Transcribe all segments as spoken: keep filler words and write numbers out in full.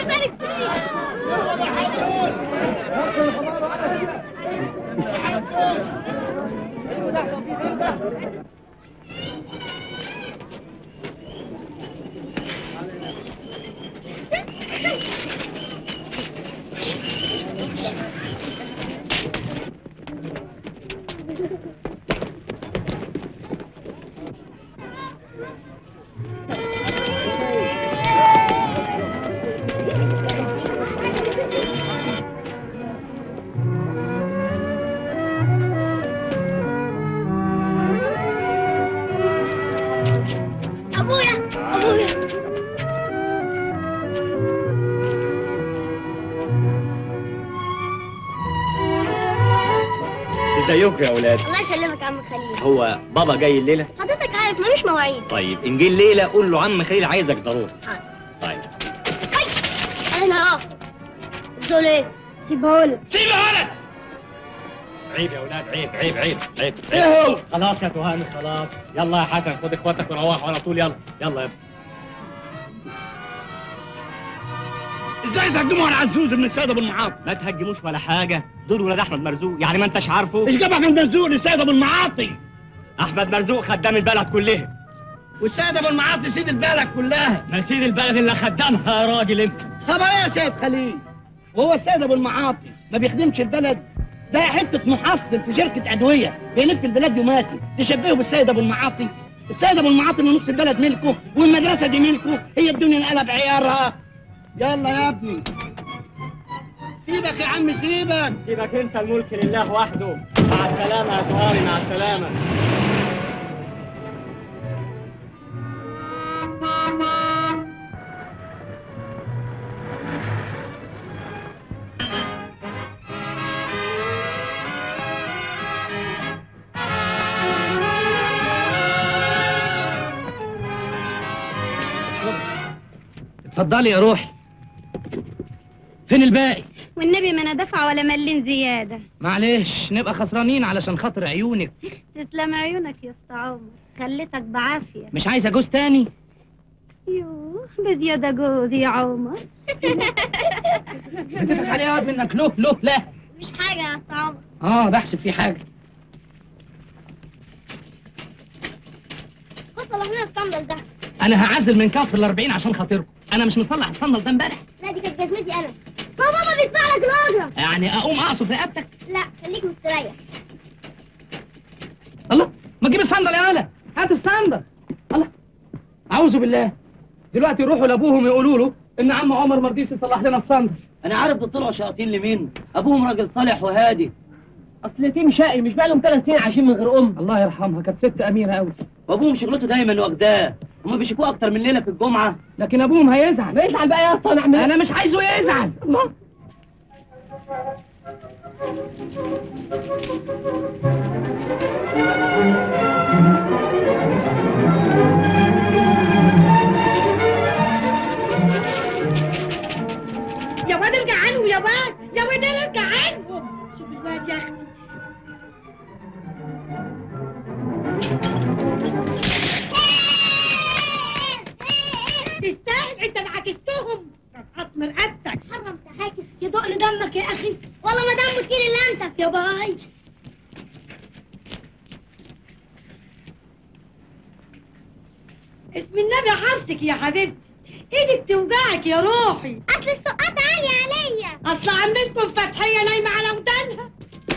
يبارك فيك. ازيكم يا اولاد؟ الله يسلمك يا عم خليل. هو بابا جاي الليله؟ حضرتك عارف ملوش مواعيد. طيب ان جه الليله قول له عم خليل عايزك ضروري. حاضر. طيب انا اهو. بتقول ايه؟ سيبها لك. سيبها لك. عيب يا اولاد، عيب عيب عيب عيب. ايه هو؟ خلاص يا تهاني خلاص. يلا يا حسن خد اخواتك وروحوا على طول. يلا يلا يا ابني. ازاي تهجموا على عزوز من السيد ابو المعاطي؟ ما تهجموش ولا حاجه، دول ولاد احمد مرزوق، يعني ما انتش عارفه؟ ايش جابك من مرزوق للسيد ابو المعاطي؟ احمد مرزوق خدام البلد كلها. والسيد ابو المعاطي سيد البلد كلها. ما سيد البلد اللي خدامها يا راجل انت. خبر ايه يا سيد خليل؟ وهو السيد ابو المعاطي ما بيخدمش البلد؟ ده حته محصل في شركه ادويه بيلف البلاد يوماتي، تشبهه بالسيد ابو المعاطي؟ السيد ابو المعاطي من نص البلد ملكه والمدرسه دي ملكه، هي الدنيا انقلب عيارها. يلا يا ابني سيبك يا عم سيبك. سيبك انت، الملك لله وحده. مع السلامه يا طهاري، مع السلامه. اتفضلي يا روحي. فين الباقي؟ والنبي ما انا دافعه ولا ملين زياده. معلش نبقى خسرانين علشان خاطر عيونك. تسلم عيونك يا اسطى عمر، خليتك بعافيه. مش عايزه جوز تاني؟ يوه بزياده جوز يا عمر. بتضحك عليه يا واد منك. له له لا مش حاجه يا اسطى عمر. اه بحسب في حاجه. خد صلح لنا الصندل ده. انا هعزل من كفر الاربعين عشان خاطركم. انا مش مصلح الصندل ده امبارح. لا دي كانت جزمتي انا. هو بابا بيدفع لك الاجره. يعني اقوم اعصف رقبتك؟ لا خليك مستريح. الله، ما تجيب الصندل يا ولا. هات الصندل. الله، اعوذ بالله. دلوقتي يروحوا لابوهم يقولوا له ان عم عمر ما رضيش يصلح لنا الصندل. انا عارف دول طلعوا شياطين لمين. ابوهم راجل صالح وهادي. اصل يتيم شقي مش بقالهم ثلاث سنين عايشين من غير ام. الله يرحمها كانت ست اميره قوي. وابوهم شغلته دايما واخداه. هما بيشوفوه اكتر من ليله في الجمعه. لكن ابوهم هيزعل. ما يزعل بقى يا اسطى. نعمل انا مش عايزه يزعل. الله. يا واد ارجع عنه يا واد، يا واد ارجع عنه. شوف الواد يا اختي. تستاهل، انت اللي عكستهم. تتقطم رقبتك. حرم تحاكس يدق لدمك يا اخي. والله ما دمه تقيل الا انت يا باي. اسم النبي حرصك يا حبيبتي، ايدك توجعك يا روحي. اصل السقاط عالية عليا. اصل عمتكم فتحية نايمة على ودانها.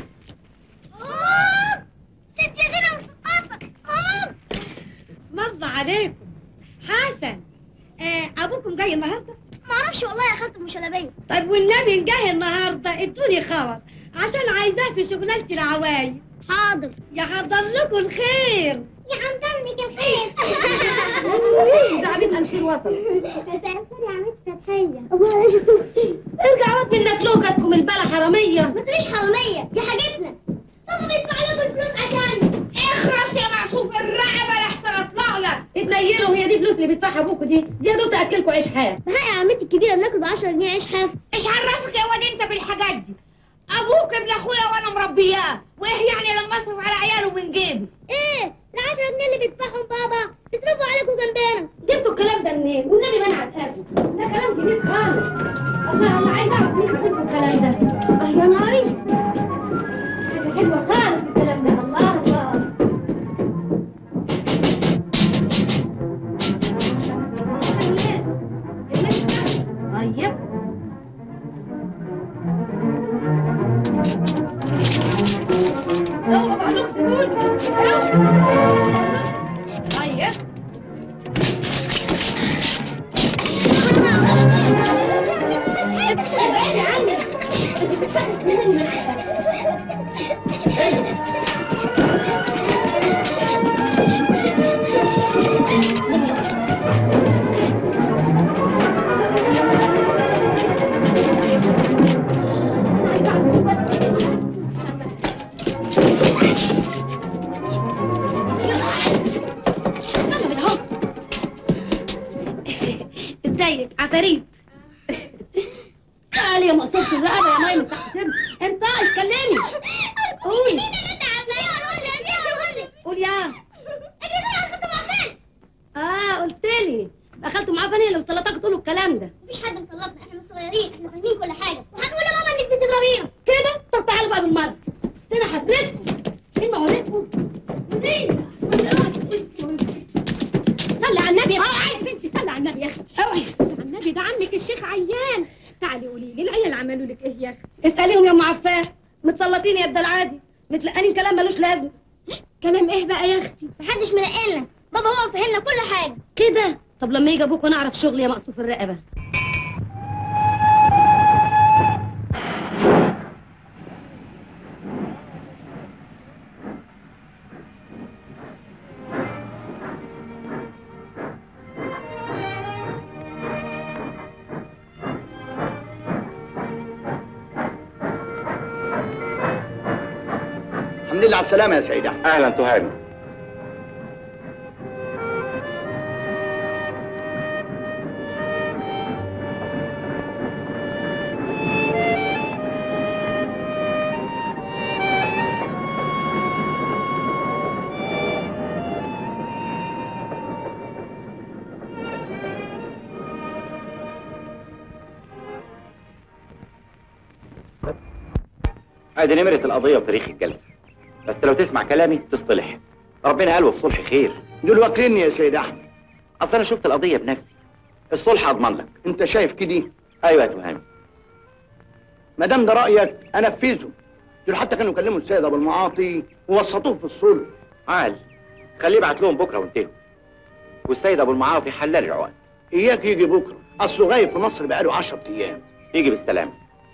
اوه ست يا زينة وسقاطة. اوه مضى عليكم. حسن، آه ابوكم جاي النهارده؟ معرفش والله يا خالته مش لابيه. طيب والنبي جاي النهارده ادوني خبر عشان عايزاه في شغلانة العوايد. حاضر يا حضر لكم الخير. يا حمدانك الخير. زعبيب الخير وصل. مساء الخير يا عمتي فتحية. الله يشوفك. ارجع واد منك لوجتكم البلا حرامية. ما تقوليش حرامية، دي حاجتنا. بابا بيدفع لكم الفلوس عشان. اخرس يا معصوف الرقبة لحسن اطلع لك. اتنيلوا، هي دي فلوس اللي بيدفعها ابوكوا دي؟ دي يا دوب تاكلكوا عيش حاف. ها يا عمتي الكبيرة بناكل ب عشرة جنيه عيش حاف. ايش عرفك يا واد انت بالحاجات دي؟ ابوك ابن اخويا وانا مربياه، وايه يعني لما اصرف على عياله من جيبي؟ ايه العشرة جنيه اللي بيدفعهم بابا بيصرفوا عليكم جنبنا. جبتوا الكلام ده منين؟ والنبي ما انا عارفاه، ده كلام جديد خالص. الله الله عايزه اعرف مين بيحب الكلام ده. اه يا ناري، حاجه حلوه خالص الكلام ده. الله الله. طيب لو بعلوك سنون طيب ابعدي عني. ازيك عفاريت؟ تعالي يا مقصوصة الرقبة يا مايمة تحت سن. انت اتكلمي. قولي. قولي يا. اه قلت لي اخدتوا معاه فانيلا وسلطات تقولوا الكلام ده. مفيش حد مسلطنا، احنا مش صغيرين، احنا فاهمين كل حاجه، وهنقول لماما انك بتضربينا كده. طب تعالوا بقى بالمره، انا حسيتكم ايه معونتكم. صلي على النبي. اه عايز بنتي صلي على النبي يا اخي. اوعي على النبي، ده عمك الشيخ عيان. تعالي قولي لي العيال عملوا لك ايه يا اخي؟ اساليهم يا ام عفان. متسلطين يا العادي، متلقانين كلام ملوش لازمه. كلام ايه بقى يا اختي؟ محدش ملاقينا، بابا هو فهمنا كل حاجه كده. طب لما يجي ابوك وانا اعرف شغلي يا مقصوف الرقبه. الحمد لله على السلامة يا سيدة. اهلا تهاني. ادي نمرة القضية وتاريخ الجلسة، بس لو تسمع كلامي تصطلح. ربنا قال والصلح خير. دول واكليني يا سيد احمد. اصل انا شفت القضية بنفسي، الصلح اضمن لك. انت شايف كده؟ ايوه يا تهامي. ما دام ده رايك انفذه. دول حتى كانوا كلموا السيد ابو المعاطي ووسطوه في الصلح. عال خليه يبعت لهم بكره وانتهوا، والسيد ابو المعاطي حلال العقد. اياك يجي بكره، اصله غايب في مصر بقاله عشرة ايام. يجي بالسلامه.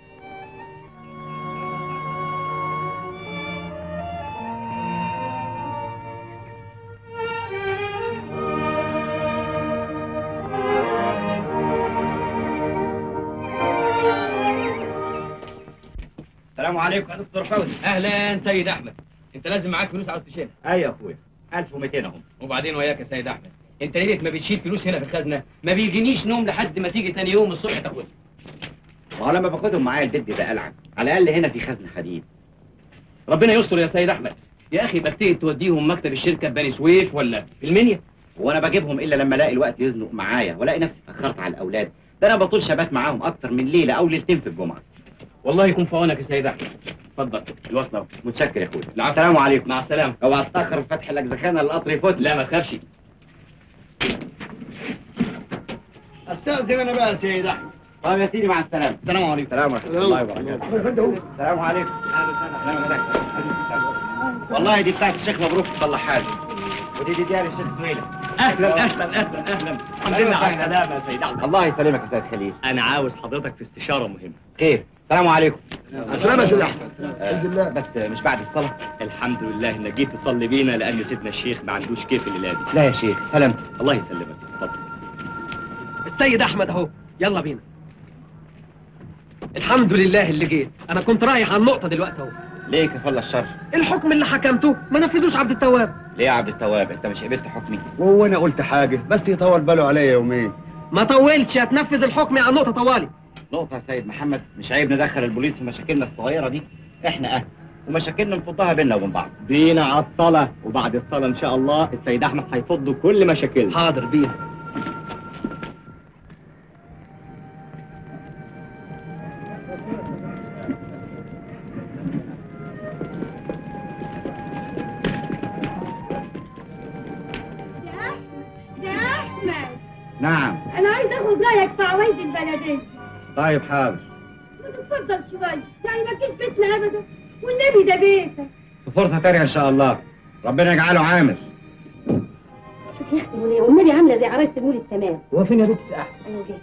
السلام عليكم يا دكتور فوزي. اهلا سيد احمد. انت لازم معاك فلوس عاوز تشيلها. ايوه يا اخويا، ألف ومئتين اهم. وبعدين وياك يا سيد احمد، انت ليه ما بتشيل فلوس هنا في الخزنه؟ ما بيجينيش نوم لحد ما تيجي تاني يوم الصبح تاخدها. وهو لما باخدهم معايا البيت ده العب، على الاقل هنا في خزنه حديد. ربنا يستر يا سيد احمد. يا اخي بكتئب توديهم مكتب الشركه في بني سويف ولا في المنيا؟ وانا بجيبهم الا لما الاقي الوقت يزنق معايا والاقي نفسي اتاخرت على الاولاد. ده انا بطول شبات معاهم اكتر من ليله او ليلتين في الجمعه. والله يكون في عونك يا سيد احمد. اتفضل الوصله. متشكر يا اخويا. العفو. السلام عليكم. مع السلامه. اوعى تتاخر في فتح الاجزخانه القطر يفوت. لا ما تخافش. استاذن انا بقى يا سيد احمد. طيب يا سيدي مع السلامه. السلام عليكم. السلام ورحمه الله وبركاته. السلام عليكم. والله دي بتاعت الشيخ مبروك تصلح حاجه، ودي دي ديار الشيخ سويلة. اهلا اهلا اهلا اهلا. الحمد لله على السلامه يا سيد احمد. الله يسلمك يا سيد خليل. انا عاوز حضرتك في استشاره مهمه. خير. السلام عليكم. السلام يا سيد احمد. باذن الله. بس مش بعد الصلاه. الحمد لله انك جيت تصلي بينا، لان سيدنا الشيخ ما عندوش كيف الليله دي. لا يا شيخ سلامتك. الله يسلمك. اتفضل. السيد احمد اهو، يلا بينا. الحمد لله اللي جيت، انا كنت رايح على النقطه دلوقتي اهو. ليه كفل الشر؟ الحكم اللي حكمته ما نفذوش عبد التواب. ليه يا عبد التواب انت مش قبلت حكمي؟ وهو انا قلت حاجه بس يطول باله عليا يومين. ما طولتش، هتنفذ الحكم على النقطه طوالي. نقطه يا سيد محمد، مش عيب ندخل البوليس في مشاكلنا الصغيره دي؟ احنا اهل ومشاكلنا نفضها بينا وبين بعض. بينا على الصلاه، وبعد الصلاه ان شاء الله السيد احمد هيفض كل مشاكلنا. حاضر بينا. يا احمد نعم. انا عايز اخد رايك في عوايد البلديه. طيب حاضر. ما تتفضل شويه، يعني ما تجيش بيتنا ابدا، والنبي ده بيتك. في فرصة تانية ان شاء الله، ربنا يجعله عامر. شوف يا اختي منى، والنبي عامله زي عرايس المول التمام. هو فين يا بنت ساعة؟ ايوه جاي.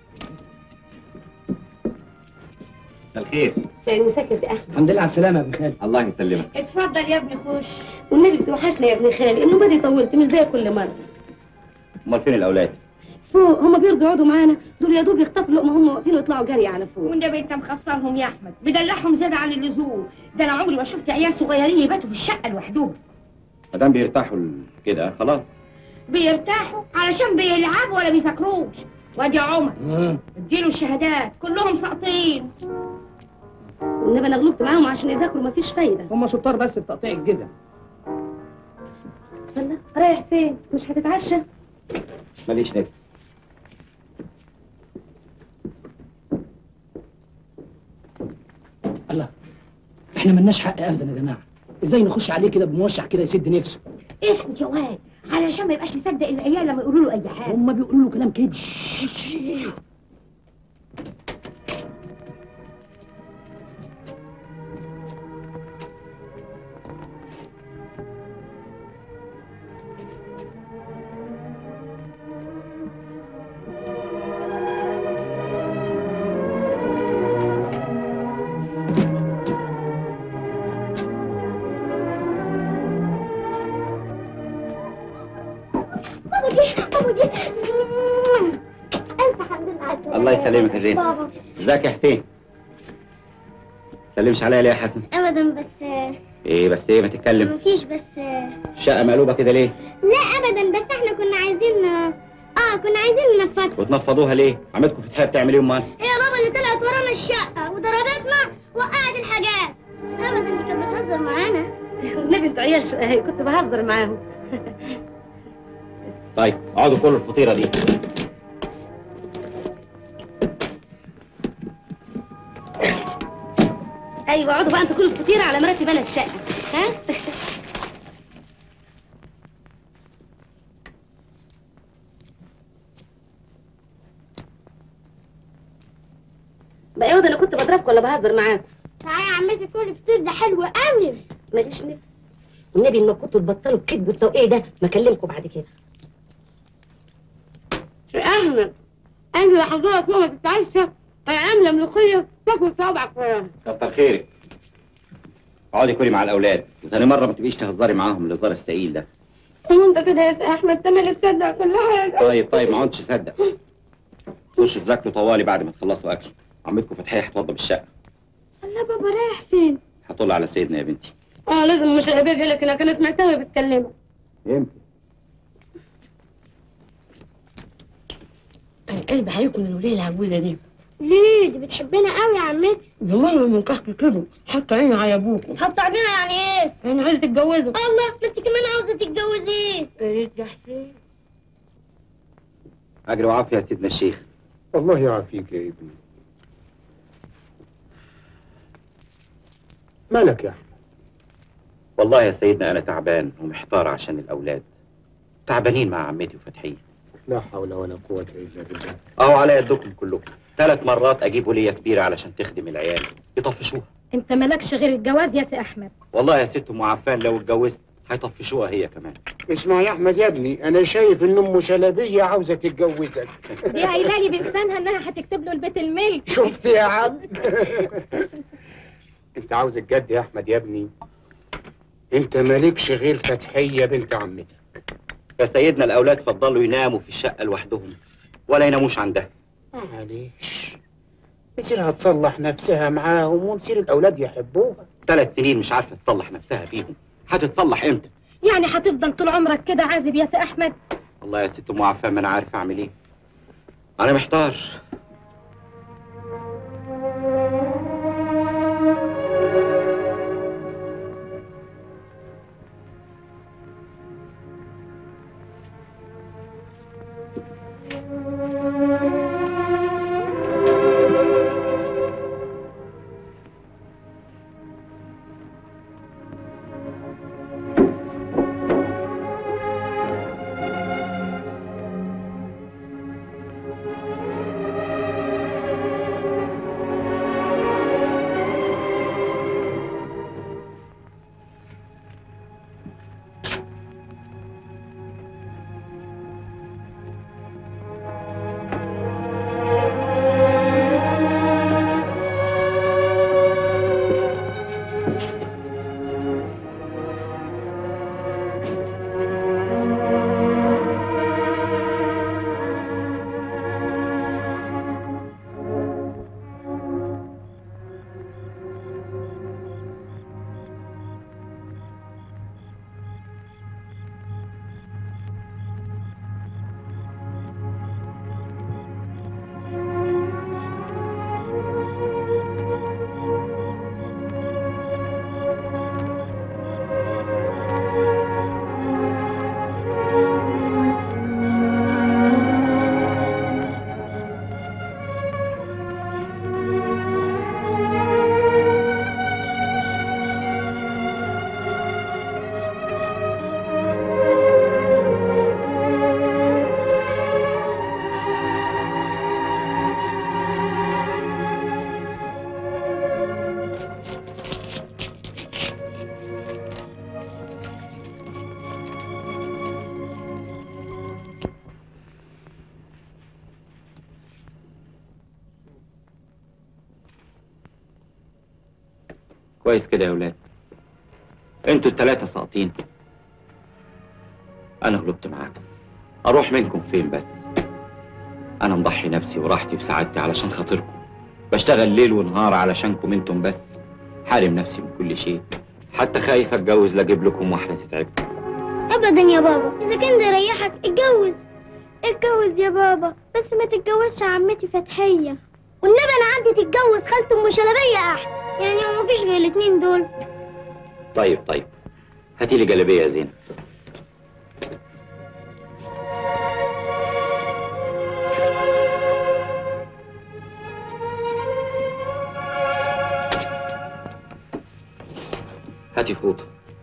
الخير. سيد مسكر يا احمد. الحمد لله على السلامة يا ابن خالي. الله يسلمك. اتفضل يا ابني خش. والنبي بتوحشنا يا ابن خالي، انه بدي طولت مش زي كل مره. امال فين الاولاد؟ فوق، هما بيرضوا يقعدوا معانا، دول يا دوب يخطفوا لقمه هم واقفين ويطلعوا جري على فوق. والنبي انت مخسرهم يا احمد، بدلعهم زياده عن اللزوم، ده انا عمري ما شفت عيال صغيرين يباتوا في الشقه لوحدهم. ما دام بيرتاحوا كده خلاص. بيرتاحوا علشان بيلعبوا ولا بيذاكروش. وادي يا عمر اديله الشهادات كلهم ساقطين. والنبي انا غلبت معاهم عشان يذاكروا مفيش فايده. هم شطار بس في تقطيع الجزم. الله، رايح فين؟ مش هتتعشى؟ ماليش نفس. الله، احنا ملناش حق ابدا يا جماعة. ازاي نخش عليه كده بموشح كده يسد نفسه؟ اسكت يا واد علشان ما يبقاش مصدق العيال لما يقولوا له اي حاجه. هم بيقولوا له كلام كده. بابا جه بابا جه ألف حمد لله على السلامة. الله يسلمك يا زين. بابا ازيك يا حسين؟ سلمش عليا ليه يا حسن؟ أبدا بس ايه بس ايه ما تتكلم؟ مفيش بس الشقة مقلوبة كده ليه؟ لا أبدا، بس احنا كنا عايزين اه كنا عايزين ننفضها. وتنفضوها ليه؟ عمتكم فتحية بتعمل ايه امال؟ هي بابا اللي طلعت ورانا الشقة وضربتنا وقعت الحاجات. أبدا دي كانت بتهزر معانا. والنبي انتوا عيال شقاية، كنت بهزر معاهم. طيب اقعدوا كلوا الفطيرة دي. ايوه اقعدوا بقى انتوا كلوا الفطيره على مراتب انا الشقه، ها؟ بقى يا انا كنت بضربكم ولا بهزر معاكم؟ تعالي يا عمتي كل الفطير ده حلو قوي. ماليش نفس. والنبي ما كنتوا تبطلوا الكذب والتوقيع ده ما اكلمكم بعد كده. يا احمد انت لحضرتك ماما بتتعشى عامله ملوخيه تاكل صوابعك وراها. كتر خيرك. اقعدي كلي مع الاولاد، وثاني مرة ما تبقيش تهزري معاهم الهزار السئيل ده. وانت كده يا احمد تملك تصدق كل حاجه. طيب طيب ما عدتش اصدق. خشوا تذاكروا طوالي بعد ما تخلصوا اكل. عمتكم فتحية هتوضب الشقة. الله بابا رايح فين؟ هطل على سيدنا يا بنتي. اه لازم مش هيبقى لك، انا كانت سمعتها بتكلمها. يمكن. القلب هيكون من وليه العجوزه دي. ليه؟ دي بتحبنا قوي يا عمتي. زمان من كحك كده حتى عيني على ابوكم. حط عينينا يعني ايه؟ انا عايزه تتجوزوا. الله، ما انت كمان عاوزه تتجوزيه. يا ريت يا حسين. اجري وعافية يا سيدنا الشيخ. الله يعافيك يا ابني. مالك يا احمد؟ والله يا سيدنا انا تعبان ومحتار عشان الاولاد. تعبانين مع عمتي وفتحية. لا حول ولا قوة الا بالله. اهو على يدكم كلكم. ثلاث مرات اجيب ولية كبيرة علشان تخدم العيال يطفشوها. انت مالكش غير الجواز يا سي احمد. والله يا ست ام عفان لو اتجوزت هيطفشوها هي كمان. اسمع يا احمد يا ابني، انا شايف ان ام شلبية عاوزة تتجوزك. دي قايله لي بلسانها انها هتكتب له البيت الملك. شفت يا عم؟ انت عاوز الجد يا احمد يا ابني. انت مالكش غير فتحية بنت عمتك. يا سيدنا الاولاد فضلوا يناموا في الشقة لوحدهم ولا يناموش عندها. معلش مصير هتصلح نفسها معاهم ومصير الاولاد يحبوها. ثلاث سنين مش عارفة تصلح نفسها فيهم، هتتصلح امتى؟ يعني هتفضل طول عمرك كده عازب يا سي احمد؟ والله يا ست ام عفان ما انا عارف اعمل ايه. انا محتار. كويس كده يا ولاد، انتوا التلاتة ساقطين، انا غلطت معاكم. اروح منكم فين بس؟ انا مضحي نفسي وراحتي وسعادتي علشان خاطركم، بشتغل ليل ونهار علشانكم انتم بس، حارم نفسي من كل شيء، حتى خايف اتجوز لاجيب لكم واحده تتعبكم. ابدا يا بابا، اذا كان ده يريحك اتجوز اتجوز يا بابا، بس ما تتجوزش عمتي فتحيه، والنبي انا عندي تتجوز خالته ام شلبيه احسن، يعني ما فيش غير الاتنين دول. طيب طيب هاتي لي جلابيه يا زينب. هاتي فوطه.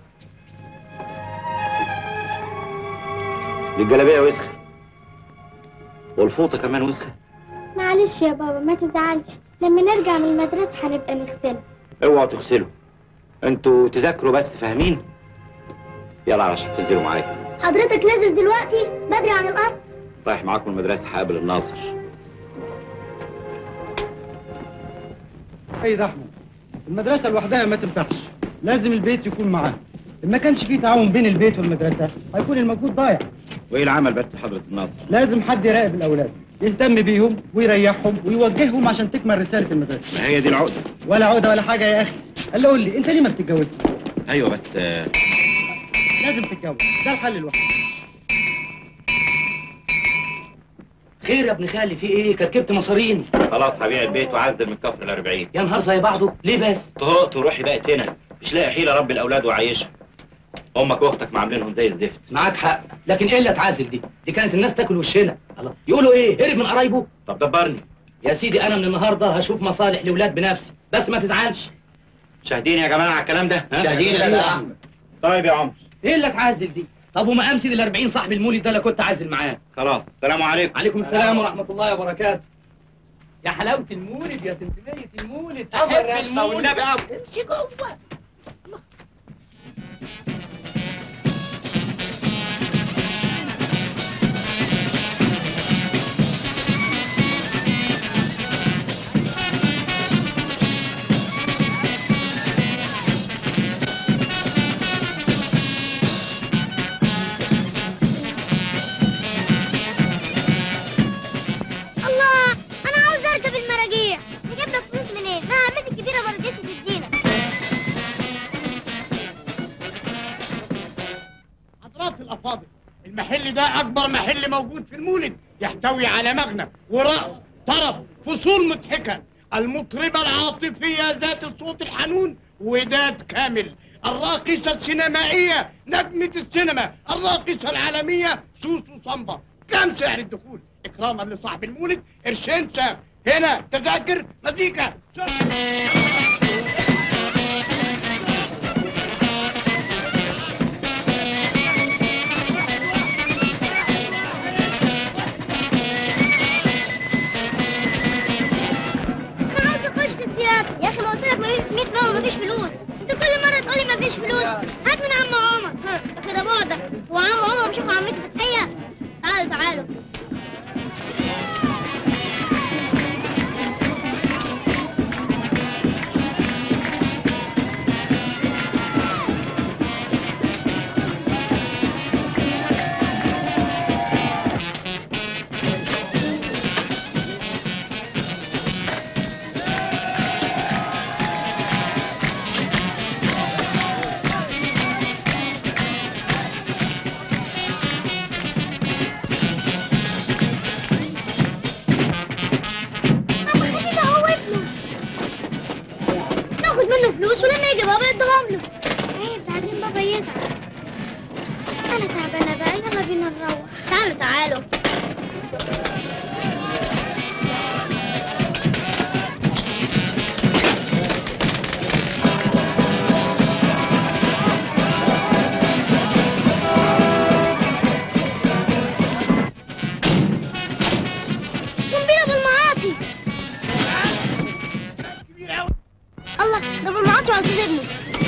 الجلابيه وسخه والفوطه كمان وسخه. معلش يا بابا ما تزعلش، لما نرجع من المدرسه هنبقى نغسلها. اوعوا تغسلوا، انتوا تذاكروا بس، فاهمين؟ يلا علشان تنزلوا معايا. حضرتك نازل دلوقتي بدري عن الارض؟ رايح معاكم المدرسه هقابل الناظر. سيد احمد، المدرسه لوحدها ما تنفعش، لازم البيت يكون معاها. إن ما كانش فيه تعاون بين البيت والمدرسه هيكون المجهود ضايع. وايه العمل بس حضره الناظر؟ لازم حد يراقب الاولاد، يهتم بيهم ويريحهم ويوجههم عشان تكمل رساله المدرسه. ما هي دي العقده. ولا عقده ولا حاجه يا اخي. قال قول لي انت ليه ما بتتجوزش؟ ايوه بس آه... لازم تتجوز، ده الحل الوحيد. خير يا ابن خالي، في ايه؟ كركبت مصارين. خلاص هبيع البيت وعزل من الكفر الأربعين. يا نهار زي بعضه، ليه بس؟ طرقت وروحي بقت هنا، مش لاقي حيله رب الاولاد وعايشهم. امك واختك معاملينهم زي الزفت. معاك حق، لكن ايه اللي اتعزل دي؟ دي كانت الناس تاكل وشنا. الله، يقولوا ايه؟ هرب من قرايبه؟ طب دبرني يا سيدي، انا من النهارده هشوف مصالح لاولاد بنفسي، بس ما تزعلش. شاهدين يا جماعه على الكلام ده؟ شاهدين يا احمد. طيب يا عمر، ايه اللي اتعزل دي؟ طب وما امسي ال أربعين صاحب المولد ده اللي كنت عازل معاه. خلاص، السلام عليكم. عليكم السلام ورحمه الله وبركاته. يا حلاوه المولد يا سمسميه المولد، احب المولد. امشي جوه. المحل ده أكبر محل موجود في المولد، يحتوي على مغنى ورقص طرب فصول مضحكة، المطربة العاطفية ذات الصوت الحنون وداد كامل، الراقصة السينمائية نجمة السينما، الراقصة العالمية سوسو صمبا. كم سعر الدخول؟ إكراما لصاحب المولد قرشين سعر. هنا تذاكر مزيكا. يا اخي ما قلت لك مية مية مفيش فلوس، انت كل مره تقولي مفيش فلوس. هات من عم عمر. ها كده بعدك، هو عم عمر مش عمتي فتحيه؟ تعالوا تعالوا. فلوس ولما يجي بابا يديهم له. ايه بعدين بابا يزعل. انا تعبانه بقى، يلا بينا نروح. تعالوا تعالوا. قنبله بالمعاطي. الله، ده بالمعاطي وعزيز ابنه.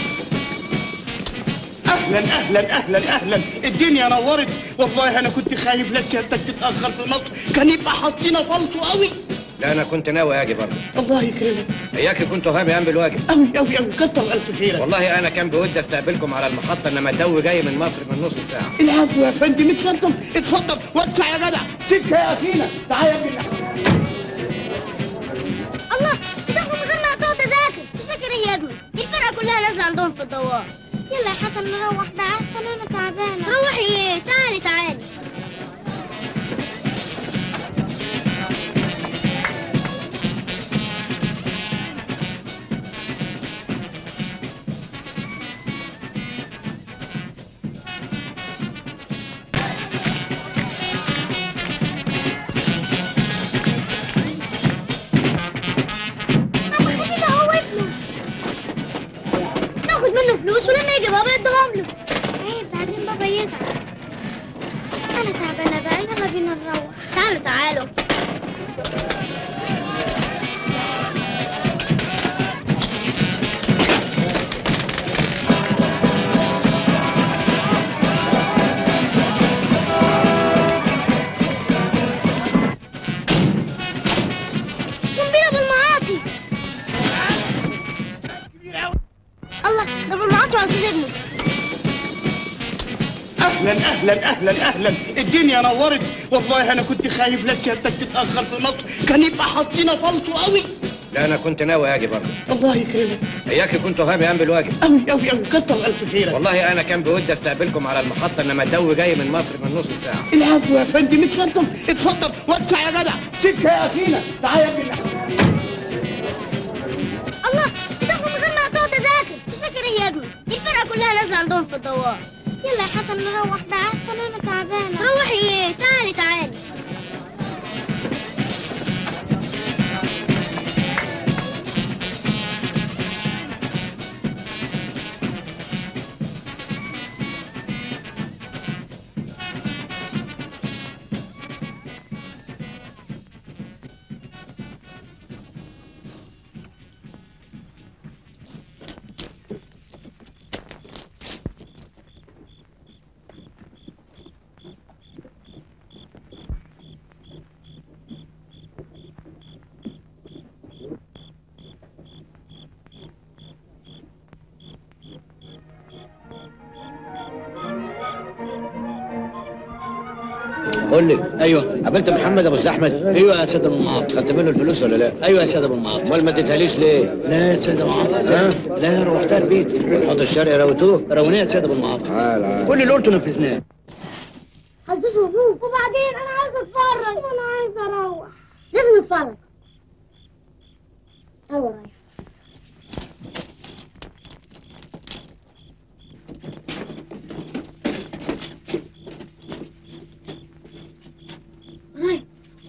اهلا اهلا اهلا اهلا، الدنيا نورت. والله انا كنت خايف لا سيادتك تتاخر في مصر، كان يبقى حاطينا فلطو قوي. لا انا كنت ناوي اجي برضه. الله يكرمك. اياك كنتوا هامي بالواجب. قوي قوي قوي، كتر الف خيرك. والله انا كان بودي استقبلكم على المحطه، انما تو جاي من مصر من نص ساعه. العفو يا فندم، اتفضل اتفضل وسع يا جدع. سكه يا اخينا، تعالى يا ابني. الله، بتاخد من غير ما تقعد تذاكر. تذاكر ايه يا ابني؟ دي الفرقه كلها نازله عندهم في الدوار. يلا يا حسن نروح بقى، عشان انا تعبانه. تروحي ايه؟ تعالي تعالي. منه فلوس ولما يجي بابا يديهم له. عيب بعدين بابا يزعل. انا تعبانه بقى، يلا بينا نروح. تعالوا تعالوا. قنبله بالمعاطي. الله، ده بالمعاطي وعزيز ابني. اهلا اهلا اهلا اهلا، الدنيا نورت. والله انا كنت خايف لا سيادتك تتاخر في مصر، كان يبقى حاطينا فلطو قوي. لا انا كنت ناوي اجي برضه. الله يكرمك. اياك كنتوا هامي بالواجب. قوي قوي قوي، كتر الف خيرك. والله انا كان بودي استقبلكم على المحطه، انما تو جاي من مصر من نص ساعه. العفو يا فندم، اتفضل اتفضل وسع يا جدع. سكه يا اخينا، تعالى يا ابني. الله، بتاخد من غير ما تقعد تذاكر. تذاكر ايه يا ابني؟ دي الفرقه كلها نازله عندهم في الدوار. يلا يا حسن نروح بقى، عشان انا تعبانه. تروحي ايه؟ تعالي تعالي. قول لي. ايوه. قابلت محمد ابو احمد؟ ايوه يا سيد ابو المعاطي. خدت منه الفلوس ولا لا؟ ايوه يا سيد ابو المعاطي. امال ما اديتهاليش ليه؟ لا يا سيد ابو المعاطي. ها؟ لا، روحتها البيت. الحوض الشرقي روتوه؟ رويناه يا سيد ابو المعاطي. تعال كل اللي قلته نفذناه. حسوس وابوك. وبعدين انا عايز اتفرج. وانا عايز اروح. لازم نتفرج. تعال ورايا. ورايا.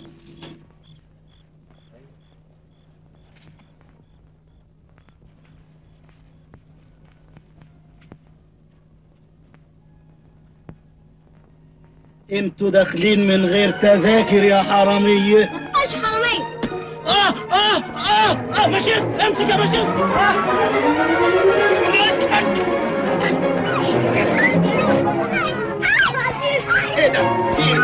انتوا داخلين من غير تذاكر يا حراميه. مش حراميه. اه اه اه اه بشير، امسك يا بشير. ايه ده؟ فين؟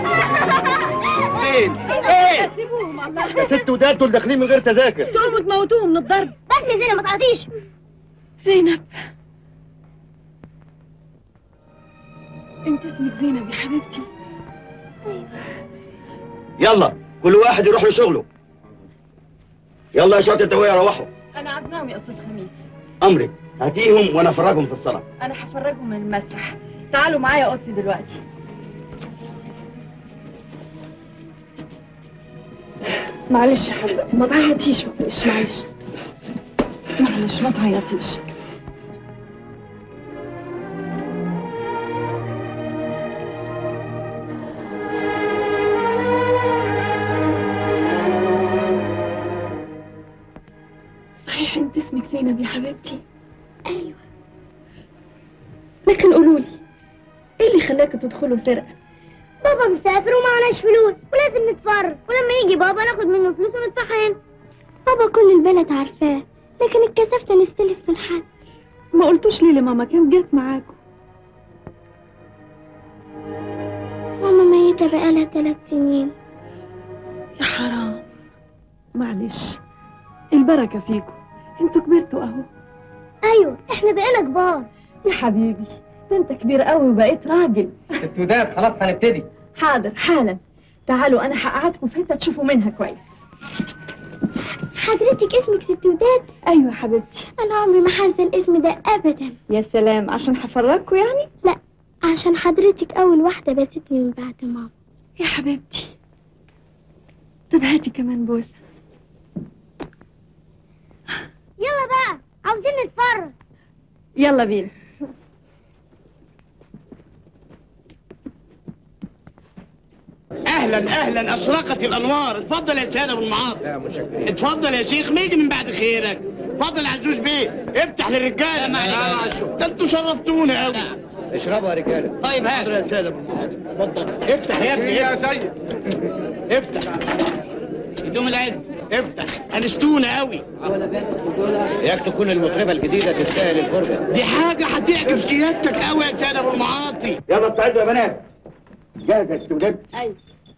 فين؟ ايه؟ سيبوهم الله. يا ست وداد، دول داخلين من غير تذاكر. تقوموا تموتوهم من الضرب. بس يا زينب ما تعطيش. زينب، انت اسمك زينب يا حبيبتي؟ يلا كل واحد يروح لشغله. يلا يا شاطر الدوية روحوا. انا عزمهم يا استاذ خميس. امرك، هاتيهم وانا افرجهم في الصلاة. انا هفرجهم من المسرح. تعالوا معايا اوضتي دلوقتي. معلش يا حبيبتي، ما تعيطيش. معلش معلش معلش ما تعيطيش. صحيح انت اسمك زينب يا حبيبتي؟ ايوه. لكن قولوا لي، ايه اللي خلاكوا تدخلوا فرقه؟ بابا مسافر ومعناش فلوس ولازم نتفرج، ولما يجي بابا ناخد منه فلوس وندفعها هنا. بابا كل البلد عارفاه، لكن اتكسفت نستلف من حد. ما قلتوش ليه لماما؟ كانت جت معاكم. ماما ميتة بقالها ثلاث سنين. يا حرام. معلش، البركة فيكم، انتوا كبرتوا اهو. ايوه احنا بقينا كبار. يا حبيبي ده انت كبير قوي وبقيت راجل. التودات خلاص هنبتدي. حاضر حالا، تعالوا انا هقعدكم في حته تشوفوا منها كويس. حضرتك اسمك ست وداد؟ ايوه يا حبيبتي. انا عمري ما هنسى الاسم ده ابدا. يا سلام، عشان هفرجكوا يعني؟ لا، عشان حضرتك اول واحده بستني من بعد ماما. يا حبيبتي طب هاتي كمان بوسه. يلا بقى عاوزين نتفرج. يلا بينا. اهلا اهلا، اشرقت الانوار. اتفضل يا سيادة ابو المعاطي. لا متشكر. اتفضل يا شيخ، ميجي من بعد خيرك. اتفضل يا عزوز بيه، افتح للرجاله. ده انتوا شرفتونا قوي. اشربوا يا رجاله. طيب هات يا سيادة ابو المعاطي. اتفضل افتح يا ابني يا سيد. افتح هدوم العز، افتح. انستونا قوي. ياك تكون المطربه الجديده تستاهل الفرجه. دي حاجه هتعجب سيادتك قوي يا سيادة ابو المعاطي. يلا استعدوا يا بنات. جاهز يا استوداد؟ ايوه.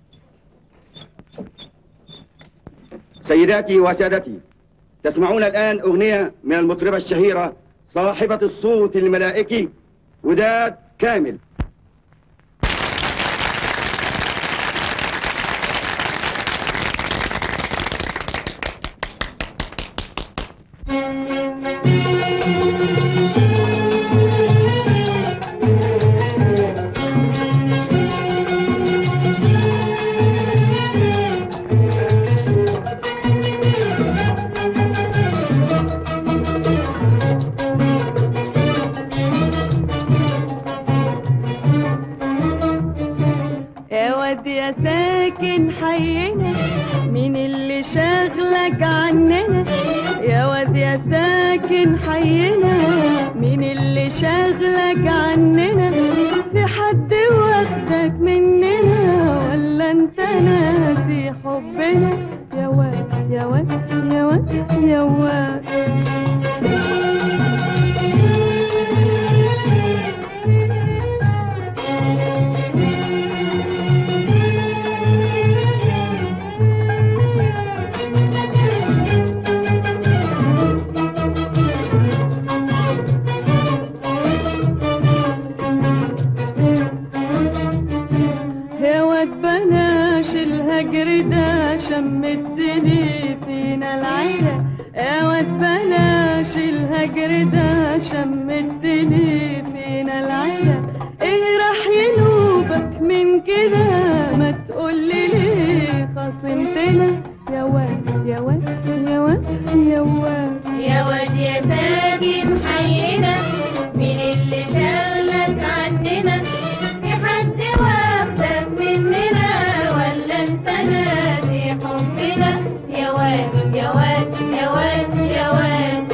سيداتي وسادتي، تسمعون الآن أغنية من المطربة الشهيرة صاحبة الصوت الملائكي وداد كامل. يا ساكن حينا مين اللي شاغلك عننا؟ يا واد يا ساكن حينا مين اللي شاغلك عننا؟ في حد واخدك مننا ولا انت ناسي حبنا؟ يا واد يا واد يا واد يا واد. الهجر ده شمتني فينا العيلة، يا واد بلاش الهجر ده شمتني فينا العيلة. ايه راح ينوبك من كده؟ ما تقولي ليه خصمتنا؟ يا واد يا واد يا واد يا واد يا واد يا ساكن حينا مين اللي شغلك عننا؟ في حد واخدك مننا ولا انت ناسي حبنا؟ يا واد يا واد يا واد يا واد.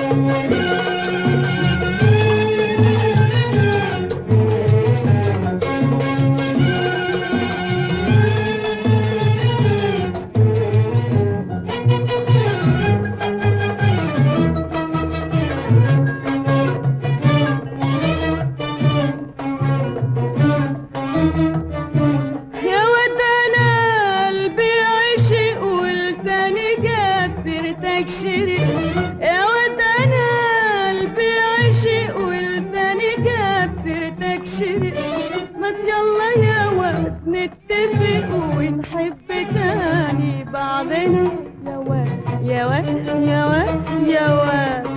يا واد انا قلبي عشق ولساني جاب سيرتك شرق. ما يلا يا واد نتفق ونحب تاني بعضنا؟ يا واد يا واد يا واد يا واد.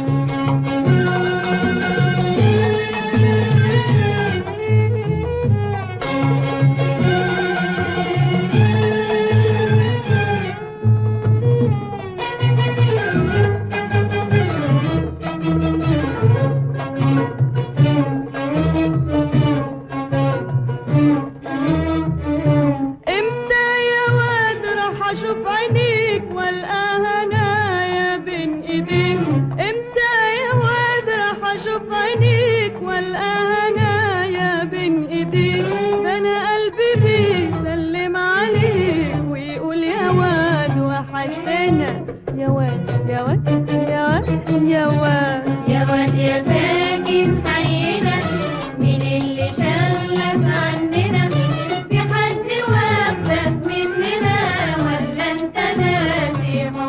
اشوف عينيك والقاها نايا بين ايديك؟ امتى يا واد راح اشوف عينيك والقاها نايا بين ايديك؟ ده انا قلبي بيسلم عليك ويقول يا واد وحشتنا. يا واد يا واد يا واد يا واد يا واد يا ساكن حينا مين اللي شغلك عننا؟ في حد واخدك مننا ولا انت ناسي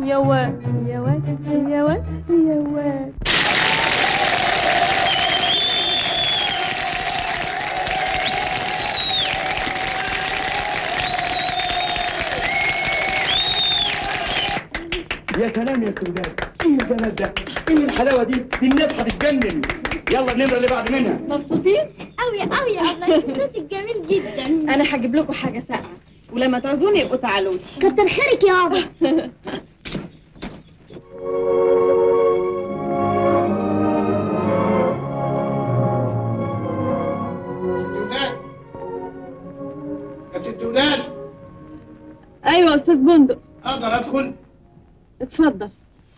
يا واد يا واد يا واد يا واد. يا سلام يا سودان، ايه الجمال ده؟ ايه الحلاوه دي؟ دي الناس هتتجنن. يلا النمره اللي بعد منها. مبسوطين؟ قوي قوي يا الله، صوتك جميل جدا. انا هجيب لكم حاجه ساقعه ولما تعوزوني يبقوا تعالوا لي. كتر خيرك يا بابا. يا ست ولاد. ايوه استاذ بندق. اقدر ادخل؟ اتفضل.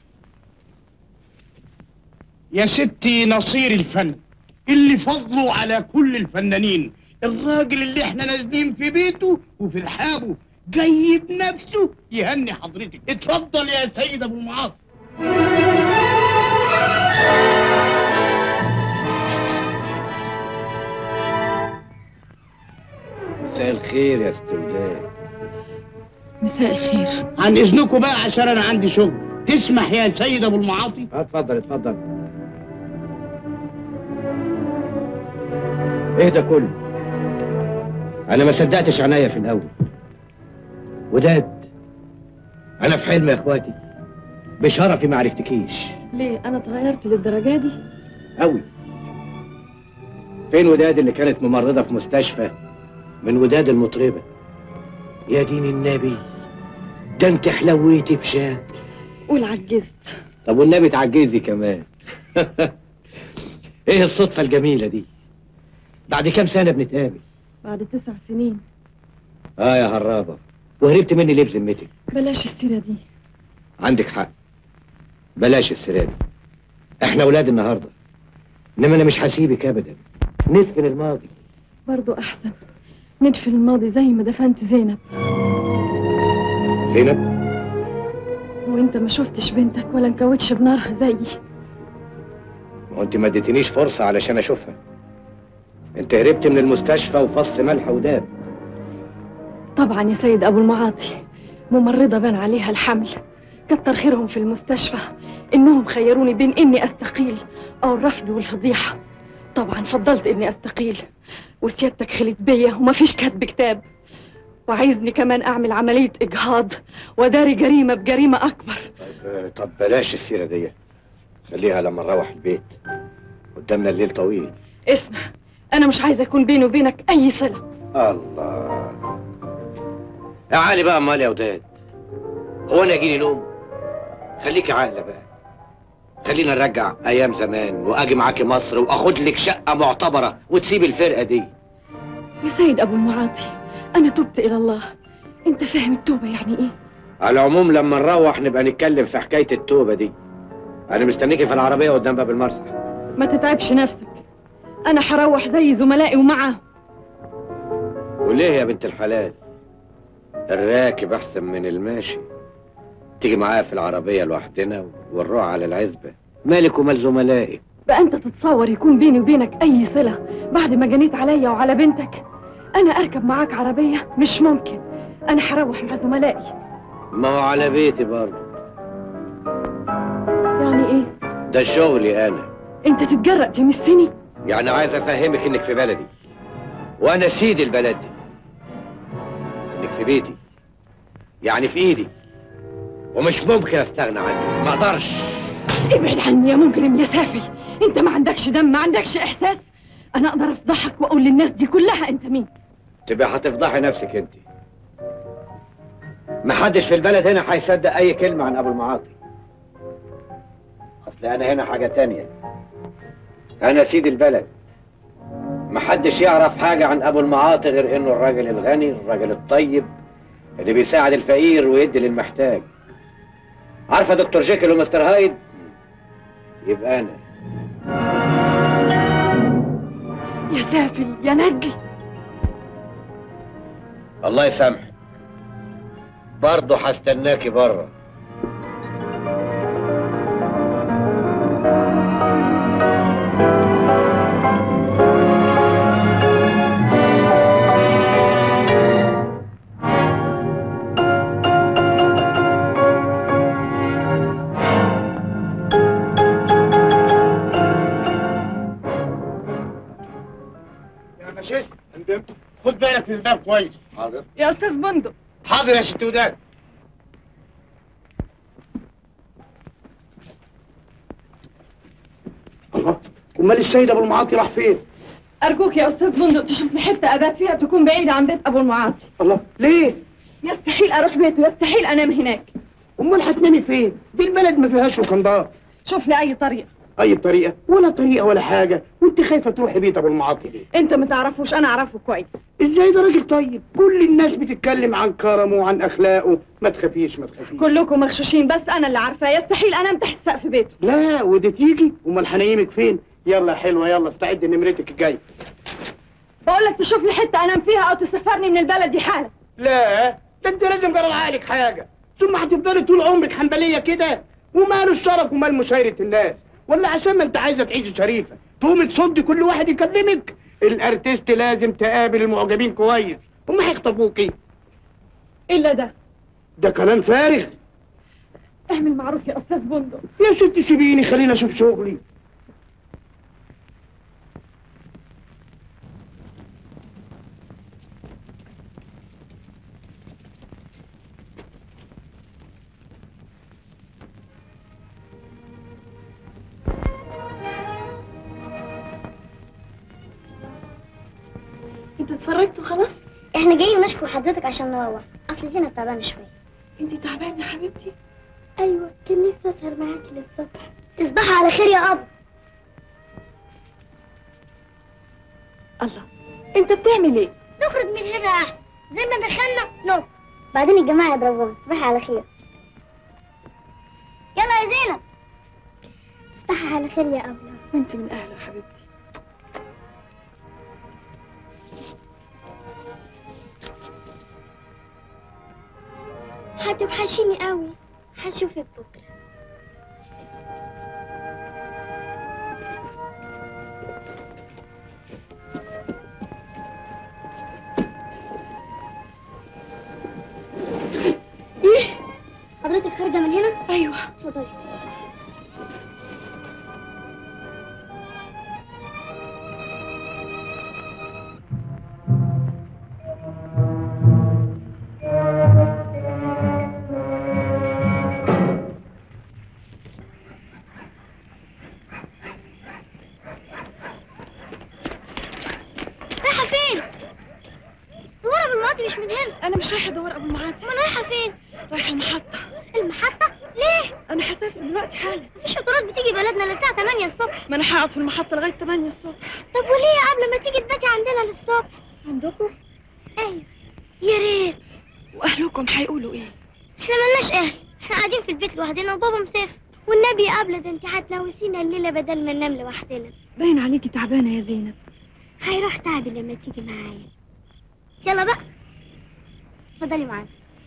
يا ستي نصير الفن اللي فضله على كل الفنانين، الراجل اللي احنا نازلين في بيته وفي رحابه جاي بنفسه يهني حضرتك. اتفضل يا سيد ابو المعاصي. مساء الخير يا استوداد. مساء الخير. عن اذنكم بقى عشان انا عندي شغل. تسمح يا سيد ابو المعاطي؟ اتفضل اتفضل. ايه ده كله؟ انا ما صدقتش عينيا في الاول. وداد، انا في حلم يا اخواتي، بشرفي ما عرفتكيش. ليه انا اتغيرت للدرجه دي؟ قوي. فين وداد اللي كانت ممرضه في مستشفى من وداد المطربه؟ يا دين النبي، ده انت حلويتي بشكل. قول عجزت. طب والنبي تعجزي كمان. ايه الصدفه الجميله دي؟ بعد كام سنه بنتقابل؟ بعد تسع سنين. اه يا هرابه، وهربت مني ليه بذمتك؟ بلاش السيره دي. عندك حق، بلاش السيره دي. احنا ولاد النهارده، انما انا مش هسيبك ابدا. ندفن الماضي. برضو احسن ندفن الماضي زي ما دفنت زينب. زينب؟ وانت ما شفتش بنتك ولا انكوتش بنارها زيي. ما هو انت ما اديتنيش فرصه علشان اشوفها. انت هربت من المستشفى وفص ملح وداب. طبعا يا سيد ابو المعاطي، ممرضه بان عليها الحمل، كتر خيرهم في المستشفى انهم خيروني بين اني استقيل او الرفض والفضيحه. طبعا فضلت اني استقيل، وسيادتك خلت بيا ومفيش كاتب كتاب، وعايزني كمان اعمل عمليه اجهاض وداري جريمه بجريمه اكبر. طب, طب بلاش السيره دي، خليها لما نروح البيت، قدامنا الليل طويل. اسمع، انا مش عايزه يكون بيني وبينك اي صله. الله. تعالي بقى امال يا وداد، هو انا يجيني نوم؟ خليكي عاقله بقى، خلينا نرجع ايام زمان واجي معاكي مصر واخد لك شقه معتبره وتسيب الفرقه دي. يا سيد ابو المعاطي، انا تبت الى الله. انت فاهم التوبه يعني ايه؟ على العموم لما نروح نبقى نتكلم في حكايه التوبه دي. انا مستنيكي في العربيه قدام باب المرسى. ما تتعبش نفسك، انا هروح زي زملائي ومعاه. وليه يا بنت الحلال؟ الراكب احسن من الماشي. تيجي معايا في العربيه لوحدنا ونروح على العزبه. مالك ومال زملائي؟ بقى انت تتصور يكون بيني وبينك اي صله بعد ما جنيت عليا وعلى بنتك؟ انا اركب معاك عربيه؟ مش ممكن. انا هروح مع زملائي. ما هو على بيتي برضه. يعني ايه؟ ده شغلي انا. انت تتجرأ تمسني؟ يعني عايز افهمك انك في بلدي وانا سيد البلد دي، انك في بيتي، يعني في ايدي، ومش ممكن استغنى عنك. ما اقدرش. ابعد عني يا مجرم يا سافل، انت ما عندكش دم، ما عندكش احساس. انا اقدر افضحك واقول للناس دي كلها انت مين. تبقى هتفضحي نفسك انت. محدش في البلد هنا هيصدق اي كلمه عن ابو المعاطي. اصل انا هنا حاجه تانية، انا سيد البلد. محدش يعرف حاجه عن ابو المعاطي غير انه الراجل الغني، الراجل الطيب اللي بيساعد الفقير ويدي للمحتاج. عارفه دكتور جيكل ومستر هايد؟ يبقى انا. يا سافل يا نجل. الله يسامحك، برضه هستناكي بره. الباب كويس. حاضر. يا استاذ بندق. حاضر يا ست وداد. الله، امال السيد ابو المعاطي راح فين؟ ارجوك يا استاذ بندق تشوف لي حته ابات فيها تكون بعيده عن بيت ابو المعاطي. الله، ليه؟ يستحيل اروح بيته، يستحيل انام هناك. امال هتنامي فين؟ دي البلد ما فيهاش لوكندار. شوف لي اي طريقه. اي طريقه؟ ولا طريقه ولا حاجه، وانت خايفه تروحي بيت ابو المعاطي ليه؟ انت ما تعرفوش، انا اعرفه كويس. ازاي ده راجل طيب؟ كل الناس بتتكلم عن كرمه وعن اخلاقه. ما تخافيش ما تخافيش. كلكم مغشوشين بس انا اللي عارفاه. يستحيل انام تحت سقف بيته. لا، ودي تيجي. امال هنيمك فين؟ يلا يا حلوه، يلا استعد نمرتك الجايه. بقول لك تشوف لي حته انام فيها او تسفرني من البلد دي حالا. لا، ده انت لازم جرى عقلك حاجه، ثم هتفضلي طول عمرك حنبليه كده؟ وماله الشرف ومال مشايره الناس؟ ولا عشان ما انت عايزه تعيشي شريفه تقومي تصدي كل واحد يكلمك؟ الارتيست لازم تقابل المعجبين كويس، هم هيخطبوكي. الا ده ده كلام فارغ. اعمل معروف يا استاذ بندق. يا ستي سيبيني خليني اشوف شغلي. انتوا اتفرجتوا خلاص؟ احنا جايين نشكو حضرتك عشان نروح، اصل زينب تعبانه شويه. انتي تعبانه يا حبيبتي؟ ايوه، كان نفسي اسهر معاكي للصبح. تصبحي على خير يا اب. الله، انت بتعمل ايه؟ نخرج من هنا احسن، زي ما دخلنا نخرج، بعدين الجماعه يضربونا. تصبحي على خير. يلا يا زينب. تصبحي على خير يا ابله. وانت من اهله يا حبيبتي. هتوحشيني قوي، هشوفك بكره. ايه؟ حضرتك خارجه من هنا؟ ايوه. اتفضلي. انا مش رايحه ادور ابو المعاطي. امال رايحه فين؟ رايحه المحطه. المحطه؟ ليه؟ انا هسافر دلوقتي حالا. مفيش قطارات بتيجي بلدنا للساعه تمانية الصبح. ما انا هقعد في المحطه لغايه تمانية الصبح. طب وليه قبل ما تيجي تباتي عندنا للصبح؟ عندكم؟ ايوه يا ريت. واهلكم هيقولوا ايه؟ احنا ملناش اهل، احنا قاعدين في البيت لوحدنا وبابا مسافر. والنبي يا قبل ده انت هتنوسينا الليله بدل ما ننام لوحدنا. باين عليكي تعبانه يا زينب. هيروح تعبي لما تيجي معايا. يلا بقى اتفضلي معانا.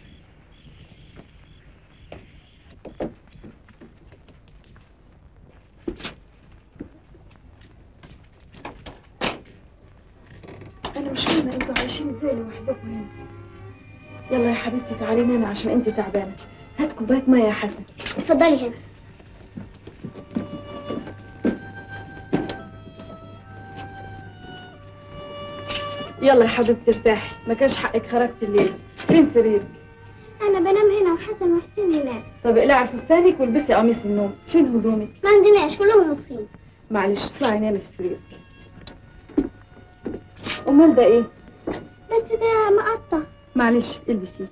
انا مش فاهمه انتوا عايشين ازاي لوحدكم هنا. يلا يا حبيبتي تعالي نامي عشان انت تعبانه. هات كوبايه ميه يا حسن. اتفضلي هنا. يلا يا حبيبتي ارتاحي، ما كانش حقك خرجت الليل. فين سريرك؟ انا بنام هنا وحسن وحسين هناك. طب اقلعي فستانك والبسي قميص النوم. فين هدومك؟ ما عندناش، كلهم نصين. معلش اطلعي نامي في سريرك. امال ده ايه؟ بس ده مقطع. معلش البسيه.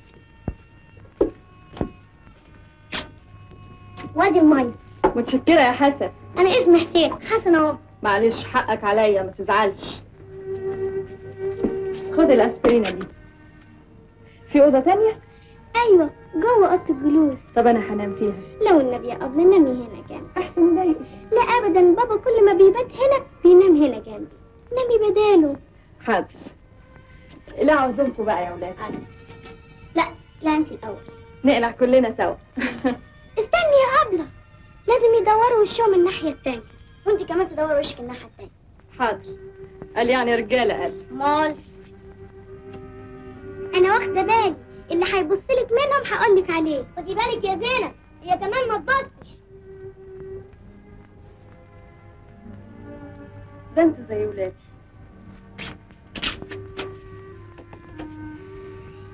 وادي الميه. متشكره يا حسن. انا اسمي حسين. حسن اهو. معلش حقك عليا، ما تزعلش. خد الاسبرينه دي. في اوضه تانية؟ ايوه جوه اوضه الجلوس. طب انا هنام فيها. لو النبي يا قبل نامي هنا جنبي. احسن ضايقش. لا ابدا، بابا كل ما بيبات هنا بينام هنا جنبي. نامي بداله. حاضر. اقلعوا هدومكم بقى يا ولاد. لا لا انت الاول. نقلع كلنا سوا. استني يا قبله، لازم يدوروا وشهم من الناحيه التانية، وانت كمان تدوري وشك الناحيه التانية. حاضر. قال يعني رجاله قال. مال انا واخده بالي، اللي هيبصلك منهم هقولك عليه. خدي بالك يا زينب، هي كمان ما تبصش. ده انتوا زي ولادي.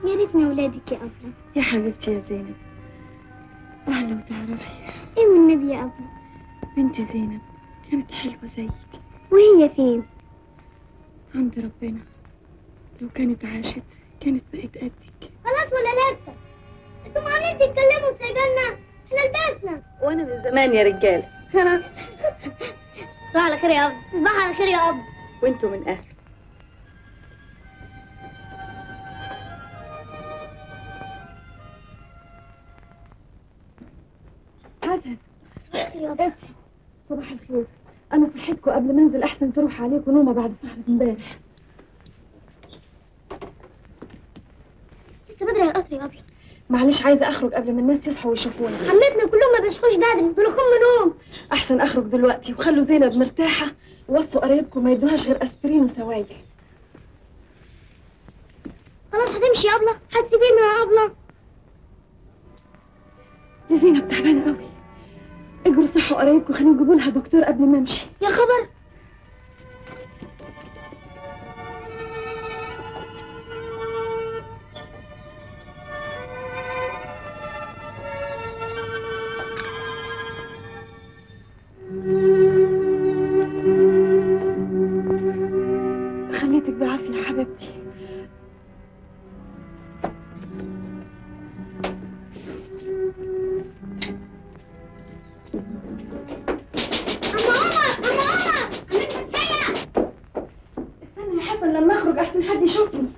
يا ريتني ولادك يا أبلة. يا حبيبتي يا زينب، أهلا وتعرفي. إيه والنبي يا أبلة؟ بنتي زينب كانت حلوة زيك. وهي فين؟ عند ربنا، لو كانت عاشت كانت بقت قدك. خلاص ولا لسه؟ انتوا عاملين تتكلموا في سجلنا؟ احنا لبسنا. وأنا من زمان يا رجالة. صباح على خير يا أبلة. صباح على خير يا أبلة. وانتوا من أهل. حسن، صباح الخير. أنا صحيتكم قبل ما أنزل أحسن تروح عليكم نومة بعد سهرة امبارح. لسه بدري على القطر يا أبلة. معلش عايزة أخرج قبل ما الناس يصحوا ويشوفونا. عمتنا كلهم ما بيصحوش بدري، دول هم نوم. أحسن أخرج دلوقتي وخلوا زينب مرتاحة، ووصوا قرايبكم ما يدوهاش غير أسبرين وسوايل. خلاص هتمشي يا أبلة؟ هتسيبينا يا أبلة؟ يا زينب تعبانة قوي. اجروا صحوا قرايبكم، خلينا نجيبوا لها دكتور قبل ما امشي. يا خبر. خليتك بعافية يا حبيبتي. لما اخرج احسن حد يشوفني.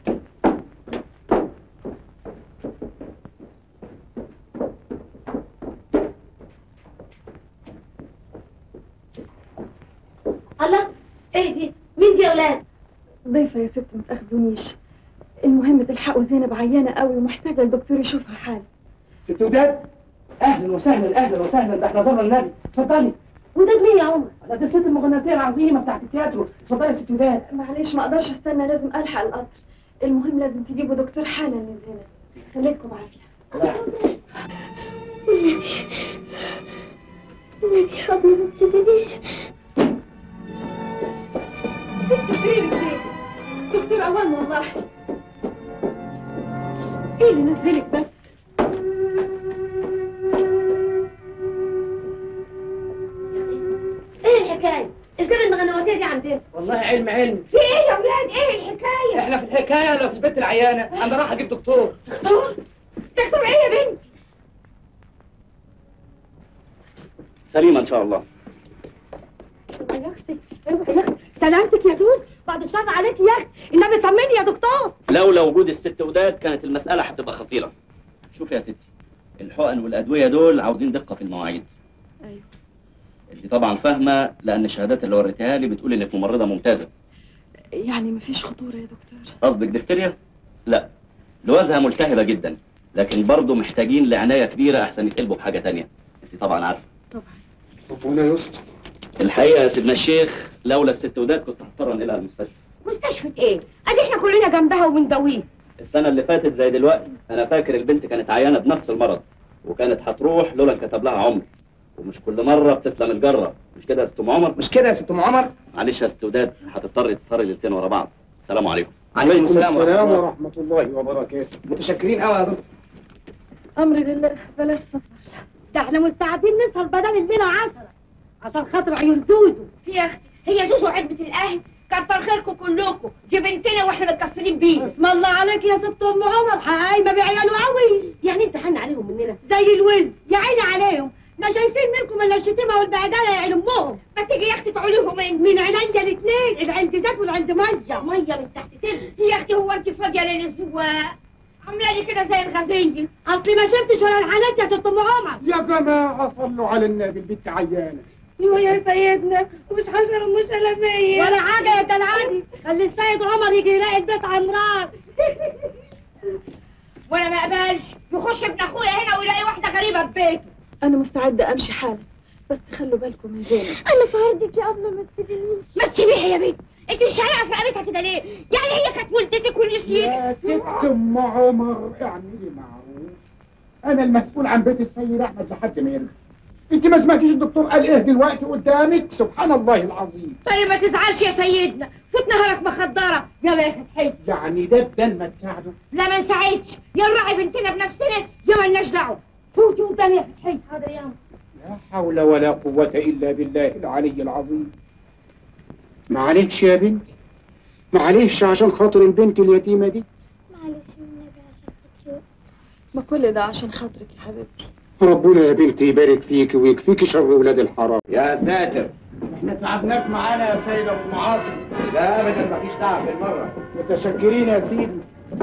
الله، ايه دي؟ مين دي يا اولاد؟ ضيفة يا ست ما تاخذونيش. المهم تلحقوا زينب عيانة قوي ومحتاجة الدكتور يشوفها حالا. ست وداد، اهلا وسهلا اهلا وسهلا، ده احنا زرنا النبي. اتفضلي. وداد مين يا عمر؟ ده الست المغناطيه العظيمه بتاعت التياترو. اتفضلي يا ست وداد. معلش ما اقدرش استنى، لازم الحق القطر. المهم لازم تجيبوا دكتور حالا لزينب. خليكم عافية. النبي يا أبلة ما تسيبنيش. دكتور أوان والله. ايه اللي نزلك بس؟ ايه الحكايه؟ ايش جاب المغنواتيه دي عندنا؟ والله علم علم. في ايه يا اولاد؟ ايه الحكايه؟ احنا في الحكايه لو في البيت العيانه انا راح اجيب دكتور. دكتور؟ دكتور ايه يا بنتي؟ سليمه ان شاء الله. يا اختي اروحي يا اختي. سلامتك يا زوز، بعد الشر عليك يا اختي. النبي طمني يا دكتور. لولا وجود الست وداد كانت المساله هتبقى خطيره. شوف يا ستي، الحقن والادويه دول عاوزين دقه في المواعيد. ايوه. انت طبعا فاهمه لان الشهادات اللي وريتها لي بتقول انك ممرضه ممتازه. يعني مفيش خطوره يا دكتور؟ قصدك دفتريا؟ لا، لوازها ملتهبه جدا، لكن برضه محتاجين لعنايه كبيره احسن يتقلبوا بحاجه تانية. انت طبعا عارفه. طبعا. ربنا يستر. الحقيقه يا سيدنا الشيخ لولا الست وداد كنت هضطر انقلها المستشفى. مستشفى ايه؟ ادي احنا كلنا جنبها وبنداويها. السنه اللي فاتت زي دلوقتي انا فاكر البنت كانت عيانه بنفس المرض، وكانت هتروح لولا انكتب لها عمر، ومش كل مره بتسلم الجره. مش كده يا ست ام عمر؟ مش كده يا ست ام عمر؟ معلش يا ست وداد، هتضطري تسهري ليلتين ورا بعض. السلام عليكم. عليكم السلام السلام ورحمه الله وبركاته. متشكرين قوي يا دكتور. امر لله، بلاش سفر. ده احنا مستعدين نسهر بدل الليله عشرة عشان خاطر عيون زوزو. يا اختي هي زوزو عدة الاهل، كتر خيركم كلكم، دي بنتنا واحنا متكفلين بيها. اسم الله عليك يا ست ام عمر، قايمه بعياله قوي. يعني انت حن عليهم مننا زي الوز، يا عيني عليهم. ما شايفين منكم الا الشتيمه والبعدانه يا عين امهم. ما تيجي يا اختي تعوليهم من من عينيا الاثنين، العند ذات والعند ميه ميه من تحت تل. يا اختي هو انت فاضيه للاسبوع؟ عامله لي كده زي الغزيه. اصلي ما شفتش ولا الحالات يا ست ام عمر. يا جماعه صلوا على النبي، البنت عيانه. ايوه يا سيدنا، ومش حشر ام سلاميه ولا حاجه يا دلعادي. خلي السيد عمر يجي يلاقي البيت عمران. وانا ما اقبلش يخش ابن اخويا هنا ويلاقي واحده غريبه في بيته. انا مستعده امشي حالا، بس خلوا بالكم من زينب. انا في عرضك يا أبلة ما تسيبنيش. ما تسيبيها يا بنت، انت مش عارفه في رقبتها كده ليه؟ يعني هي كانت ولدتك ونسيتك. يا ست ام عمر اعملي معروف، انا المسؤول عن بيت السيد احمد لحد ما يرجع. انت ما سمعتيش الدكتور قال ايه دلوقتي قدامك؟ سبحان الله العظيم. طيب ما تزعلش يا سيدنا، فوت نهارك مخدرة. يلا يا فتحي. يعني ده بدل ما تساعده؟ لا ما نساعدش، يا نراعي بنتنا بنفسنا يا مالناش دعوة. فوتي قدامي يا فتحي. حاضر يا لا حول ولا قوة إلا بالله العلي العظيم. معلش يا بنتي، معلش عشان خاطر البنت اليتيمة دي. معلش والنبي عشان خاطري. ما كل ده عشان خاطرك يا حبيبتي. ربنا يا بنتي يبارك فيك ويكفيك شر ولاد الحرام. يا ساتر، احنا تعبناك معانا يا سيد ابو معاصي. لا ابدا مفيش تعب بالمره. متشكرين يا سيدي.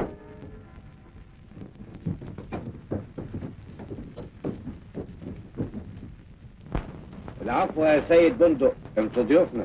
العفو يا سيد بندق، انتوا ضيوفنا.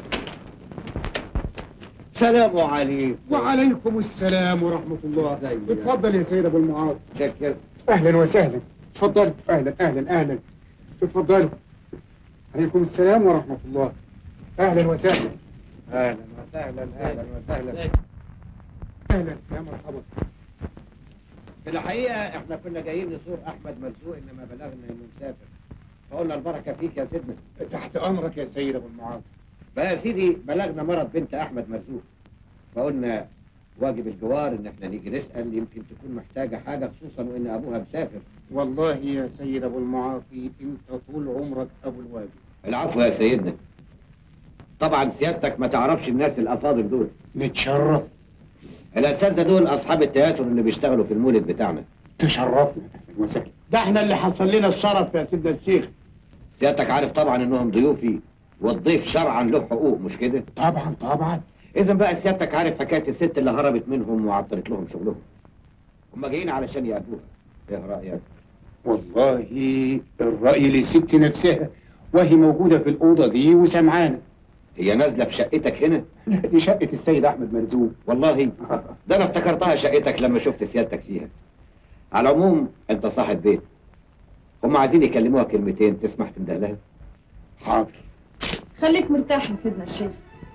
سلام عليكم. وعليكم السلام ورحمة الله. اتفضل يا سيد ابو المعاصي. شكرا. اهلا وسهلا. اتفضل. اهلا اهلا اهلا. اتفضلوا. عليكم السلام ورحمة الله. اهلا وسهلا. اهلا وسهلا اهلا وسهلا. اهلا يا مرحبا. في الحقيقة احنا كنا جايين نزور احمد مرزوق، انما بلغنا انه مسافر. فقلنا البركة فيك يا سيدنا. تحت امرك يا سيد ابو المعاصي. بقى يا سيدي بلغنا مرض بنت احمد مرزوق، فقلنا واجب الجوار ان احنا نيجي نسأل، يمكن تكون محتاجة حاجة، خصوصا وان ابوها مسافر. والله يا سيد ابو المعاصي انت طول عمرك ابو الواجب. العفو يا سيدنا. طبعا سيادتك ما تعرفش الناس الافاضل دول. نتشرف. الاساتذه دول اصحاب التياتر اللي بيشتغلوا في المولد بتاعنا. تشرفنا. اهلا وسهلا. ده احنا اللي حصل لنا الشرف يا سيدنا الشيخ. سيادتك عارف طبعا انهم ضيوفي، والضيف شرعا له حقوق، مش كده؟ طبعا طبعا. اذا بقى سيادتك عارف حكايه الست اللي هربت منهم وعطلت لهم شغلهم. هم جايين علشان يقابلوها. ايه رايك؟ والله الراي للست نفسها، وهي موجوده في الاوضه دي وسمعانا. هي نازله في شقتك هنا؟ لا دي شقه السيد احمد مرزوق. والله ده انا افتكرتها شقتك لما شفت سيادتك فيها. على العموم انت صاحب بيت، هم عايزين يكلموها كلمتين، تسمح تنده لها؟ حاضر. خليك مرتاح يا سيدنا الشيخ،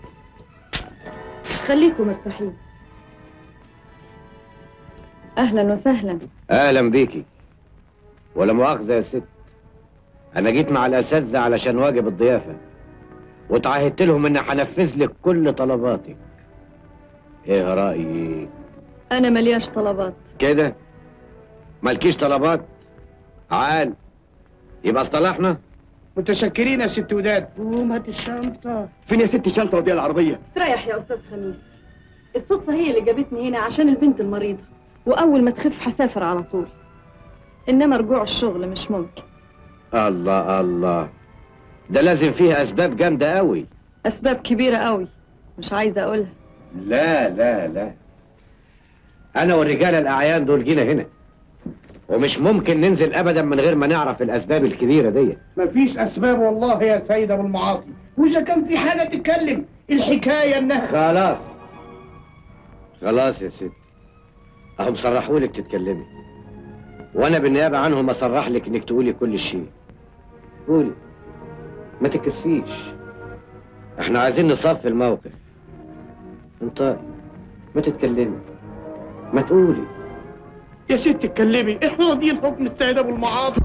خليكم مرتاحين. اهلا وسهلا. اهلا بيكي. ولا مؤاخذه يا ست، انا جيت مع الاساتذه علشان واجب الضيافه، وتعهدت لهم اني هنفذ لك كل طلباتك. ايه رايك؟ انا ملياش طلبات. كده مالكيش طلبات؟ عال، يبقى اصطلحنا. متشكرين يا ست وداد. قوم هات الشنطه. فين يا ست الشنطه ودي العربيه؟ تريح يا استاذ خميس، الصدفه هي اللي جابتني هنا عشان البنت المريضه، واول ما تخف هسافر على طول، انما رجوع الشغل مش ممكن. الله الله، ده لازم فيها اسباب جامده قوي. اسباب كبيره قوي مش عايزه اقولها. لا لا لا، انا والرجاله الاعيان دول جينا هنا، ومش ممكن ننزل ابدا من غير ما نعرف الاسباب الكبيره دي. مفيش اسباب والله يا سيد ابو المعاصي، واذا كان في حاجه تتكلم الحكايه انها. خلاص خلاص يا ست، اهم صرحوا لك تتكلمي، وانا بالنيابه عنهم اصرح لك انك تقولي كل شيء. قولي، ما تكسفيش، احنا عايزين نصفي الموقف. انطقي، ما تتكلمي، ما تقولي. يا ست اتكلمي، احنا راضيين حكم السيد ابو المعاصي.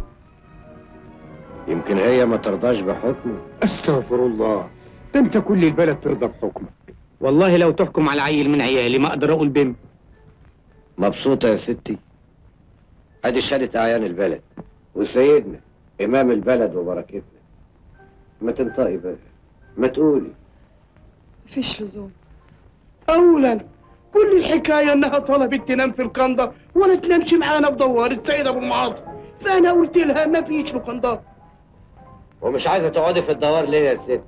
يمكن هي ما ترضاش بحكمه. استغفر الله، ده انت كل البلد ترضى بحكمك. والله لو تحكم على عيل من عيالي ما اقدر اقول بنت. مبسوطه يا ستي؟ ادي شهاده اعيان البلد وسيدنا امام البلد وبركتنا. ما تنطقي بقى، ما تقولي. مفيش لزوم. اولا كل الحكايه انها طلبت تنام في القنده ولا تنامش معانا في دوار السيد ابو المعاصي، فانا قلت لها ما فيش لقنده. ومش عايزه تقعدي في الدوار ليه يا ست؟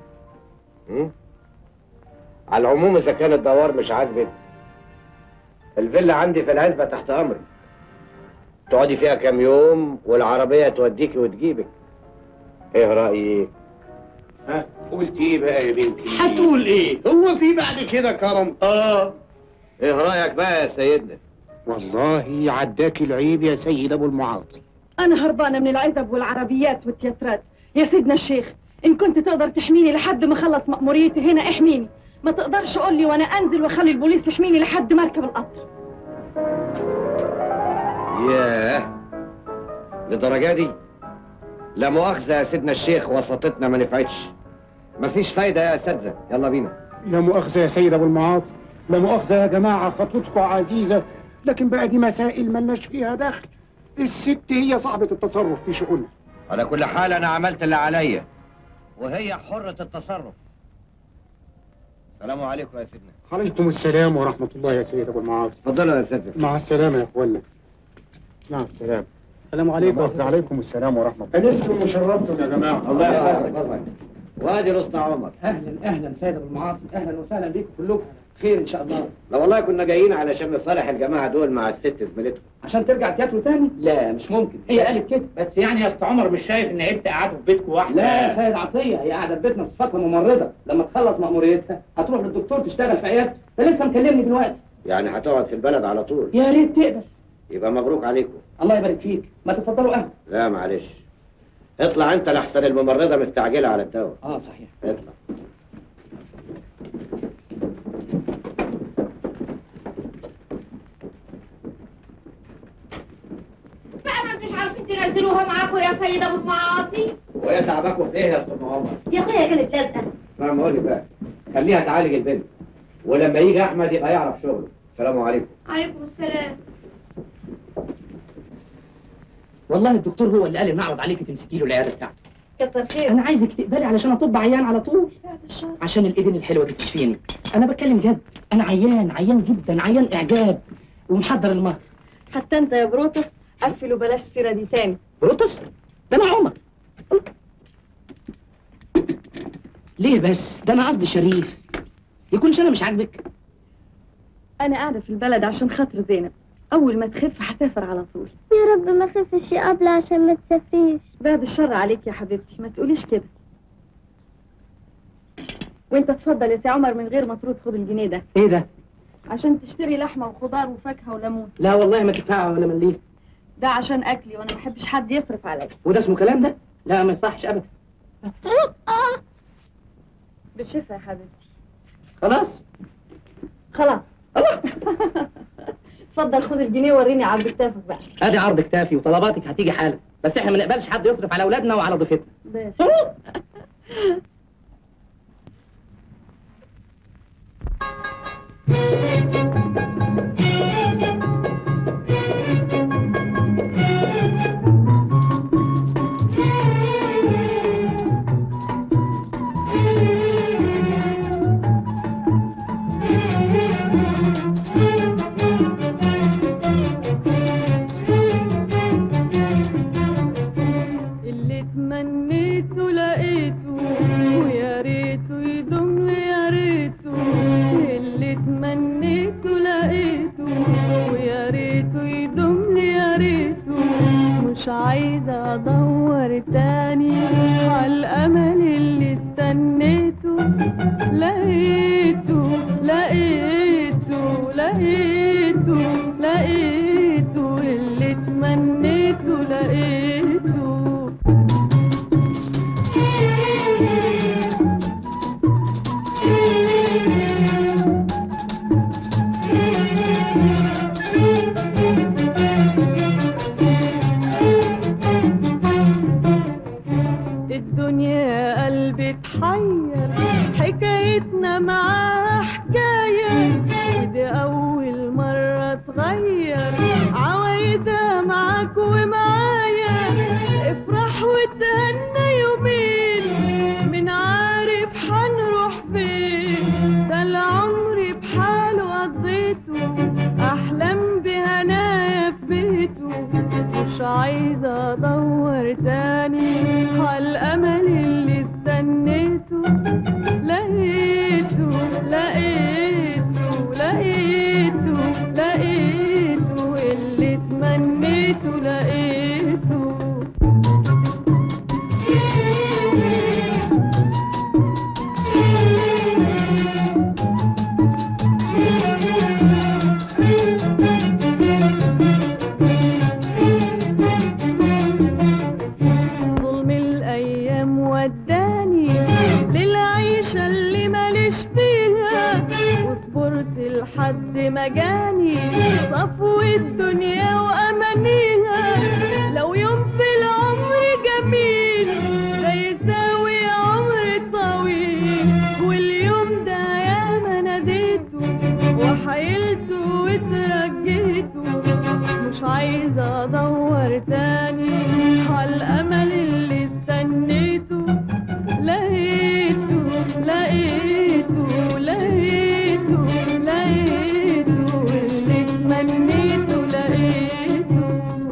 م? على العموم اذا كان الدوار مش عاجبك، الفيلا عندي في العزبه تحت امرك، تقعدي فيها كام يوم والعربيه توديكي وتجيبك. ايه رايك؟ ها قلت ايه بقى يا بنتي؟ هتقول ايه؟ هو في بعد كده كرم؟ اه. ايه رايك بقى يا سيدنا؟ والله عداك العيب يا سيد ابو المعاصي. انا هربانه من العزب والعربيات والتياترات يا سيدنا الشيخ، ان كنت تقدر تحميني لحد ما اخلص مأموريتي هنا احميني، ما تقدرش قول لي وانا انزل واخلي البوليس يحميني لحد ما اركب القطر. ياه، للدرجه دي؟ لا مؤاخذة يا سيدنا الشيخ، وسطتنا ما نفعتش. مفيش فايدة يا أساتذة، يلا بينا. لا مؤاخذة يا سيد أبو المعاطي، لا مؤاخذة يا جماعة، خطوتكم عزيزة، لكن بقى دي مسائل ملناش فيها دخل. الست هي صاحبة التصرف في شؤونها. على كل حال أنا عملت اللي عليا، وهي حرة التصرف. السلام عليكم يا سيدنا. عليكم السلام ورحمة الله يا سيد أبو المعاطي. اتفضلوا يا أساتذة. مع السلامة يا أخوانا. مع السلامة. السلام عليكم. وعليكم السلام ورحمة الله. أنستم وشرفتم يا جماعة. الله يحفظك. وادي الأسطى عمر. اهلا اهلا سيد ابو المعاطي، اهلا وسهلا بيكم كلكم، خير ان شاء الله. لا والله كنا جايين علشان نصالح الجماعة دول مع الست زميلتهم. عشان ترجع تياترو تاني؟ لا مش ممكن، هي قالت كده. بس يعني يا اسطى عمر مش شايف ان عيب تقعدوا في بيتكم واحده؟ لا يا سيد عطيه، هي قاعده في بيتنا بصفتها ممرضه، لما تخلص مأموريتها هتروح للدكتور تشتغل في عيادته، ده لسه مكلمني دلوقتي. يعني هتقعد في البلد على طول؟ يا ريت تقبل. يبقى مبروك عليكم. الله يبارك فيك، ما تتفضلوا قهوه. لا معلش، اطلع انت لحسن الممرضة مستعجلة على الدواء. اه صحيح. اطلع. بقى ما انتوش عارفين تنزلوها معاكم يا سيد ابو المعاطي؟ وهي تعباكوا في ايه يا استاذ عمر؟ يا اخويا كانت لازقه. فاهم اقول لك بقى، خليها تعالج البنت، ولما يجي احمد يبقى يعرف شغله. السلام عليكم. عليكم السلام. والله الدكتور هو اللي قال لي نعرض عليك تمسكي له العياده بتاعته. كتر خير. انا عايزك تقبلي علشان اطب عيان على طول، عشان الايدين الحلوه دي تشفيني. انا بتكلم جد، انا عيان عيان جدا، عيان اعجاب، ومحضر المهر. حتى انت يا بروتس قفل وبلاش السيره دي تاني. بروتس؟ ده انا عمر. ليه بس؟ ده انا قصدي شريف. يكونش انا مش عاجبك؟ انا قاعده في البلد عشان خاطر زينب، اول ما تخف هسافر على طول. يا رب ما خفش يا قبل عشان ما تسافريش. بعد الشر عليك يا حبيبتي، ما تقوليش كده. وانت اتفضل يا سي عمر، من غير ما ترد خد الجنيه ده. ايه ده؟ عشان تشتري لحمه وخضار وفاكهه وليمون. لا والله ما تدفع ولا مليم. ده عشان اكلي وانا ما بحبش حد يصرف عليا. وده اسمه كلام ده؟ لا ما يصحش ابدا. بالشفا يا حبيبتي. خلاص؟ خلاص. اتفضل خد الجنيه وريني عرض كتافك بقى. ادي عرض كتافي وطلباتك هتيجي حالا، بس احنا ما نقبلش حد يصرف على اولادنا وعلى ضيفتنا. بس. اللي تمنيته لقيته ويا ريته يدوم لي، يا ريته اللي تمنيته لقيته ويا ريته يدوم لي، يا ريته مش عايزه ادور تاني عالامل اللي استنيته، لقيته لقيته لقيته لقيته اللي تمنيته لقيته. الدنيا قلبي تحير، حكايتنا معاها حكاية، ودي أول مرة تغير عوايدها معاك ومعايا. افرح وتهنى يومين، من عارف حنروح فين، ده العمر بحاله قضيته، أحلام بهنايا في بيته، مش عايزة أدور تاني عالأمل اللي استنيته، لقيته لقيته لقيته لقيته اللي تمنيته لقيته. ظلم الأيام وداني للعيشة اللي ماليش فيها، وصبرت لحد ما جاني صفو الدنيا وأمانيها، تاني عالأمل اللي استنيته لقيته لقيته لقيته لقيته اللي تمنيته لقيته.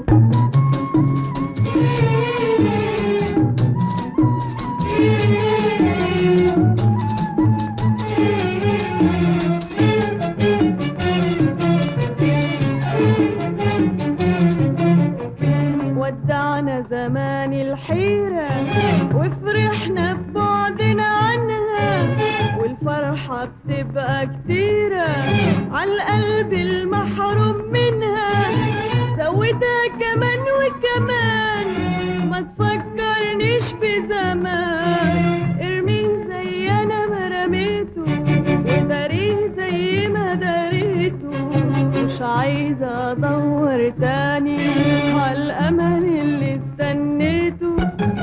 ودعنا زمان الحيرة وفرحنا ببعدنا عنها، والفرحة بتبقى كتيرة عالقلب المحروم منها. زودها كمان وكمان ما تفكرنيش بزمان، ارميه زي انا ما رميته وداريه زي ما داريته. مش عايزة ادور تاني عالامل اللي استنيته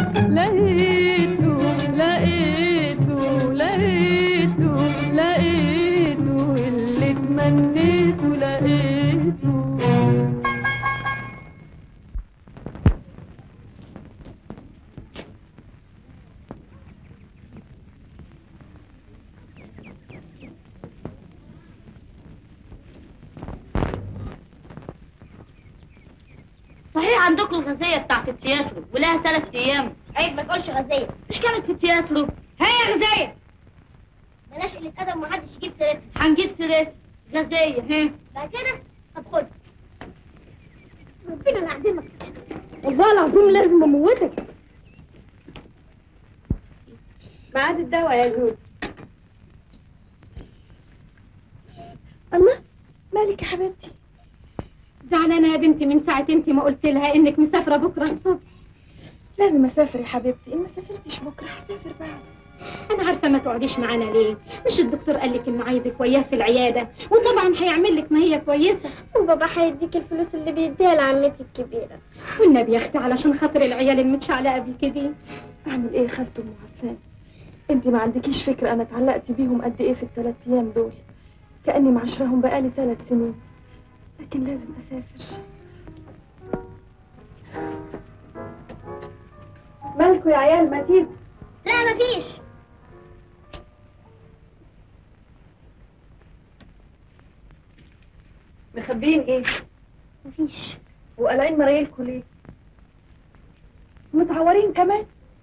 لقيته لقيته لقيته لقيته اللي تمنيته لقيته. صحيح عندكم الغازية بتاعت التياترو ولها ثلاث ايام. عيب ما تقولش غازية، مش كانت في التياترو؟ هي غازية. بلاش قلة أدب ومحدش يجيب سيرتها. هنجيب سيرتها غازية. ها بقى كده؟ طب خد. ربنا يعدمك. والله العظيم لازم اموتك. ميعاد الدواء يا زوز. الله مالك يا حبيبتي؟ زعلانة يا بنتي من ساعة انت ما قلت لها انك مسافرة بكرة الصبح. لازم اسافر يا حبيبتي، ان ما سافرتش بكره هسافر بعد. انا عارفة ما تقعديش معانا ليه؟ مش الدكتور قال لك انه عايزك وياه في العيادة، وطبعا هيعمل لك ما هي كويسة. وبابا هيديك الفلوس اللي بيديها لعمتي الكبيرة. والنبي يا اختي علشان خاطر العيال المتشعلقة بيكي دي. اعمل ايه يا خالته ام عفان؟ انت ما عندكيش فكرة انا اتعلقت بيهم قد ايه في الثلاث ايام دول. كأني معاشرهم بقالي ثلاث سنين، لكن لازم اسافر. مالكوا يا عيال ما تيجوا؟ لا مفيش. مخبيين ايه؟ مفيش. وقلعين مرايلكوا ليه؟ متعورين كمان؟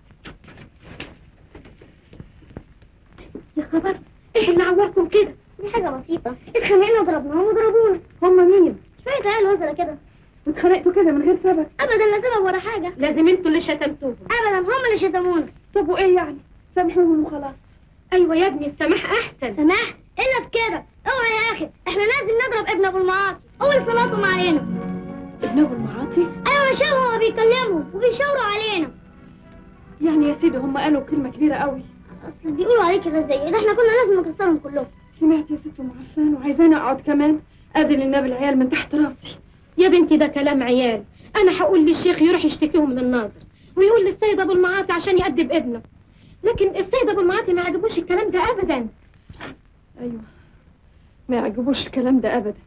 يا خبر ايه اللي عوركم كده؟ دي حاجة بسيطة، اتخانقنا وضربناهم وضربونا. هم مين؟ شوية عيال وزرة كده. واتخانقتوا كده من غير سبب؟ أبدا لا سبب ولا حاجة. لازم انتوا اللي شتمتوهم. أبدا هم اللي شتمونا. طب وايه يعني؟ سامحوهم وخلاص. ايوه يا ابني السماح احسن. سماح؟ إلا في كده. اوعى يا أخي، احنا لازم نضرب ابن أبو المعاطي. هو اللي صلاتهم علينا. ابن أبو المعاطي؟ أيوة شايف هو بيكلمهم وبيشاوروا علينا. يعني يا سيدي هم قالوا كلمة كبيرة قوي. أصل بيقولوا عليك غزية، ده احنا كنا لازم نكسرهم كلهم. سمعت يا ست ام عفان وعايزاني اقعد كمان؟ اذن النبي العيال من تحت راسي. يا بنتي ده كلام عيال. انا هقول للشيخ يروح يشتكيهم للناظر ويقول للسيد ابو المعاطي عشان يأدب ابنه، لكن السيد ابو المعاطي ما يعجبوش الكلام ده ابدا. ايوه ما يعجبوش الكلام ده ابدا.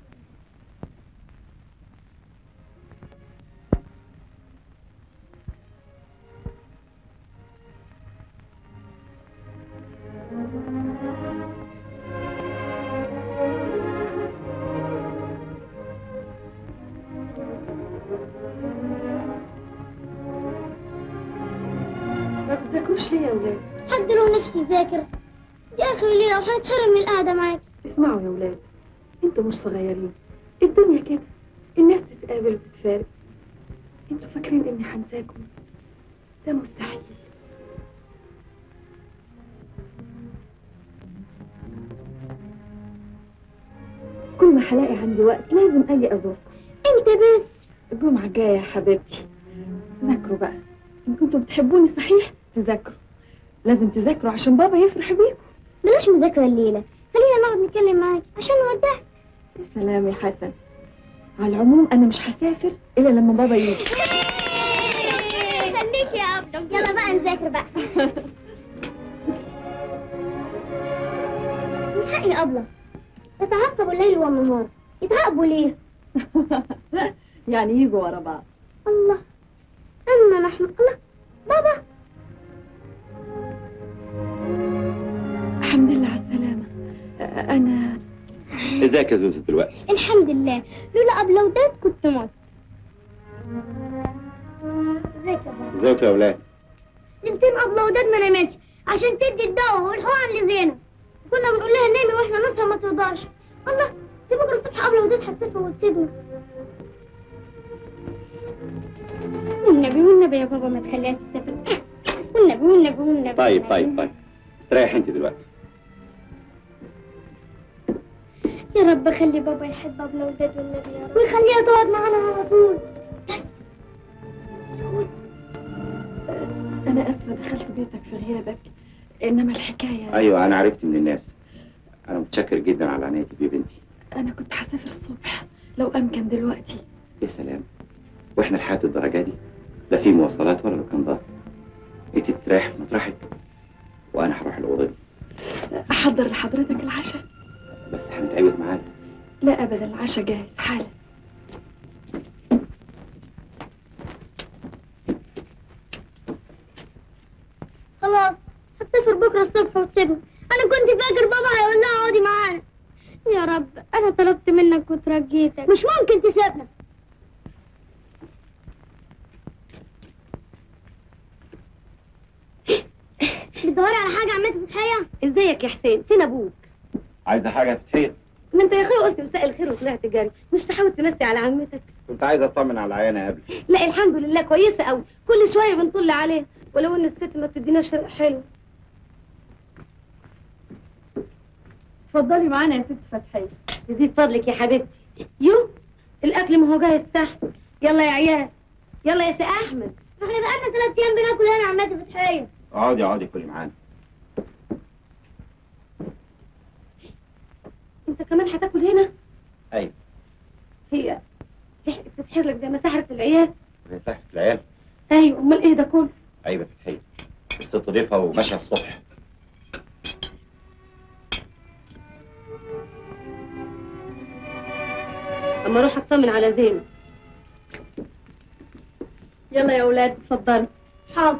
ما بتذاكروش ليه يا ولاد؟ حد له نفسي يذاكر. دي آخر ليلة وهنتحرم من القعدة معاكي. اسمعوا يا ولاد، انتوا مش صغيرين، الدنيا كده، الناس تتقابل وتتفارق. انتوا فاكرين اني هنساكم؟ ده مستحيل. كل ما هلاقي عندي وقت لازم اجي ازوركم. امتى بس؟ الجمعة الجاية يا حبيبتي. ذاكروا بقى، ان كنتوا بتحبوني صحيح تذاكروا. لازم تذاكروا عشان بابا يفرح بيكم. بلاش مذاكرة الليلة، خلينا نقعد نتكلم معاكي عشان نودعك. يا سلام يا حسن. على العموم انا مش هسافر الا لما بابا يجي. خليك يا ابني. يلا بقى نذاكر بقى. من حقي يا ابله يتعاقبوا الليل والنهار. يتعاقبوا ليه؟ يعني يجوا ورا بعض. الله احمد. الله بابا. الحمد لله على السلامة. أنا ازيك يا زوزو دلوقتي؟ الحمد لله، لولا ابلودات كنت مت. ازيك يا بابا؟ ازيك يا اولاد؟ نسيم ابلودات ما نامتش عشان تدي الدواء والحقن لزينب. كنا بنقول لها نامي واحنا نصحى ما ترضاش. الله، دي بكره الصبح ابلودات هتسافر وتسيبنا. والنبي والنبي يا بابا ما تخليها تسافر. والنبي والنبي والنبي. طيب طيب طيب استريح انت دلوقتي. يا رب خلي بابا يحب ابلودات والنبي يا رب، ويخليها تقعد معانا على طول. أنا أسفة دخلت بيتك في غيابك، إنما الحكاية ايوه انا عرفت من الناس. انا متشكر جدا على عنايتك يا بنتي. أنا كنت هسافر الصبح لو أمكن دلوقتي. يا سلام، واحنا لحد الدرجه دي لا في مواصلات ولا لوكندات. انت تريح في مطرحك وانا هروح الاوضه دي. أحضر لحضرتك العشاء؟ بس هنتعود معاك. لا أبدا، العشاء جاهز حالا. خلاص هتسافر بكره الصبح وتسيبنا. انا كنت فاكر بابا هيقول لها اقعدي معانا. يا رب انا طلبت منك وترجيتك، مش ممكن تسيبنا. بتدوري على حاجه عمتي فتحيه؟ ازيك يا حسين؟ فين ابوك؟ عايزه حاجه تتحيل؟ ما انت يا اخويا قلت مساء الخير وطلعت جري، مش تحاول تمسي على عمتك؟ كنت عايز اطمن على العيانه قبل. لا الحمد لله كويسه قوي، كل شويه بنطل عليها، ولو ان الست ما بتديناش رق حلو. اتفضلي معانا يا ست فتحيه. يزيد فضلك يا حبيبتي. يو الاكل ما هو جاهز تحت. يلا يا عيال، يلا يا سي احمد. احنا بقالنا ثلاث ايام بناكل هنا عمتي فتحيه. اقعدي اقعدي كلي معانا. انت كمان هتاكل هنا؟ ايوه. هي تتحر لك زي ما سحرت العيال. زي سحرة العيال؟ ايوه، امال ايه ده كله؟ ايوه فتحيه، الست ضيفه وماشيه الصبح. اما اروح اطمن على زينب. يلا يا اولاد اتفضلوا. حاضر.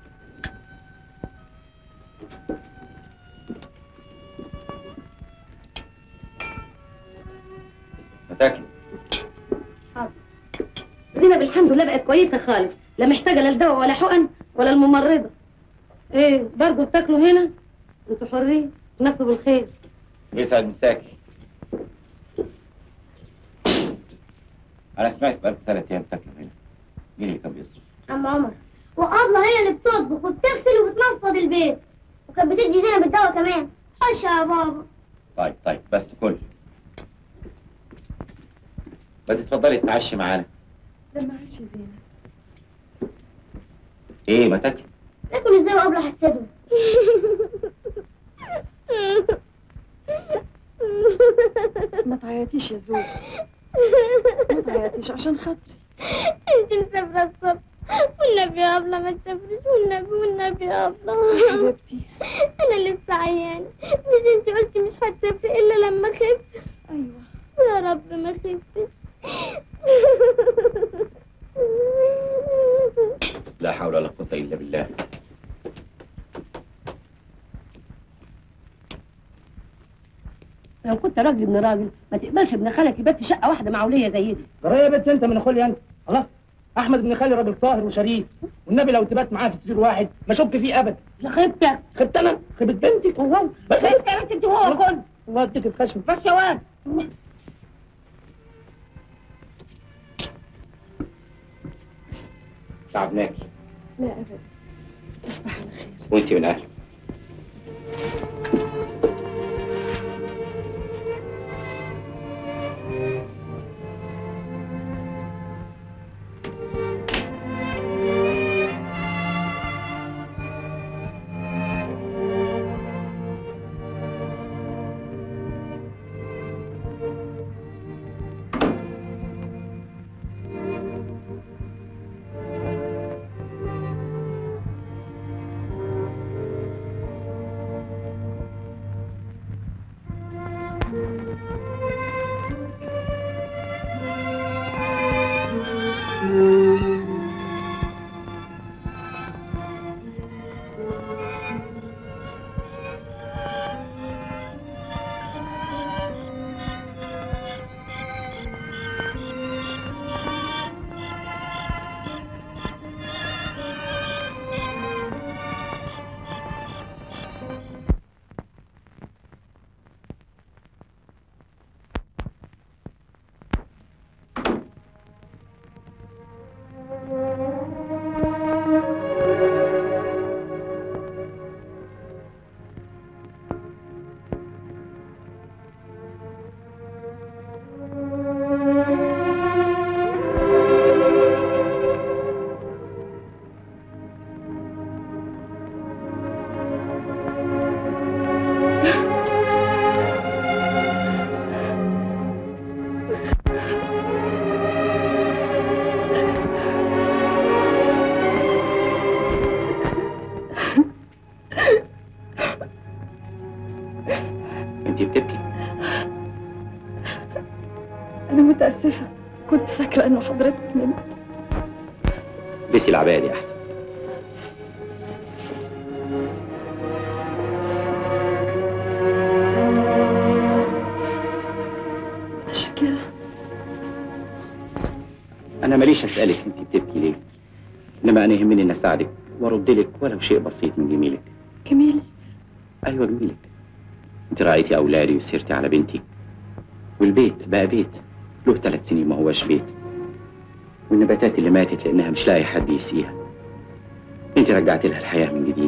ما تاكلوا. حاضر. زينب الحمد لله بقت كويسه خالص، لا محتاجه لا الدواء ولا حقن ولا الممرضه. ايه برضه بتاكلوا هنا؟ انتوا حرين، نفسوا بالخير. يسعد مساكي. انا سمعت بقالكم ثلاث ايام تاكلوا هنا. مين اللي كان بيصرف؟ عم عمر، وابله هي اللي بتطبخ وبتغسل وبتنفض البيت، وكانت بتدي زينب الدواء كمان. خش يا بابا. طيب طيب بس كل ما تتفضلي تتعشي معانا. ده معاش زينب. ايه ما تاكلوا؟ ناكل ازاي وابله هتسيبنا؟ ما تعيطيش يا زوز، ما تعيطيش عشان خاطري. انت مسافره الصبح، والنبي يا ابله ما تسافريش، والنبي والنبي يا ابله. حبيبتي انا لسه عيانه، مش انت قلتي مش هتسافري الا لما اخف؟ ايوه يا رب ما اخفش. لا حول ولا قوة الا بالله. لو كنت راجل ابن راجل ما تقبلش ابن خالك يبات في شقه واحده مع وليه زي دي. جرايه يا بنت انت من اخويا انت. الله، احمد ابن خالي راجل طاهر وشريف، والنبي لو تبات معاه في سرير واحد ما شك فيه ابدا. يا خيبتك. خبت انا؟ خبت بنتك؟ والله بس خيبتك يا بنت انت وهو كل. الله يديك الخشم. بس يا واد. تعبناكي. لا ابدا، تصبح على خير. وانت من اهلك. متأسفة، كنت فاكرة إنه حضرتك مني. بسي العباية دي أحسن. متشكرة. أنا ماليش أسألك أنت بتبكي ليه، إنما أنا يهمني إن أساعدك وأرد لك ولو شيء بسيط من جميلك. جميلي؟ أيوة جميلك. أنت راعيتي أولادي وسيرتي على بنتي، والبيت بقى بيت له ثلاث سنين ما هوش بيت، والنباتات اللي ماتت لأنها مش لاقي حد يسقيها أنت رجعت لها الحياة من جديد.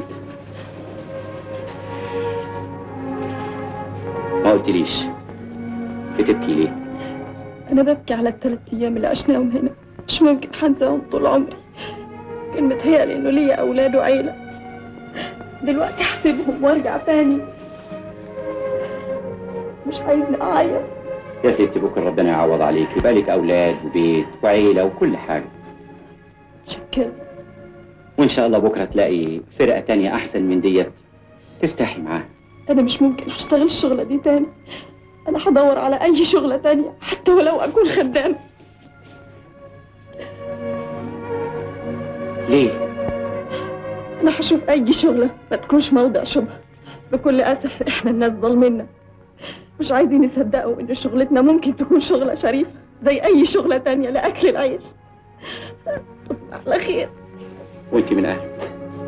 ما قلتليش بتبكي ليه؟ أنا ببكي على الثلاث أيام اللي عشناهم هنا، مش ممكن هنساهم طول عمري. كان متهيألي إنه ليا أولاد وعيلة، دلوقتي هسيبهم وأرجع تاني. مش عايزني أعيط. يا ستي بكرة ربنا يعوض عليك، يبقى لك أولاد وبيت وعيلة وكل حاجة. شكرا. وإن شاء الله بكرة تلاقي فرقة تانية أحسن من ديت ترتاحي معاها. أنا مش ممكن هشتغل الشغلة دي تاني، أنا هدور على أي شغلة تانية حتى ولو أكون خدامة. ليه؟ أنا هشوف أي شغلة ما تكونش موضع شبهة. بكل أسف إحنا الناس ظالمينا، مش عايزين يصدقوا إن شغلتنا ممكن تكون شغلة شريفة زي أي شغلة تانية لأكل العيش. على خير. وأنت من أهلك.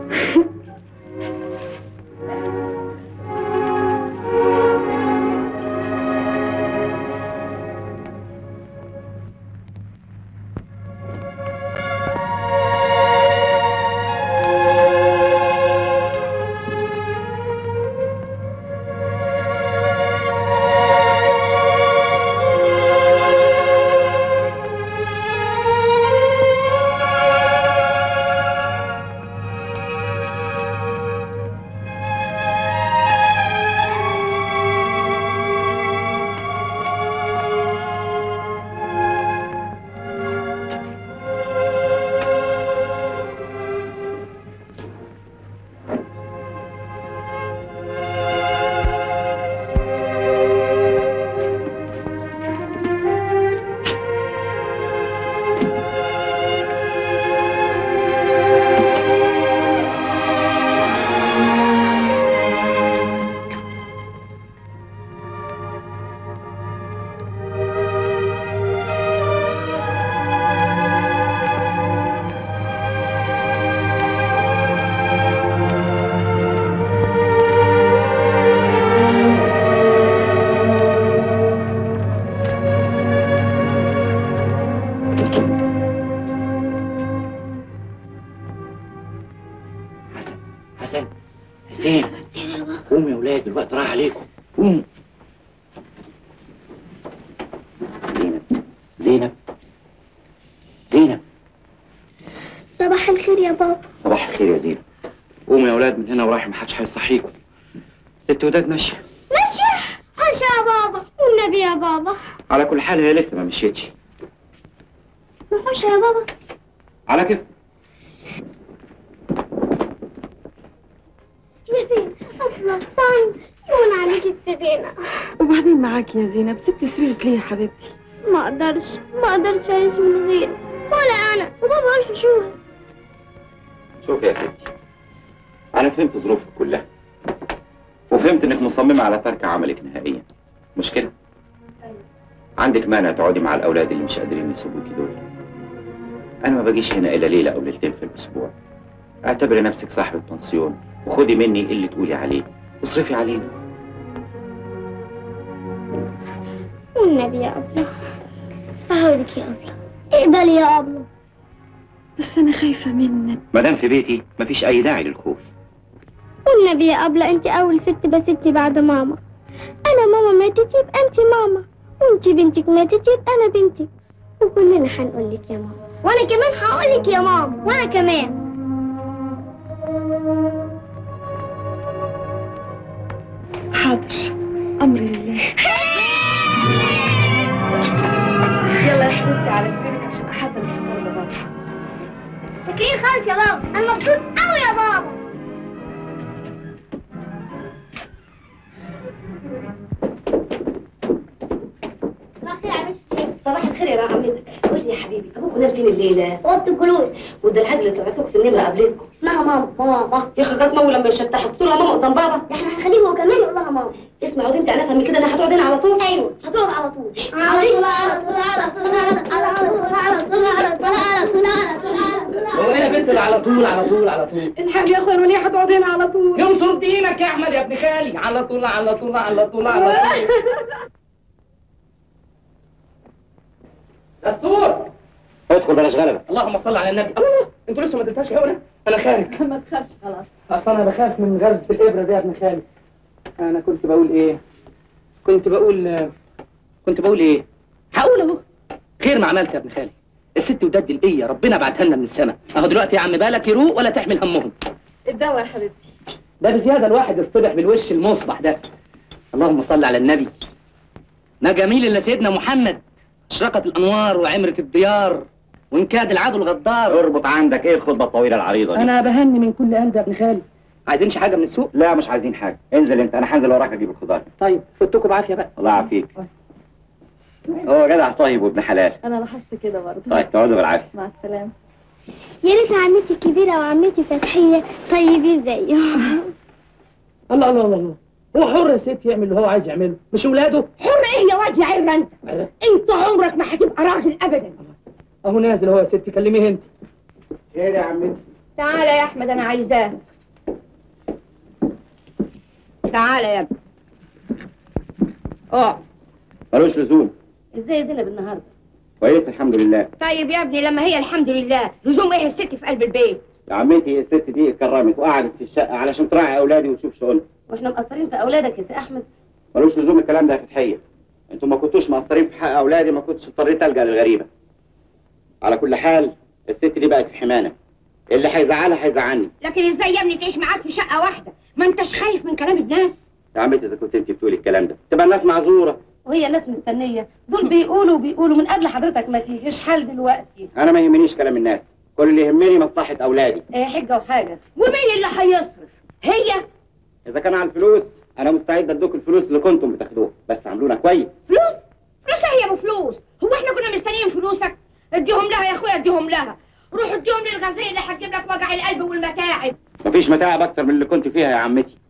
قوموا يا ولاد الوقت راح عليكم، قوموا. زينب زينب زينب. صباح الخير يا بابا. صباح الخير يا زينب. قوموا يا ولاد من هنا ورايح، محدش هيصحيكم. ست وداد ماشيه. ماشيه؟ حاشا يا بابا، والنبي يا بابا. على كل حال هي لسه ما مشيتش. نخش يا بابا. على كيف. يا زين اصلا صايم يقول عليكي تسيبينا. وبعدين معاكي يا زينب، سبت سريرك ليه يا حبيبتي؟ ما اقدرش ما اقدرش اعيش من غيرك، ولا انا وبابا الف شوف. شوف يا ستي، انا فهمت ظروفك كلها وفهمت انك مصممه على ترك عملك نهائيا، مش كده؟ عندك مانع تقعدي مع الاولاد اللي مش قادرين يسيبوكي دول؟ انا ما باجيش هنا الا ليله او ليلتين في الاسبوع. اعتبري نفسك صاحبة بنسيون وخدي مني اللي تقولي عليه، اصرفي علينا. والنبي يا أبلة، أهودك يا أبلة، اقبلي يا أبلة. بس انا خايفه منك. ما دام في بيتي مفيش اي داعي للخوف. والنبي يا أبلة انت اول ست بستي بعد ماما. انا ماما ماتت يبقى انت ماما، وانت بنتك ماتت يبقى انا بنتك، وكلنا هنقول لك يا ماما. وانا كمان هقول لك يا ماما، وانا كمان. حاضر، امر لله. يلا يا حبيبتي على كبيرك عشان احضر الفطار لبابا. شاكرين خالص يا بابا، انا مبسوط قوي يا بابا. صباح الخير يا عمتك. قول لي يا حبيبي، ابوك نام فين الليله؟ اوضه الجلوس. وده الحاجه اللي طلعتوك في النمره قبلتكم اسمها ماما. ماما يا اخي جت ماما لما يشتحوا قلت لها ماما قدام بابا. احنا هنخليه هو كمان يقول لها ماما. اسمع ودي انت عنتها من كده انها هتقعد هنا على طول. ايوه هتقعد على طول على طول على طول على طول على طول على طول على طول على طول على طول على طول. هو ايه يا بنت اللي على طول على طول على طول؟ الحاج يا اخويا وليه هتقعد هنا على طول؟ ينصر دينك يا احمد يا ابن خالي، على طول على طول على طول على طول. دستور ادخل بلاش غلبة. اللهم صل على النبي. الله، انتوا لسه ما اديتهاش هنا؟ انا خارج. ما تخافش خلاص. اصل انا بخاف من غرزة الابرة دي يا ابن خالي. انا كنت بقول ايه؟ كنت بقول كنت بقول ايه؟ هقول اهو. خير ما عملت يا ابن خالي. الست وداد القية ربنا بعتها لنا من السماء. اهو دلوقتي يا عم بالك يروق ولا تحمل همهم. الدواء يا حبيبتي. ده بزيادة الواحد يصطبح بالوش المصبح ده. اللهم صل على النبي. ما جميل الا سيدنا محمد. اشرقت الانوار وعمرت الديار وان كاد العدو الغدار. اربط عندك ايه الخطبة الطويلة العريضة دي؟ انا بهني من كل قلبي يا ابن خالي. عايزينش حاجة من السوق؟ لا مش عايزين حاجة، انزل انت، انا هنزل وراك اجيب الخضار. طيب فوتكم بعافية بقى. الله يعافيك. هو جدع طيب وابن حلال. انا لاحظت كده برضه. طيب تقعدوا بالعافية. مع السلامة. يا ريت عمتي الكبيرة وعمتي فتحية طيبين زيهم. الله الله الله، هو حر يا ست يعمل اللي هو عايز يعمله، مش ولاده؟ حر ايه يا واد يا عرة انت؟ انت عمرك ما هتبقى راجل ابدا. اهو نازل اهو يا ست، كلميه انت. خير يا عمتي؟ تعالى يا احمد انا عايزاه. تعالى يا ابني. اه ملوش لزوم. ازاي زينب النهارده؟ كويس الحمد لله. طيب يا ابني لما هي الحمد لله، لزوم ايه الست في قلب البيت؟ يا عمتي الست دي اتكرمت وقعدت في الشقة علشان تراعي اولادي وتشوف شغلها. واحنا مقصرين في اولادك يا سي احمد؟ ملوش لزوم الكلام ده يا فتحية. انتوا ما كنتوش مقصرين في حق اولادي ما كنتش اضطريت الجا للغريبة. على كل حال الست دي بقت في حمانة، اللي هيزعلها هيزعلني. لكن ازاي يا ابني تعيش معاك في شقه واحده؟ ما انتش خايف من كلام الناس؟ يا عمتي اذا كنت انت بتقولي الكلام ده تبقى الناس معذورة. وهي الناس مستنيه، دول بيقولوا بيقولوا من قبل حضرتك ما تيجيش حال دلوقتي. انا ما يهمنيش كلام الناس، كل اللي يهمني مصلحة اولادي. ايه حجه وحاجه، ومين اللي هيصرف؟ هي؟ اذا كان على الفلوس انا مستعد ادوك الفلوس اللي كنتم بتاخدوها، بس عاملونا كويس. فلوس؟ فلوس ايه يا ابو فلوس؟ هو احنا كنا مستنيين فلوسك؟ اديهم لها يا اخويا اديهم لها. روح اديهم للغزيه اللي هتجيب لك وجع القلب والمتاعب. مفيش متاعب اكتر من اللي كنت فيها يا عمتي.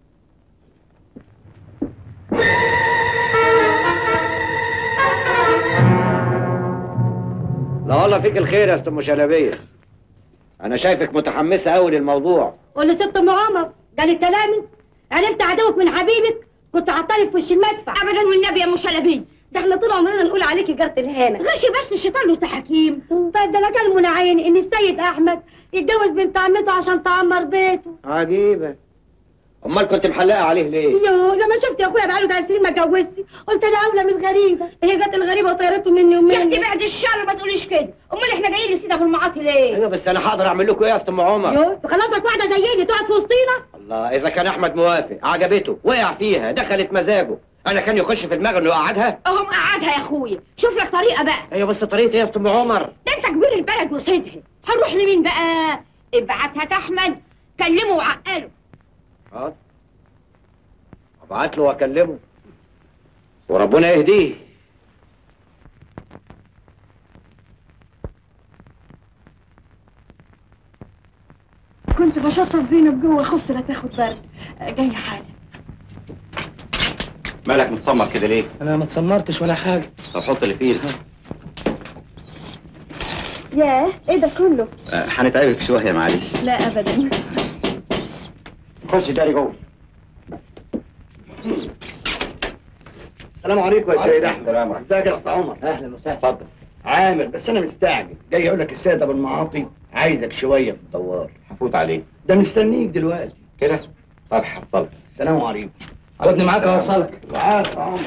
لا والله فيك الخير يا استاذ مشلبيه. انا شايفك متحمسه قوي للموضوع. واللي سبت ام عمر قال كلامي، علمت عدوك من حبيبك كنت هطالب في وش المدفع. ابدا والنبي يا ام شلبيه، ده احنا طول عمرنا نقول عليكي جارة الهانه. غشي بس الشيطان له تحكيم. طيب ده انا كان منعين ان السيد احمد يتجوز بنت عمته عشان تعمر بيته. عجيبه. امال كنت محلقه عليه ليه؟ يوه لما شفت يا اخويا بقاله ثلاث سنين ما اتجوزتي قلت انا اولى من الغريبه. هي جت الغريبه وطيرته مني ومني. يا اختي بعد الشر ما تقوليش كده، امال احنا جايين لسيدة ابو المعاطي ليه؟ ايوه بس انا هقدر اعمل لكم ايه يا استاذ ام عمر؟ يوه خلاص واحده زيني تقعد في وسطينا؟ الله، اذا كان احمد موافق عجبته وقع فيها دخلت مزاجه، انا كان يخش في دماغه انه يقعدها؟ اهو مقعدها يا اخويا، شوف لك طريقه بقى. ايوه بس طريقه ايه يا استاذ ام عمر؟ ده انت كبير البلد وسيدها، هنروح لمين بقى؟ ابعتها احمد كلمه وعقله. حاضر ابعت له واكلمه وربنا يهديه. كنت بشطب زينب جوه خفت لا تاخد بالك. جاي حالي. مالك متسمر كده ليه؟ انا ما اتسمرتش ولا حاجه. طب حط اللي في ايدك. ياه ايه ده كله؟ أه هنتعبك شويه معلش. لا ابدا. خش داري جوه. السلام عليكم يا سيد احمد. السلام عليكم. ازيك يا استاذ عمر؟ اهلا وسهلا. اتفضل. عامر، بس انا مستعجل، جاي اقول لك السيد ابو المعاطي عايزك شويه في الدوار. هفوت عليه. ده مستنيك دلوقتي. كده؟ طب حصلك. السلام عليكم. خدني معاك اوصلك. معاك يا عمر.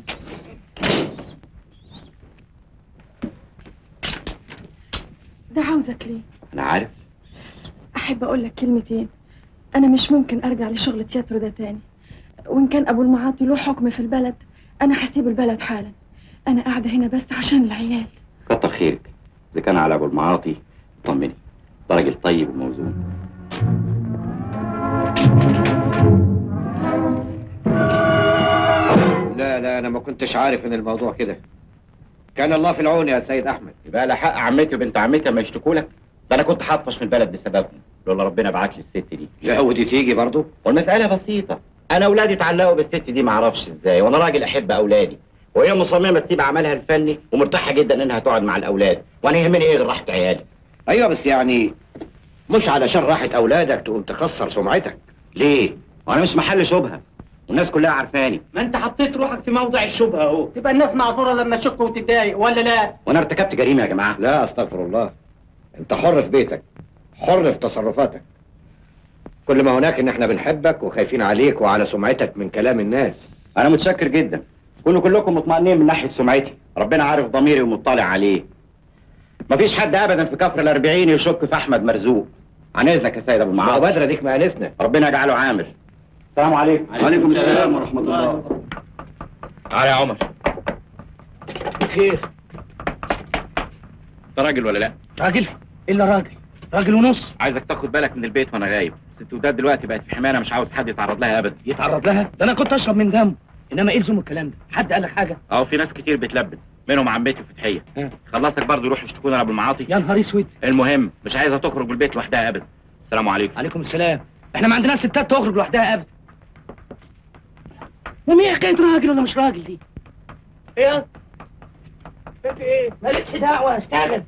ده عاوزك ليه؟ انا عارف. احب اقول لك كلمتين. انا مش ممكن ارجع لشغل التياترو ده تاني، وان كان ابو المعاطي له حكم في البلد انا هسيب البلد حالا. انا قاعده هنا بس عشان العيال. كتر خيرك. اذا كان على ابو المعاطي طمني، ده راجل طيب وموزون. لا لا انا ما كنتش عارف ان الموضوع كده. كان الله في العون يا سيد احمد. يبقى لا حق عمتي وبنت عمتي ما يشتكوا لك. ده انا كنت هطفش من البلد بسببهم لولا ربنا بعت لي الست دي. لا ودي تيجي برضه؟ والمساله بسيطه. انا اولادي اتعلقوا بالست دي ما اعرفش ازاي، وانا راجل احب اولادي، وهي مصممه تسيب عملها الفني ومرتاحه جدا انها تقعد مع الاولاد، وانا يهمني ايه غير راحه عيالي. ايوه بس يعني مش علشان راحه اولادك تقوم تكسر سمعتك. ليه؟ وانا مش محل شبهه والناس كلها عارفاني. ما انت حطيت روحك في موضع الشبهه اهو. تبقى الناس معذوره لما تشك وتتضايق ولا لا؟ وانا ارتكبت جريمه يا جماعه؟ لا استغفر الله. انت حر في بيتك، حر في تصرفاتك. كل ما هناك ان احنا بنحبك وخايفين عليك وعلى سمعتك من كلام الناس. انا متشكر جدا. كل كلكم مطمئنين من ناحيه سمعتي، ربنا عارف ضميري ومطلع عليه. مفيش حد ابدا في كفر الاربعين يشك في احمد مرزوق. عن اذنك يا سيد ابو المعاطي. بدر ديك مقالسنا. ربنا يجعله عامر. السلام عليكم. وعليكم السلام ورحمه الله. تعالى يا عمر. خير؟ انت راجل ولا لا؟ راجل؟ الا راجل، راجل ونص. عايزك تاخد بالك من البيت وانا غايب. ست وداد دلوقتي بقت في حمايه، مش عاوز حد يتعرض لها ابدا. يتعرض لها؟ ده انا كنت اشرب من دمه، انما ايه لزوم الكلام ده؟ حد قال لك حاجه؟ اهو في ناس كتير بتلبن، منهم عمتي وفتحيه. خلصتك برضه يروح يشتكونا لابو المعاطي. يا نهار اسود. المهم مش عايزه تخرج من البيت لوحدها ابدا. السلام عليكم. عليكم السلام. احنا ما عندناش ستات تخرج لوحدها ابدا. ومين حكايه راجل ولا مش راجل دي؟ ايه؟ في ايه؟ مالكش دعوه، اشتغل.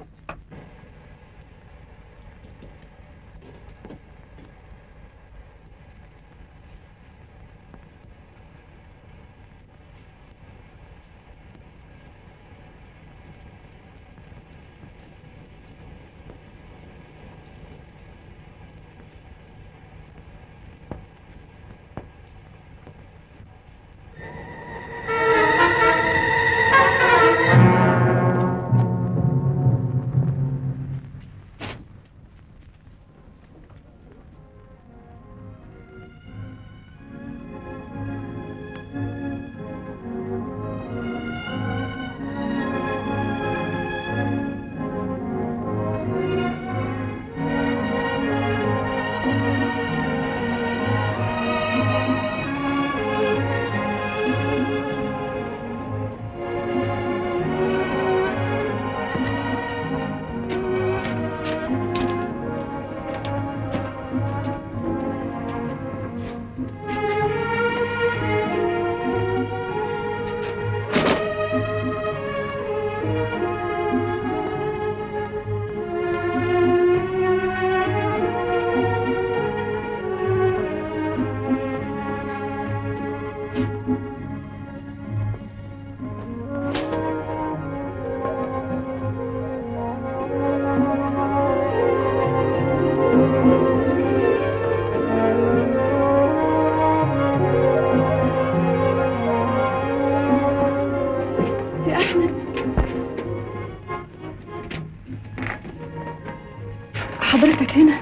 حضرتك هنا؟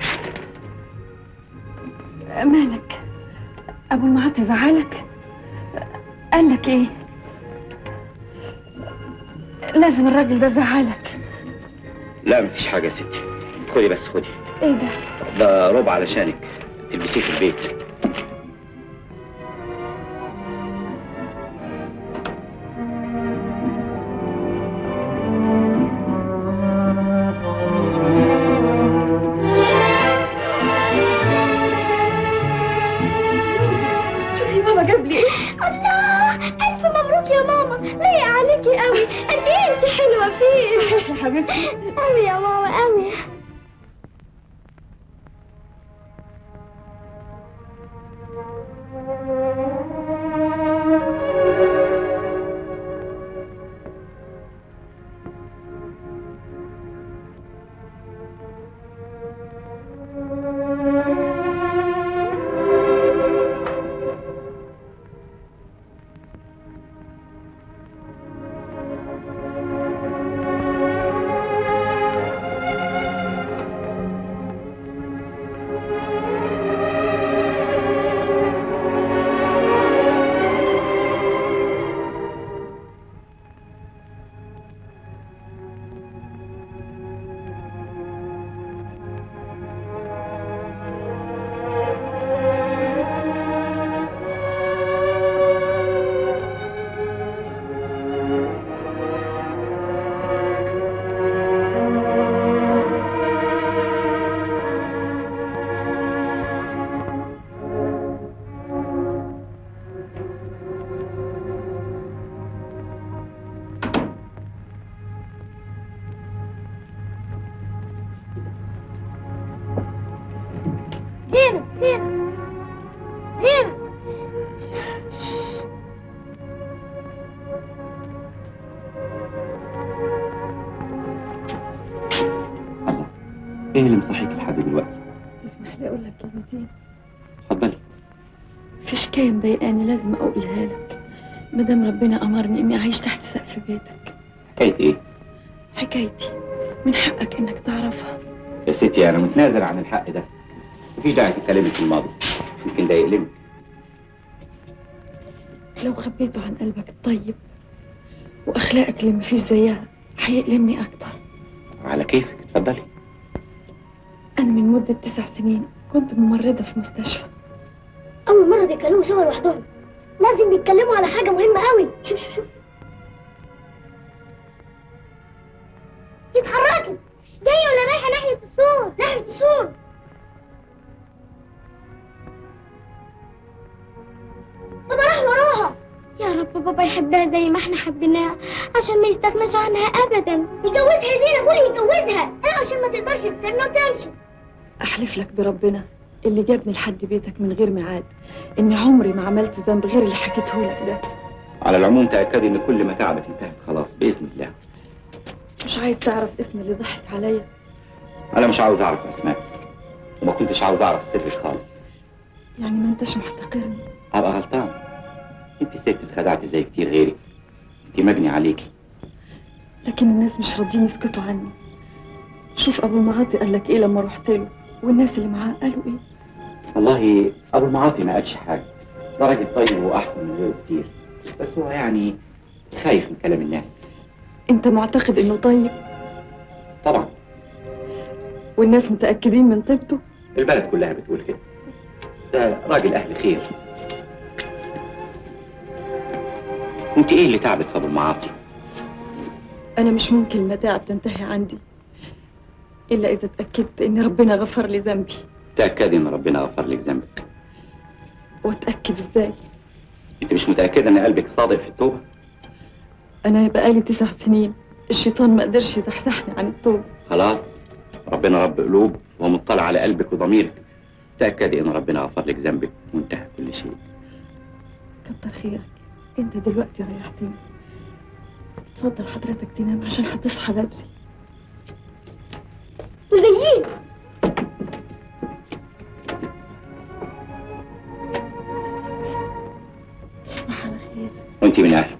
مالك؟ ابو المعاطي زعلك؟ قال لك ايه؟ لازم الراجل ده زعلك. لا مفيش حاجه يا ستي. خدي بس خدي. ايه ده؟ ده ربع علشانك تلبسيه في البيت. قوي يا ماما قوي. ايه اللي مصحيك لحد دلوقتي؟ اسمح لي اقول لك كلمتين. اتفضلي. في حكايه مضايقاني لازم اقولها لك، مادام ربنا امرني اني اعيش تحت سقف بيتك. حكايه ايه؟ حكايتي من حقك انك تعرفها. يا ستي انا متنازل عن الحق ده، مفيش داعي تتكلمي في الماضي، يمكن ده يقلمك. لو خبيته عن قلبك الطيب واخلاقك اللي مفيش زيها هيألمني اكتر. على كيفك، اتفضلي. انا من مده تسع سنين كنت ممرضه في مستشفى. اول مره بيتكلموا سوا لوحدهم، لازم بيتكلموا على حاجه مهمه قوي. شوف شوف شوف اتحركت، جايه ولا رايحه ناحيه السور؟ ناحيه السور. بابا راح وراها. يا رب بابا يحبها زي ما احنا حبيناها عشان ما يستغناش عنها ابدا. يجوزها زينة، قولي يجوزها ايه عشان ما تقدرش تستنى وتمشي. احلف لك بربنا اللي جابني لحد بيتك من غير ميعاد اني عمري ما عملت ذنب غير اللي حكيته لك ده. على العموم تأكدي ان كل متاعبك انتهت خلاص بإذن الله. مش عايز تعرف اسم اللي ضحك عليا؟ انا مش عاوز اعرف اسمائك، وما كنتش عاوز اعرف سرك خالص. يعني ما انتش محتقرني؟ ابقى غلطان. انت ست اتخدعتي زي كتير غيرك، انت مجني عليكي. لكن الناس مش راضيين يسكتوا عني. شوف ابو المعاطي قال لك ايه لما رحت له، والناس اللي معاه قالوا ايه؟ والله ابو المعاطي ما قالش حاجه، ده راجل طيب واحسن من غيره كتير، بس هو يعني خايف من كلام الناس. انت معتقد انه طيب؟ طبعا. والناس متاكدين من طيبته؟ البلد كلها بتقول كده، ده راجل اهل خير. انت ايه اللي تعبك في ابو المعاطي؟ انا مش ممكن المتاعب تنتهي عندي الا اذا اتاكدت ان ربنا غفر لي ذنبي. تاكدي ان ربنا غفر لك ذنبك. واتاكد ازاي؟ انت مش متاكده ان قلبك صادق في التوبه؟ انا بقالي تسع سنين الشيطان ما قدرش يزحزحني عن التوبه. خلاص، ربنا رب قلوب وهو مطلع على قلبك وضميرك. تاكدي ان ربنا غفر لك ذنبك وانتهى كل شيء. كتر خيرك، انت دلوقتي ريحتني. اتفضل حضرتك تنام عشان هتصحى بدري. جايين. تصبح على خير. وانت من اهله.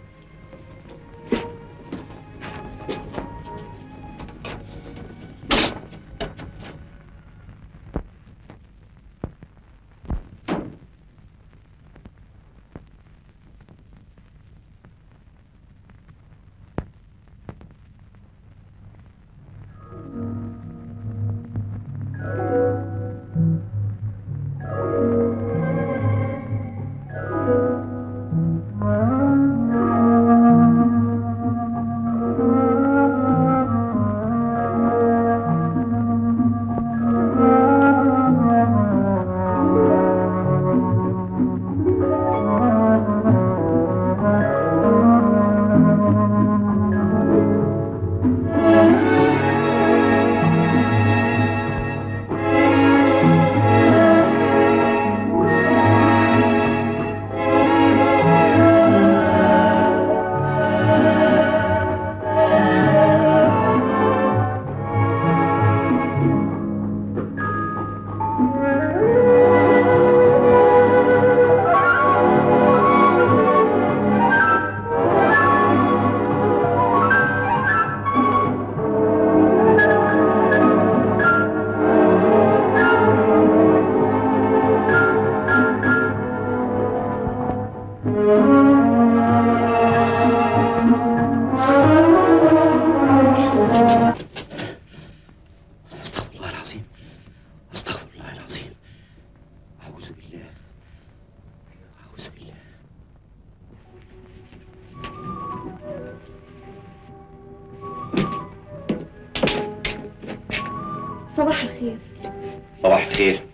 صباح الخير. صباح الخير.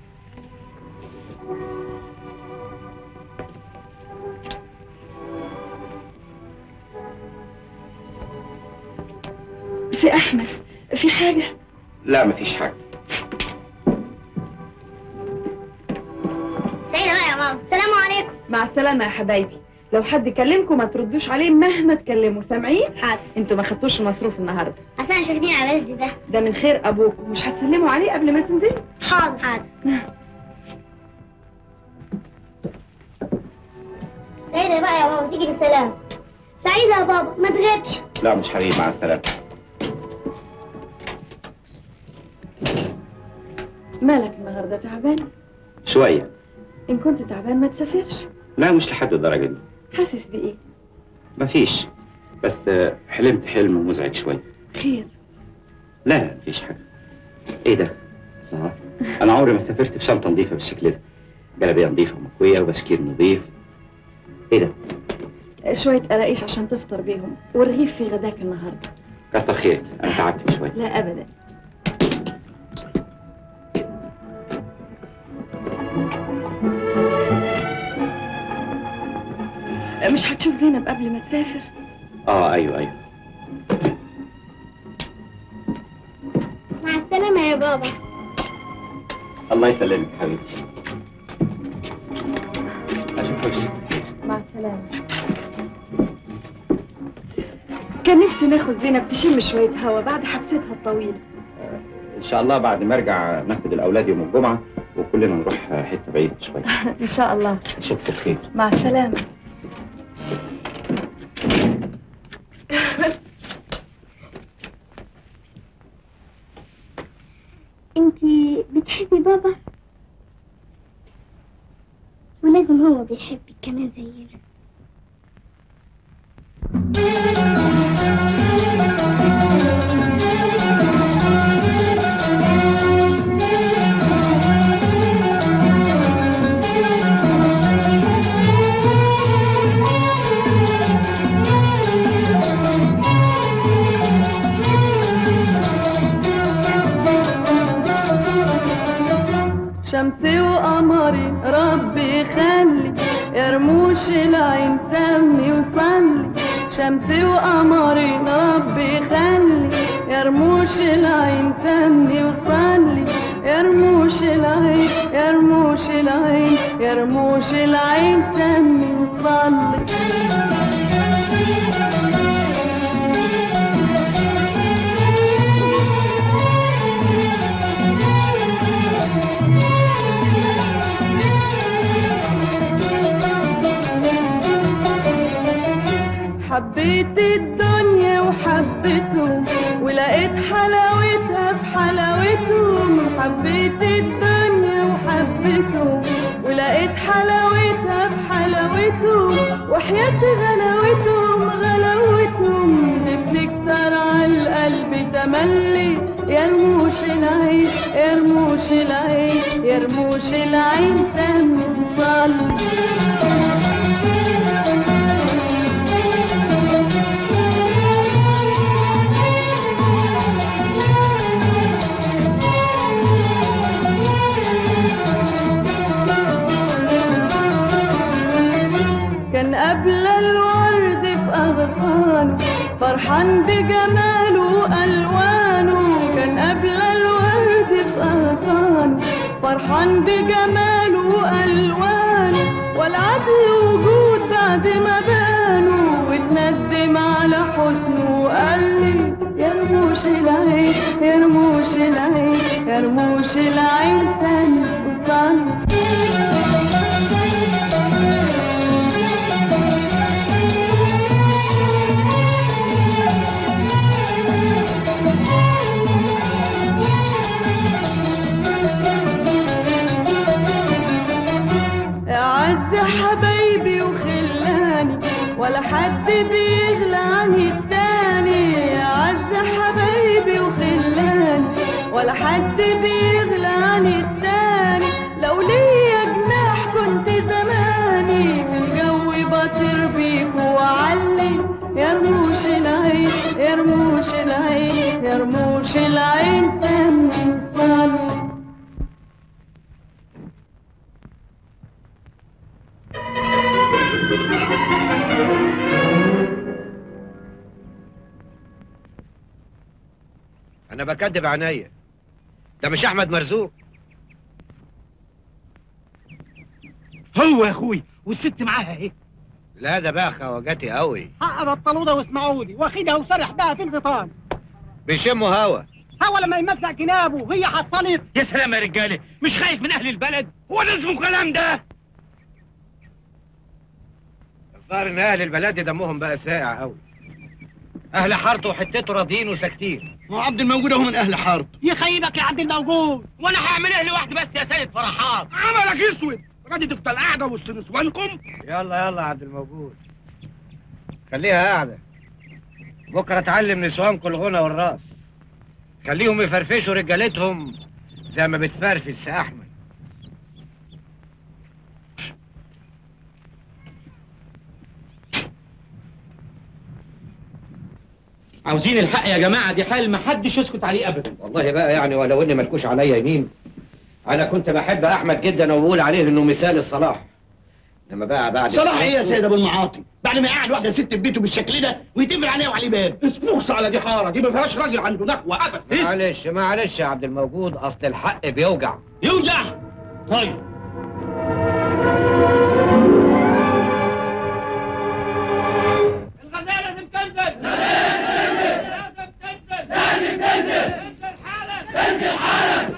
في أحمد في حاجة؟ لا مفيش حاجة. سعيدة بقى يا ماما، السلام عليكم. مع السلامة يا حبايبي. لو حد كلمكم ما تردوش عليه مهما تكلموا، سامعين؟ حاضر. انتوا ما خدتوش المصروف النهارده. اصل انا شاغلين على رزقي ده. ده من خير ابوكم، مش هتسلموا عليه قبل ما تنزلوا؟ حاضر حاضر. سعيدة بقى يا بابا، تيجي بالسلامة. سعيدة يا بابا، ما تغيبش. لا مش حبيبي، مع السلامة. مالك النهارده تعبان؟ شوية. ان كنت تعبان ما تسافرش. لا مش لحد الدرجة دي. حاسس بايه؟ مفيش، بس حلمت حلم مزعج شوية. خير؟ لا لا مفيش حاجة. ايه ده؟ آه. انا عمري ما سافرت بشنطة نظيفة بالشكل ده. جلابية نظيفة ومكوية وبسكير نظيف. ايه ده؟ شوية قراقيش عشان تفطر بيهم، والرغيف في غداك النهارده. كتر خيرك، انا تعبت شوية. لا ابدا. مش هتشوف زينب قبل ما تسافر؟ اه ايوه ايوه. مع السلامة يا بابا. الله يسلمك حبيبتي. اشوف وشك. مع السلامة. كان نفسي ناخد زينب تشم شوية هوا بعد حبستها الطويلة. ان شاء الله بعد ما ارجع ناخد الاولاد يوم الجمعة وكلنا نروح حتة بعيد شوية. ان شاء الله. اشوفك بخير. مع السلامة. انتي بتحبي بابا؟ ولازم هو بيحبك كمان زينا. شمسي وقمري ربي يخلي يا رموش العين سمي وصلي. شمسي وقمري ربي يخلي يا رموش العين سمي وصلي. يا رموش العين يا رموش العين يا رموش العين سمي وصلي. حبيت الدنيا وحبيتهم ولقيت حلاوتها في حلاوتهم. حبيت الدنيا وحبيتهم ولقيت حلاوتها في حلاوتهم. وحياة غلاوتهم غلاوتهم بتكتر على القلب تملي. يا رموش العين يا رموش العين يا رموش العين سمي وصلي. كان قبل الورد في أغصانه فرحان بجماله وألوانه. كان قبل الورد في أغصانه فرحان بجماله وألوانه. والعدل وجود بعد ما بانوا واتندم على حسنه وقال لي يا رموش العين يا رموش العين يا رموش العين سن وصلي. أعز حبايبي وخلاني ولا حد بيغلى عن التاني. أعز حبايبي وخلاني ولا حد بيغلى عن التاني. لو ليا جناح كنت زماني في الجو بطير بيك وعلي. يا رموش العين يا رموش العين يا رموش العين سمي وصلي. انا بكدب عينيا، ده مش احمد مرزوق. هو يا اخوي والست معاها اهي. لا ده بقى خواجاتي قوي. حق بطلوده واسمعوني، واخدها وصرح بها في الفطان. بيشموا هوا. هوا لما يمزق جنابه وهي حصلت. يا سلام يا رجاله، مش خايف من اهل البلد؟ هو ده اسمه كلام ده؟ الظاهر ان اهل البلد دمهم بقى ساقع قوي. اهل حارته وحتته راضيين وساكتين. ما عبد الموجود اهو من اهل حارته. يخيبك يا عبد الموجود. وانا هعمل ايه لوحدي بس يا سيد فرحات؟ عملك اسود، راضي تفضل قاعده وسط نسوانكم؟ يلا يلا يا عبد الموجود، خليها قاعده. بكره اتعلم نسوانكم الغنى والرقص. خليهم يفرفشوا رجالتهم زي ما بتفرفش احمد. عاوزين الحق يا جماعه، دي حال ما حدش يسكت عليه ابدا. والله بقى يعني ولو اني ملكوش عليا يمين، انا كنت بحب احمد جدا وبقول عليه انه مثال الصلاح. انما بقى بعد صلاح ايه يا سيد ابو المعاطي؟ بعد ما يقعد واحده ست في بيته بالشكل ده ويتقفل عليها وعليه باب. اسموس على دي حاره، دي ما فيهاش راجل عنده نخوه ابدا. معلش معلش يا عبد الموجود، اصل الحق بيوجع. يوجع؟ طيب الغزاله لازم تنزل. لازم تنزل. لازم تنزل. تنزل حالا. تنزل حالا.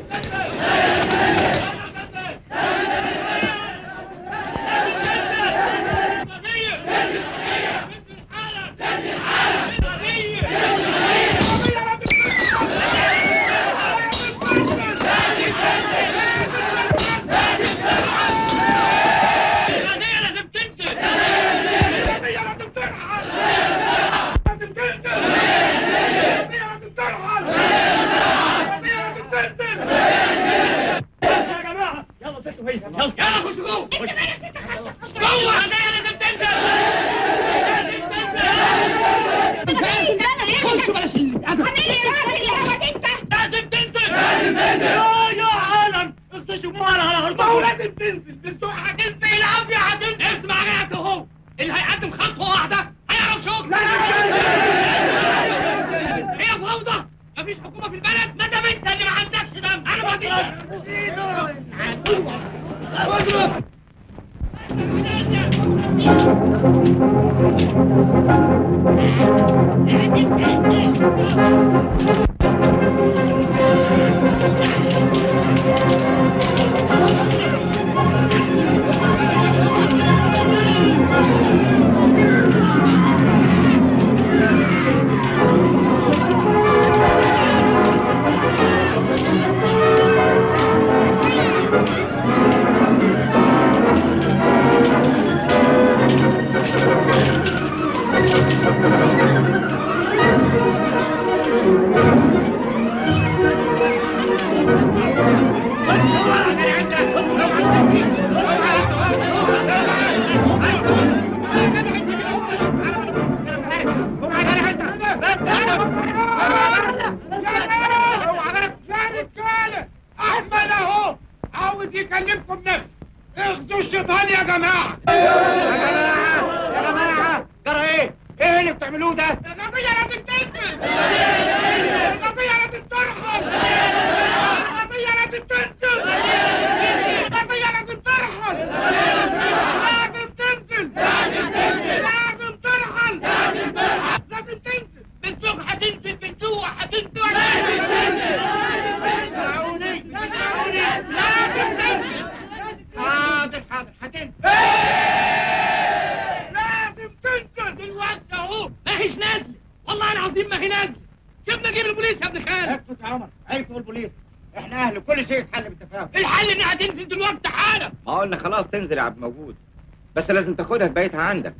تنزل يا عبد الموجود، بس لازم تاخدها تبيتها عندك.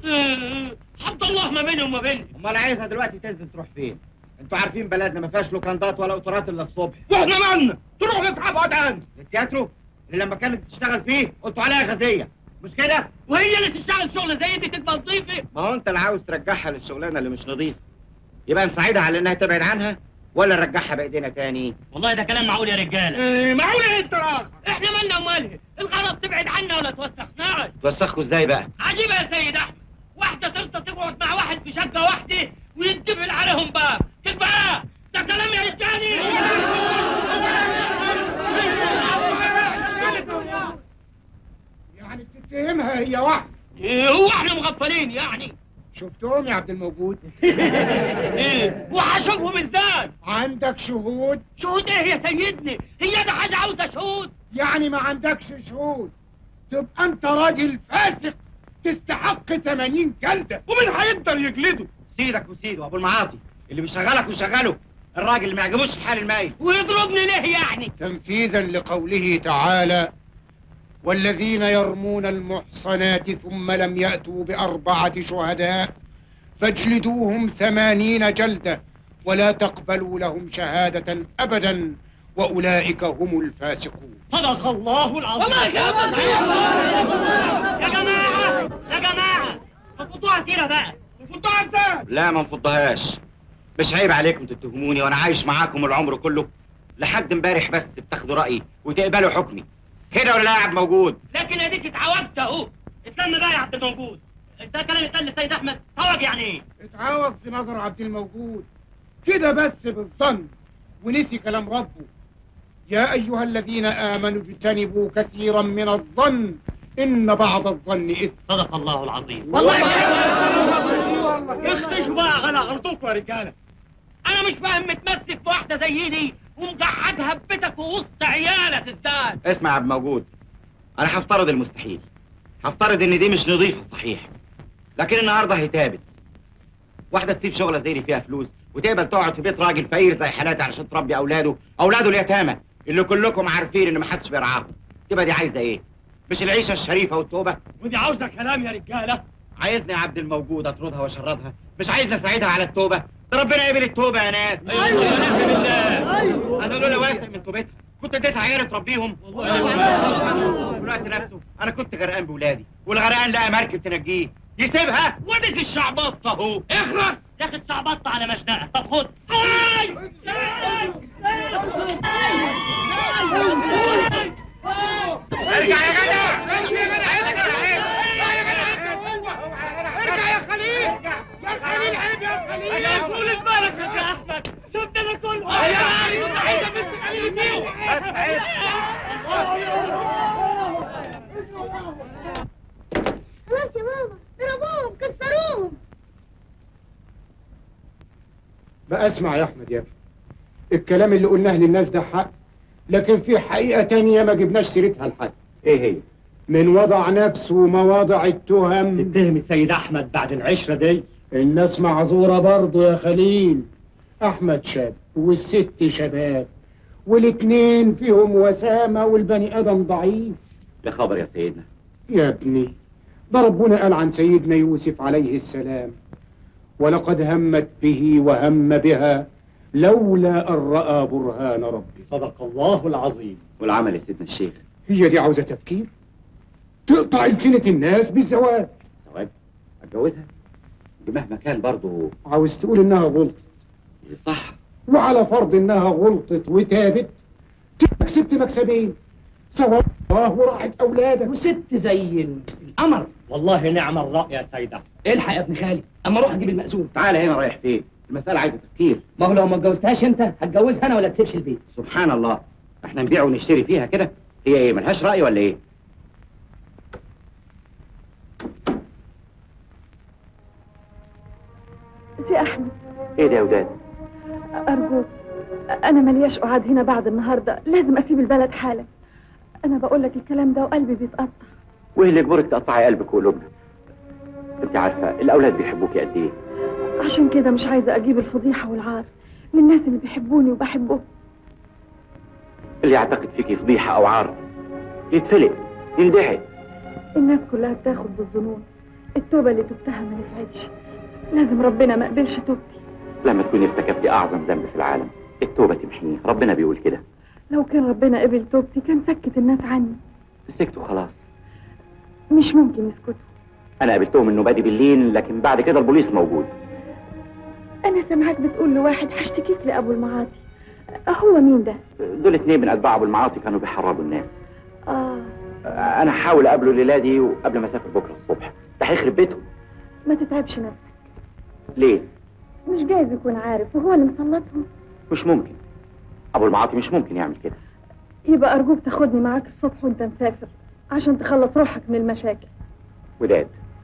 حط الله ما بيني وما بيني. امال عايزها دلوقتي تنزل تروح فين؟ انتوا عارفين بلدنا ما فيهاش لوكاندات ولا قطارات الا الصبح. واحنا مالنا؟ تروح نتعب عدان التياترو اللي لما كانت تشتغل فيه قلتوا عليها غازيه، مش كده؟ وهي اللي تشتغل شغله زي دي تبقى نظيفه؟ ما هو انت اللي عاوز ترجعها للشغلانه اللي مش نظيفه. يبقى نساعدها على انها تبعد عنها ولا نرجعها بايدينا تاني؟ والله ده كلام معقول يا رجاله. ايه معقول ايه التراخ؟ احنا مالنا ومالها؟ الغرض تبعد عنا ولا توسخناش. توسخكوا ازاي بقى؟ عجيبه يا سيد احمد، واحده ترضى تقعد مع واحد في شقه واحده ويتقفل عليهم باب، تبقى ده كلام يا رجالي؟ يعني بتتهمها هي واحده إيه هو احنا مغفلين يعني؟ شفتهم يا عبد الموجود؟ ايه وهشوفهم ازاي؟ عندك شهود؟ شهود ايه يا سيدني؟ هي ده حاجه عاوزه شهود؟ يعني ما عندكش شهود تبقى انت راجل فاسق تستحق ثمانين جلده. ومين هيقدر يجلده؟ سيدك وسيده ابو المعاطي اللي بيشغلك ويشغله الراجل اللي ما يعجبوش الحال المايل. ويضربني ليه يعني؟ تنفيذا لقوله تعالى: والذين يرمون المحصنات ثم لم يأتوا بأربعة شهداء فاجلدوهم ثمانين جلدة ولا تقبلوا لهم شهادة أبدا وأولئك هم الفاسقون. صدق الله العظيم. يا جماعة يا جماعة انفضوها كده بقى، انفضوها ازاي؟ لا ما نفضهاش. مش عيب عليكم تتهموني وانا عايش معاكم العمر كله؟ لحد امبارح بس بتاخدوا رأيي وتقبلوا حكمي كده ولا لا يا عبد موجود؟ لكن اديك اتعوجت اهو. اتلم بقى يا عبد الموجود. ده كلام اتقال للسيد احمد. اتعوج يعني ايه؟ اتعوج في نظر عبد الموجود كده بس بالظن ونسي كلام ربه: يا أيها الذين آمنوا اجتنبوا كثيرا من الظن إن بعض الظن إثم. صدق الله العظيم. والله اختشوا بقى على غلطوكوا يا رجالة. أنا مش فاهم متمسك في واحدة زي دي ومقعدها ببيتك ووسط عيالك ازاي؟ اسمع يا عبد موجود، أنا هفترض المستحيل. هفترض إن دي مش نظيفة صحيح، لكن النهارده هيتابت. واحدة تسيب شغلة زي دي فيها فلوس وتقبل تقعد في بيت راجل فقير زي حالاتي علشان تربي أولاده، أولاده اليتامى اللي كلكم عارفين إن محدش بيرعاهم. تبقى دي عايزة إيه؟ مش العيشة الشريفة والتوبة؟ ودي عاوزة كلام يا رجالة. عايزني يا عبد الموجود أطردها وأشردها؟ مش عايزني أساعدها على التوبة؟ ده ربنا يقبل التوبة يا ناس. أيوة يا ناس بالله. أيوة. أنا لولا واثق من توبتها كنت اديتها عيالي تربيهم. والله في الوقت نفسه أنا كنت غرقان بولادي، والغرقان لقى مركب تنجيه يسيبها. وديك الشعبطة أهو. اخرس تاخد شعبطة على مشنقة. طب خد. ارجع يا جدع، ارجع يا جدع، ارجع يا خليل، يا خليل عيب يا خليل. يا طول بالك يا احمد، شفت انا كله. يا علي كنت عايز امسك خليل فيه. خلاص يا بابا، ضربوهم كسروهم. بقى اسمع يا أحمد يا ابني، الكلام اللي قلناه للناس ده حق، لكن في حقيقة تانية ما جبناش سيرتها لحد. ايه هي؟ من وضع نفس ومواضع التهم تتهم السيد احمد بعد العشرة دي. الناس معذورة برضه يا خليل. احمد شاب والست شباب، والاتنين فيهم وسامة والبني ادم ضعيف. ده خبر يا سيدنا. يا ابني ده ربنا قال عن سيدنا يوسف عليه السلام: ولقد همت به وهم بها لولا أن رأى برهان ربي. صدق الله العظيم. والعمل يا سيدنا الشيخ؟ هي دي عاوزة تفكير؟ تقطع ألسنة الناس بالزواج. زواج؟ أتجوزها؟ دي مهما كان برضو. عاوز تقول إنها غلطت؟ صح. وعلى فرض إنها غلطت وتابت تبقى كسبت مكسبين: ثواب الله وراحة أولادك وست زي القمر. والله نعم الرأي يا سيدة. الحق يا ابن خالي اما اروح اجيب المأذون. تعالى هنا رايح فين؟ المسألة عايزة تفكير. ما هو لو ما اتجوزتهاش انت هتجوزها انا ولا تسيبش البيت. سبحان الله، احنا نبيع ونشتري فيها كده؟ هي ايه ملهاش رأي ولا ايه؟ سي احمد. ايه ده يا وداد؟ ارجوك انا ملياش قعاد هنا بعد النهارده، لازم اسيب البلد حالا. انا بقول لك الكلام ده وقلبي بيتقطع. وايه اللي يجبرك تقطعي قلبك وقلوبنا؟ انت عارفه الاولاد بيحبوكي قد ايه. عشان كده مش عايزه اجيب الفضيحه والعار للناس اللي بيحبوني وبحبهم. اللي يعتقد فيكي فضيحه او عار يتفلق يندحي. الناس كلها بتاخد بالظنون، التوبه اللي تبتها ما نفعتش، لازم ربنا ما قبلش توبتي. لما تكوني ارتكبتي اعظم ذنب في العالم التوبه تمحيه، ربنا بيقول كده. لو كان ربنا قبل توبتي كان سكت الناس عني. سكتوا خلاص. مش ممكن يسكتوا. انا قابلتهم انه بادي بالليل، لكن بعد كده البوليس موجود. انا سامعاك بتقول لواحد هشتكيك لابو المعاطي. هو مين ده؟ دول اتنين من اتباع ابو المعاطي كانوا بيحرضوا الناس. اه انا هحاول اقابله الليله دي وقبل ما اسافر بكره الصبح. ده هيخرب بيتهم. ما تتعبش نفسك. ليه؟ مش جايز يكون عارف وهو اللي مسلطهم. مش ممكن، ابو المعاطي مش ممكن يعمل كده. يبقى ارجوك تاخدني معاك الصبح وانت مسافر عشان تخلص روحك من المشاكل. وداد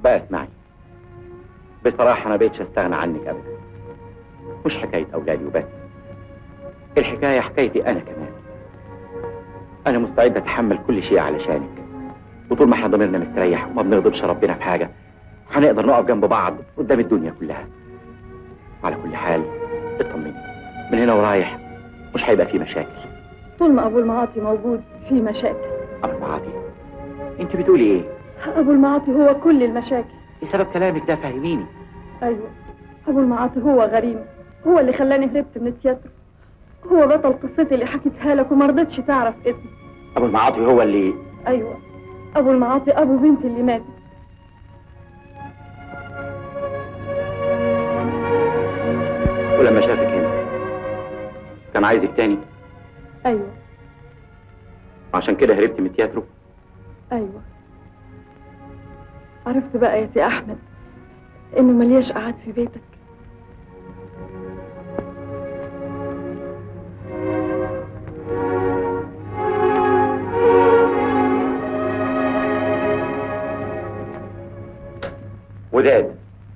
بقى اسمعي، بصراحة أنا بقيتش أستغنى عنك أبدا. مش حكاية أولادي وبس، الحكاية حكايتي أنا كمان. أنا مستعد أتحمل كل شيء علشانك، وطول ما احنا ضميرنا مستريح وما بنغضبش ربنا في حاجة هنقدر نقف جنب بعض قدام الدنيا كلها. على كل حال اطمني، من هنا ورايح مش هيبقى في مشاكل. طول ما أبو المعاطي موجود في مشاكل. أبو المعاطي؟ أنت بتقولي إيه؟ أبو المعاطي هو كل المشاكل. إيه سبب كلامك ده؟ فهميني. أيوة، أبو المعاطي هو غريم، هو اللي خلاني هربت من التياترو، هو بطل قصتي اللي حكيتها لك وما رضيتش تعرف اسمي. أبو المعاطي هو اللي؟ أيوة، أبو المعاطي أبو بنتي اللي ماتت. ولما شافك هنا كان عايزك تاني؟ أيوة. عشان كده هربت من التياترو؟ أيوة. عرفت بقى يا سي أحمد إنه ملياش قعد في بيتك. وداد،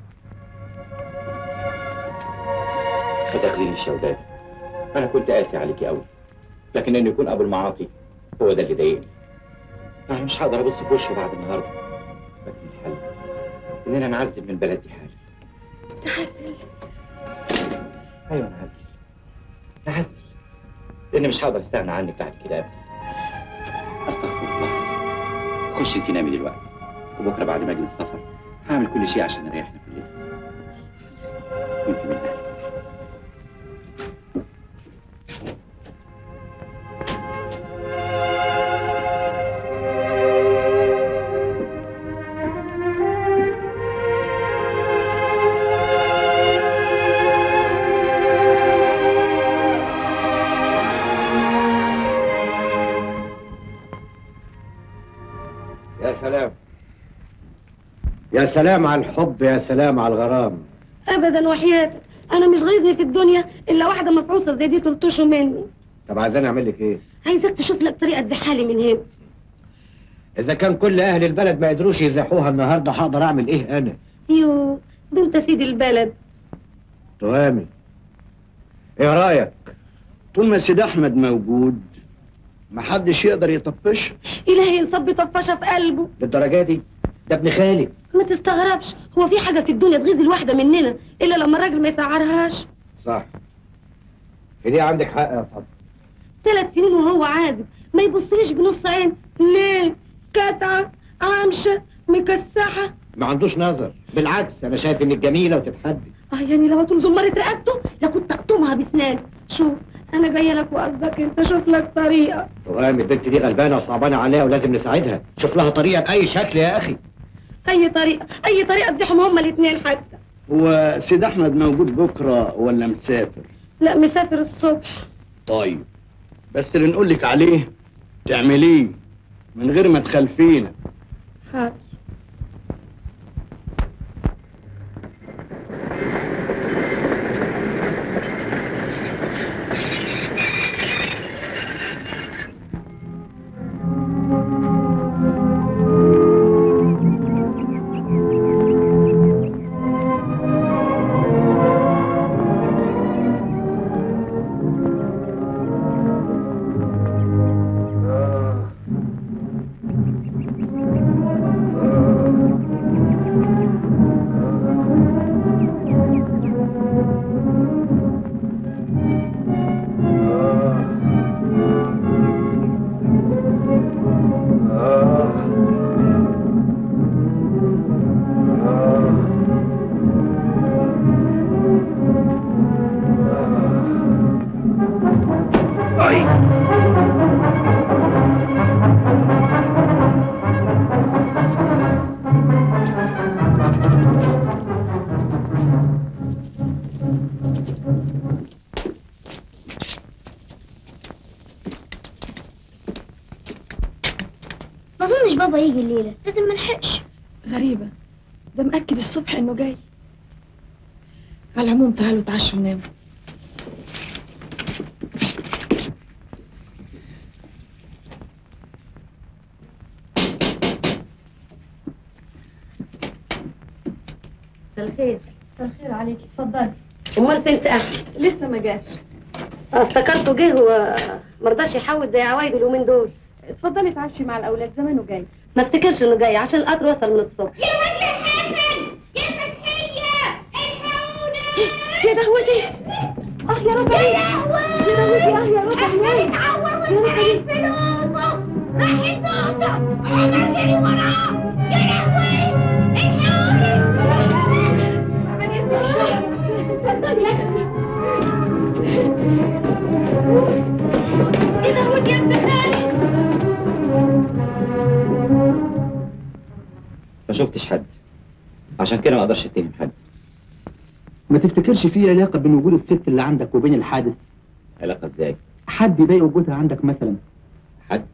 ما تاخذينيش يا وداد، أنا كنت قاسي عليكي قوي، لكن إنه يكون أبو المعاطي هو ده اللي ضايقني. أنا مش هقدر أبص في وشه بعد النهارده، لكن الحل إننا نعزل من بلدي حالا. تعزل؟ أيوه نعزل، نعزل، لأني مش هقدر أستغنى عنك بعد كده أبدا. أستغفر الله. خش أنت نامي دلوقتي، وبكرة بعد ما أجي من السفر هعمل كل شيء عشان نريحنا كلنا. وأنت من أهلي. يا سلام يا سلام على الحب، يا سلام على الغرام. ابدا وحياتك انا مش غيظني في الدنيا الا واحده مفعوصه زي دي تلطشه مني. طب عايزاني اعمل لك ايه؟ عايزك تشوف لك طريقه تزحالي من هنا. اذا كان كل اهل البلد ما يقدروش يزاحوها النهارده هقدر اعمل ايه انا؟ يو ده انت سيد البلد. تهامي، ايه رايك؟ طول ما سيد احمد موجود محدش يقدر يطفش. الهي ينصب طفشه في قلبه للدرجه دي؟ ده ابن خالي. ما تستغربش، هو في حاجه في الدنيا تغيظ الواحده مننا الا لما الراجل ما يسعرهاش. صح، في دي عندك حق يا فضل. ثلاث سنين وهو عازب ما يبصليش بنص عين. ليه؟ كتعه، عمشه، مكسحه. ما عندوش نظر، بالعكس انا شايف انك جميله وتتحدي. اه يعني لو طول زمرت رقبته لكنت اقطمها بسناني. شوف انا جايه لك وقصدك انت، شوف لك طريقه. تهامي البنت دي غلبانه وصعبانه عليها ولازم نساعدها، شوف لها طريقه باي شكل يا اخي. اي طريقه، اي طريقه تزيحهم هما الاثنين حتى. هو سيد احمد موجود بكره ولا مسافر؟ لا مسافر الصبح. طيب بس اللي نقول لك عليه تعمليه من غير ما تخلفينا. حاضر. ما اظنش بابا يجي الليله، لازم ملحقش. غريبة، ده مأكد الصبح انه جاي. على العموم تعالوا تعشوا وناموا. الخير. مساء الخير عليكي، اتفضلي. امال فين احمد؟ لسه ما جاش. افتكرته جه ومرضاش يحوط زي عوايده اليومين دول. اتفضلي اتعشي مع الاولاد، زمانه جاي. ما افتكرش انه جاي عشان القطر وصل من الصبح. يا واد يا حسن يا فتحية الحقونا يا دهوتي. اه يا رب. يا لهوي يا دهوتي. اه يا رب. احمد اتعور واتحرق فلوسه راح يسوسه عمر جري وراه. يا لهوي اتفضلي يا اختي. يا دهوتي يا ابن خالي. ما شفتش حد، عشان كده ما اقدرش اتهم حد. ما تفتكرش في علاقة بين وجود الست اللي عندك وبين الحادث؟ علاقة ازاي؟ حد يضايق وجودها عندك مثلا؟ حد؟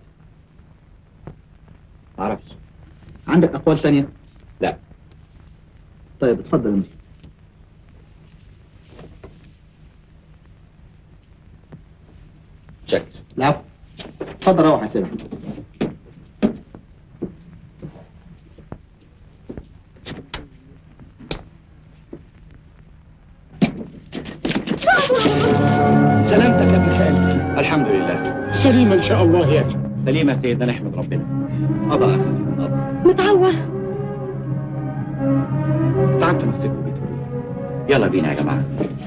معرفش. عندك أقوال تانية؟ لا. طيب اتفضل امشي. شكر. العفو. اتفضل روح يا سيدي. سلامتك يا ابن خالي. الحمد لله. سليمة إن شاء الله يا أخي. سليمة يا سيدنا، نحمد ربنا. أبا أخي أبا. متعور. تعبت نفسكم بتقولوا. يلا بينا يا جماعة.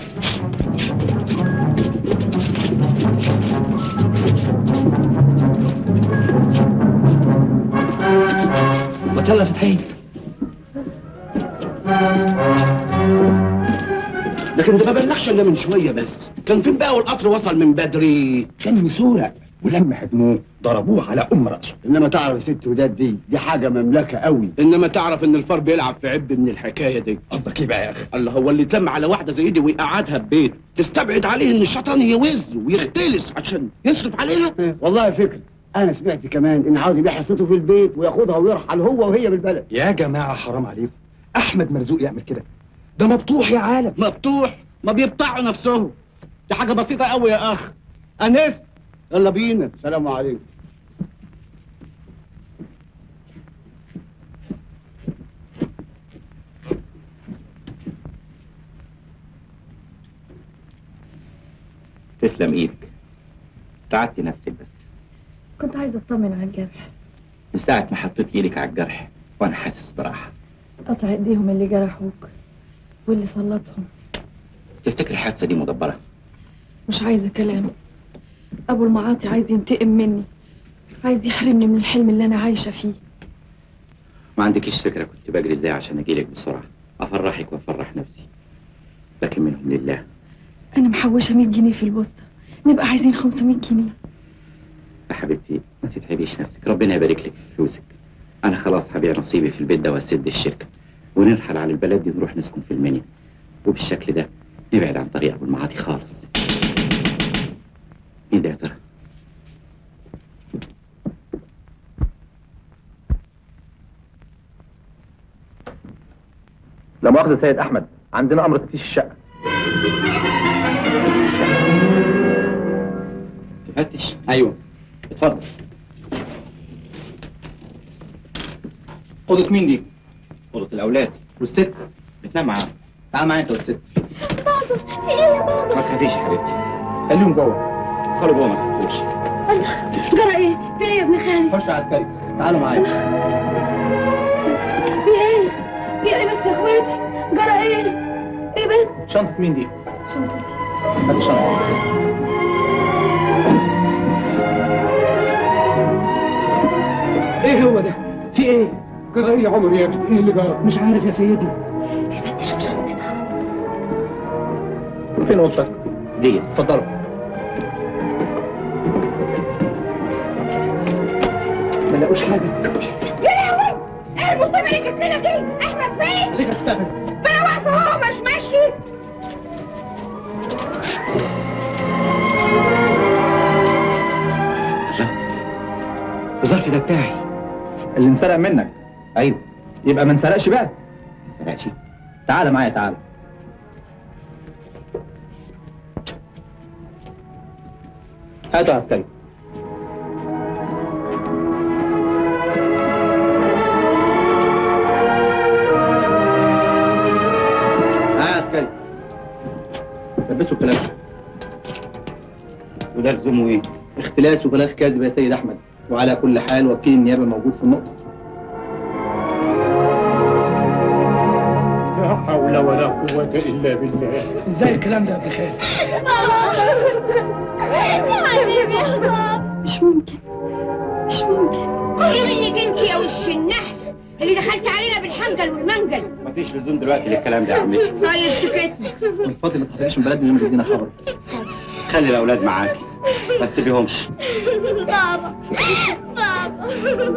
ما يلا فتحي. لكن ده ما بلغش الا من شويه بس. كان فين بقى والقطر وصل من بدري؟ كان مسورق ولما حضنوه ضربوه على ام راسه. انما تعرف ست وداد دي دي حاجه مملكه قوي. انما تعرف ان الفار بيلعب في عب من الحكايه دي. قصدك ايه بقى يا اخي؟ الله، هو اللي يتلم على واحده زي دي ويقعدها ببيت تستبعد عليه ان الشيطان يوز ويختلس عشان يصرف عليها؟ والله فكره. انا سمعت كمان ان عاوز يبيع حصته في البيت وياخدها ويرحل هو وهي بالبلد. يا جماعه حرام عليكم، احمد مرزوق يعمل كده؟ ده مبطوح يا عالم. مبطوح؟ ما بيبطعوا نفسهم. دي حاجه بسيطه قوي يا اخ. انس يلا بينا. سلام عليكم. تسلم ايدك. تعبتي نفسك بس. كنت عايزه اطمن على الجرح. من ساعة ما حطيت ايدك على الجرح وانا حاسس براحة. قطع ايديهم اللي جرحوك واللي سلطهم. تفتكر الحادثة دي مدبرة؟ مش عايزه كلام. ابو المعاطي عايز ينتقم مني، عايز يحرمني من الحلم اللي انا عايشه فيه. ما عندكيش فكرة كنت بجري ازاي عشان اجيلك بسرعة افرحك وافرح نفسي، لكن منهم لله. انا محوشه مية جنيه في البوسطه، نبقى عايزين خمسمية جنيه. يا حبيبتي ما تتعبيش نفسك، ربنا يبارك لك في فلوسك. انا خلاص هبيع نصيبي في البيت ده واسد الشركة ونرحل على البلد دي ونروح نسكن في المنيا، وبالشكل ده نبعد عن طريق ابو المعاطي خالص. مين ده يا ترى؟ لا مؤاخذة سيد أحمد، عندنا أمر تفتيش الشقة. تفتش؟ أيوه اتفضل. أوضة مين دي؟ أوضة الأولاد. والست؟ بتنام معاهم. تعال معايا أنت والست. بابا في ايه يا بابا؟ ما تخافيش يا حبيبتي. خليهم جوه. خلوا جوه ما تخافوش. الله، جرى ايه؟ في ايه يا ابن خالي؟ خش على عسكري، تعالوا معايا. في ايه؟ في ايه بس يا اخواتي؟ جرى ايه؟ ايه بس؟ شنطة مين دي؟ شنطتي. هات الشنطة. ايه هو ده؟ في ايه؟ جرى ايه يا عمر يا ابني؟ ايه اللي جرى؟ مش عارف يا سيدي. بيفتشوا شنطتها. فين اوضتك؟ دي اتفضلوا. ما لقوش حاجه. يا لهوي ايه المصيبة اللي جت لنا دي؟ احمد فين؟ ليه اشتغل؟ بقى واقف اهو مش ماشي. الظرف ده بتاعي. اللي انسرق منك. ايوه. يبقى ما انسرقش بقى. ما سرقش. تعال معايا تعال. هاتوا عسكري. وده لزومه ايه؟ اختلاس وبلاغ كاذب يا سيد احمد، وعلى كل حال وكيل النيابه موجود في النقطه. لا حول ولا قوة إلا بالله. ازاي الكلام ده يا ابن خالد؟ يا حبيبي يا بابا. مش ممكن مش ممكن. منك انت يا وش النحس اللي دخلت علينا بالحنجل والمنجل. مفيش لزوم دلوقتي للكلام ده يا عمتي. طيب سكتنا. من فضل ما تخرجش من بلدنا يوم تدينا خبر. خلي الاولاد معاكي ما تسيبيهمش. بابا بابا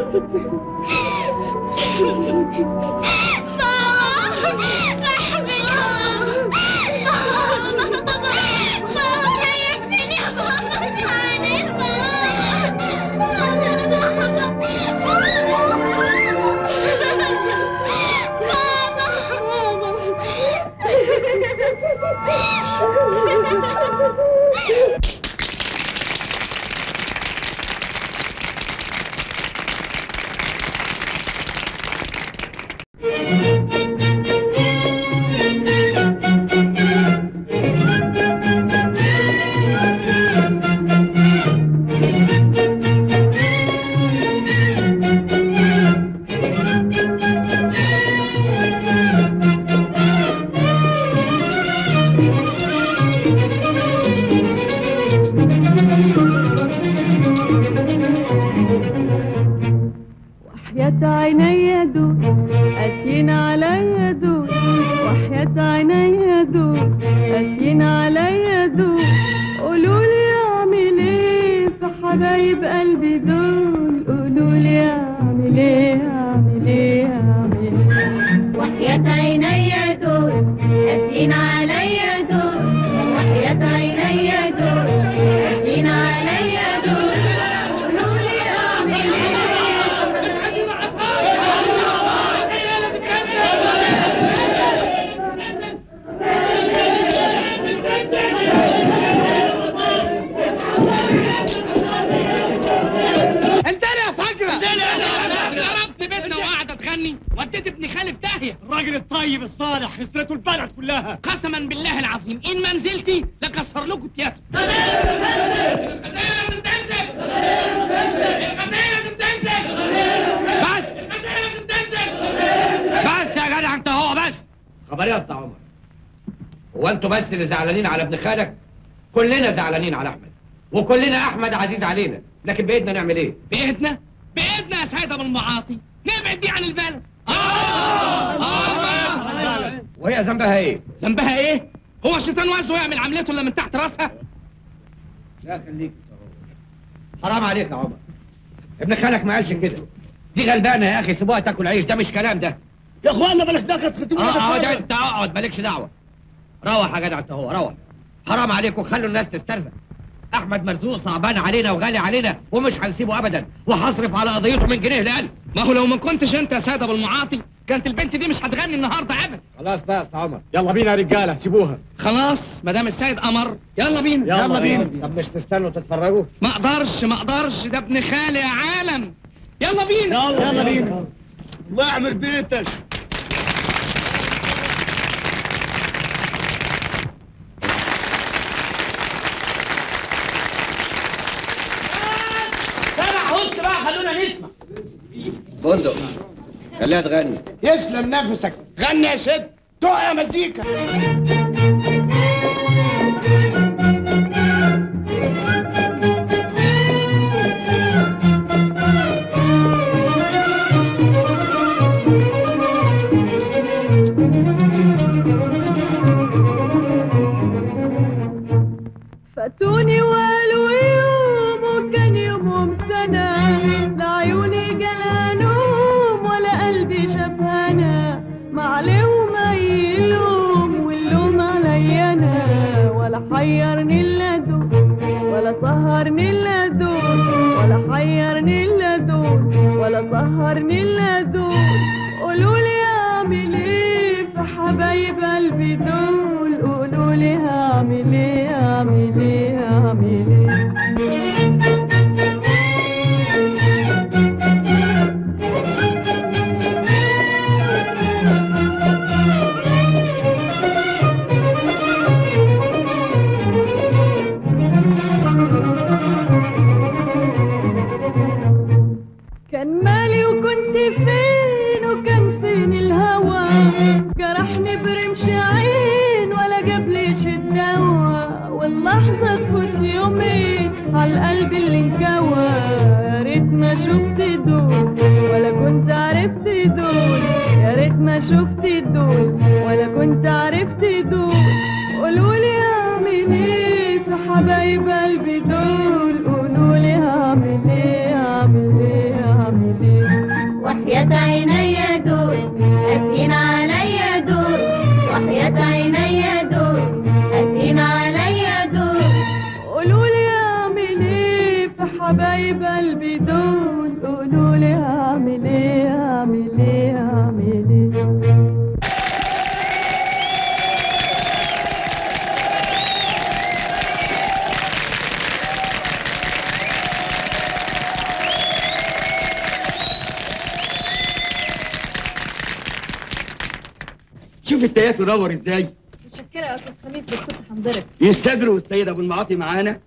وديت ابن خالي في داهيه. الراجل الطيب الصالح خسرته البلد كلها. قسما بالله العظيم ان ما نزلتي لكسر لكم التياتر. الخزاينه تنزل. الخزاينه تنزل. بس الخزاينه تنزل. بس يا جدع انت هو بس. خبر ايه يا اسطى عمر؟ هو انتوا بس اللي زعلانين على ابن خالك؟ كلنا زعلانين على احمد، وكلنا احمد عزيز علينا، لكن بايدنا نعمل ايه؟ بايدنا؟ بايدنا يا سيد ابو المعاطي نبعد دي عن البلد. آه آه وهي ذنبها ايه؟ ذنبها ايه؟ هو الشيطان وزه يعمل عملته الا من تحت راسها؟ لا خليك حرام عليك يا عمر. ابن خالك ما قالش كده. دي غلبانه يا اخي، سيبوها تاكل عيش، ده مش كلام ده. يا اخوانا بلاش دخل تختموا اه اقعد انت اقعد مالكش دعوه. روح يا جدع انت هو روح. حرام عليكم خلوا الناس تسترزق. احمد مرزوق صعبان علينا وغالي علينا ومش هنسيبه ابدا، وهصرف على قضيته من جنيه لألف. ما هو لو ما كنتش انت يا سيد ابو المعاطي كانت البنت دي مش هتغني النهارده ابدا. خلاص بقى يا عمر. يلا بينا يا رجاله سيبوها. خلاص ما دام السيد امر يلا بينا. يلا, يلا بينا. طب مش تستنوا تتفرجوا؟ ما اقدرش ما اقدرش ده ابن خالي يا عالم. يلا بينا يلا, يلا بينا. الله يعمر بيتك. بص بقى خلونا نسمع. بندق خليها تغني. يسلم نفسك، غني يا ست، تقع يا مزيكا. فاتوني وقالوا يوم وكان يومهم سنة، لا عيوني جلانهم ولا قلبي شافهنا، ما عليهم أي لوم واللوم عليا أنا، ولا حيرني إلا دول ولا سهرني إلا دول، ولا حيرني إلا دول ولا سهرني إلا دول. قولولي أعمل إيه في حبايب قلبي دول، قولولي هعمل إيه أعمل إيه أعمل إيه. ما شفت الدول ولا كنت عرفت دول. قولولي اعمل ايه في حبايب قلبي دول، قولولي اعمل ايه اعمل ايه اعمل ايه. وحياة عينيا دول قاسيين عليا دول، وحياة عينيا دول قاسيين عليا دول. قولولي اعمل ايه في حبايب قلبي دول، قولولي اعمل ايه اعمل ايه اعمل ايه. شوف التيات ودور ازاي. متشكرة يا أستاذ خميس بس كنت هنضرب. يستدروا السيد ابو المعاطي معانا.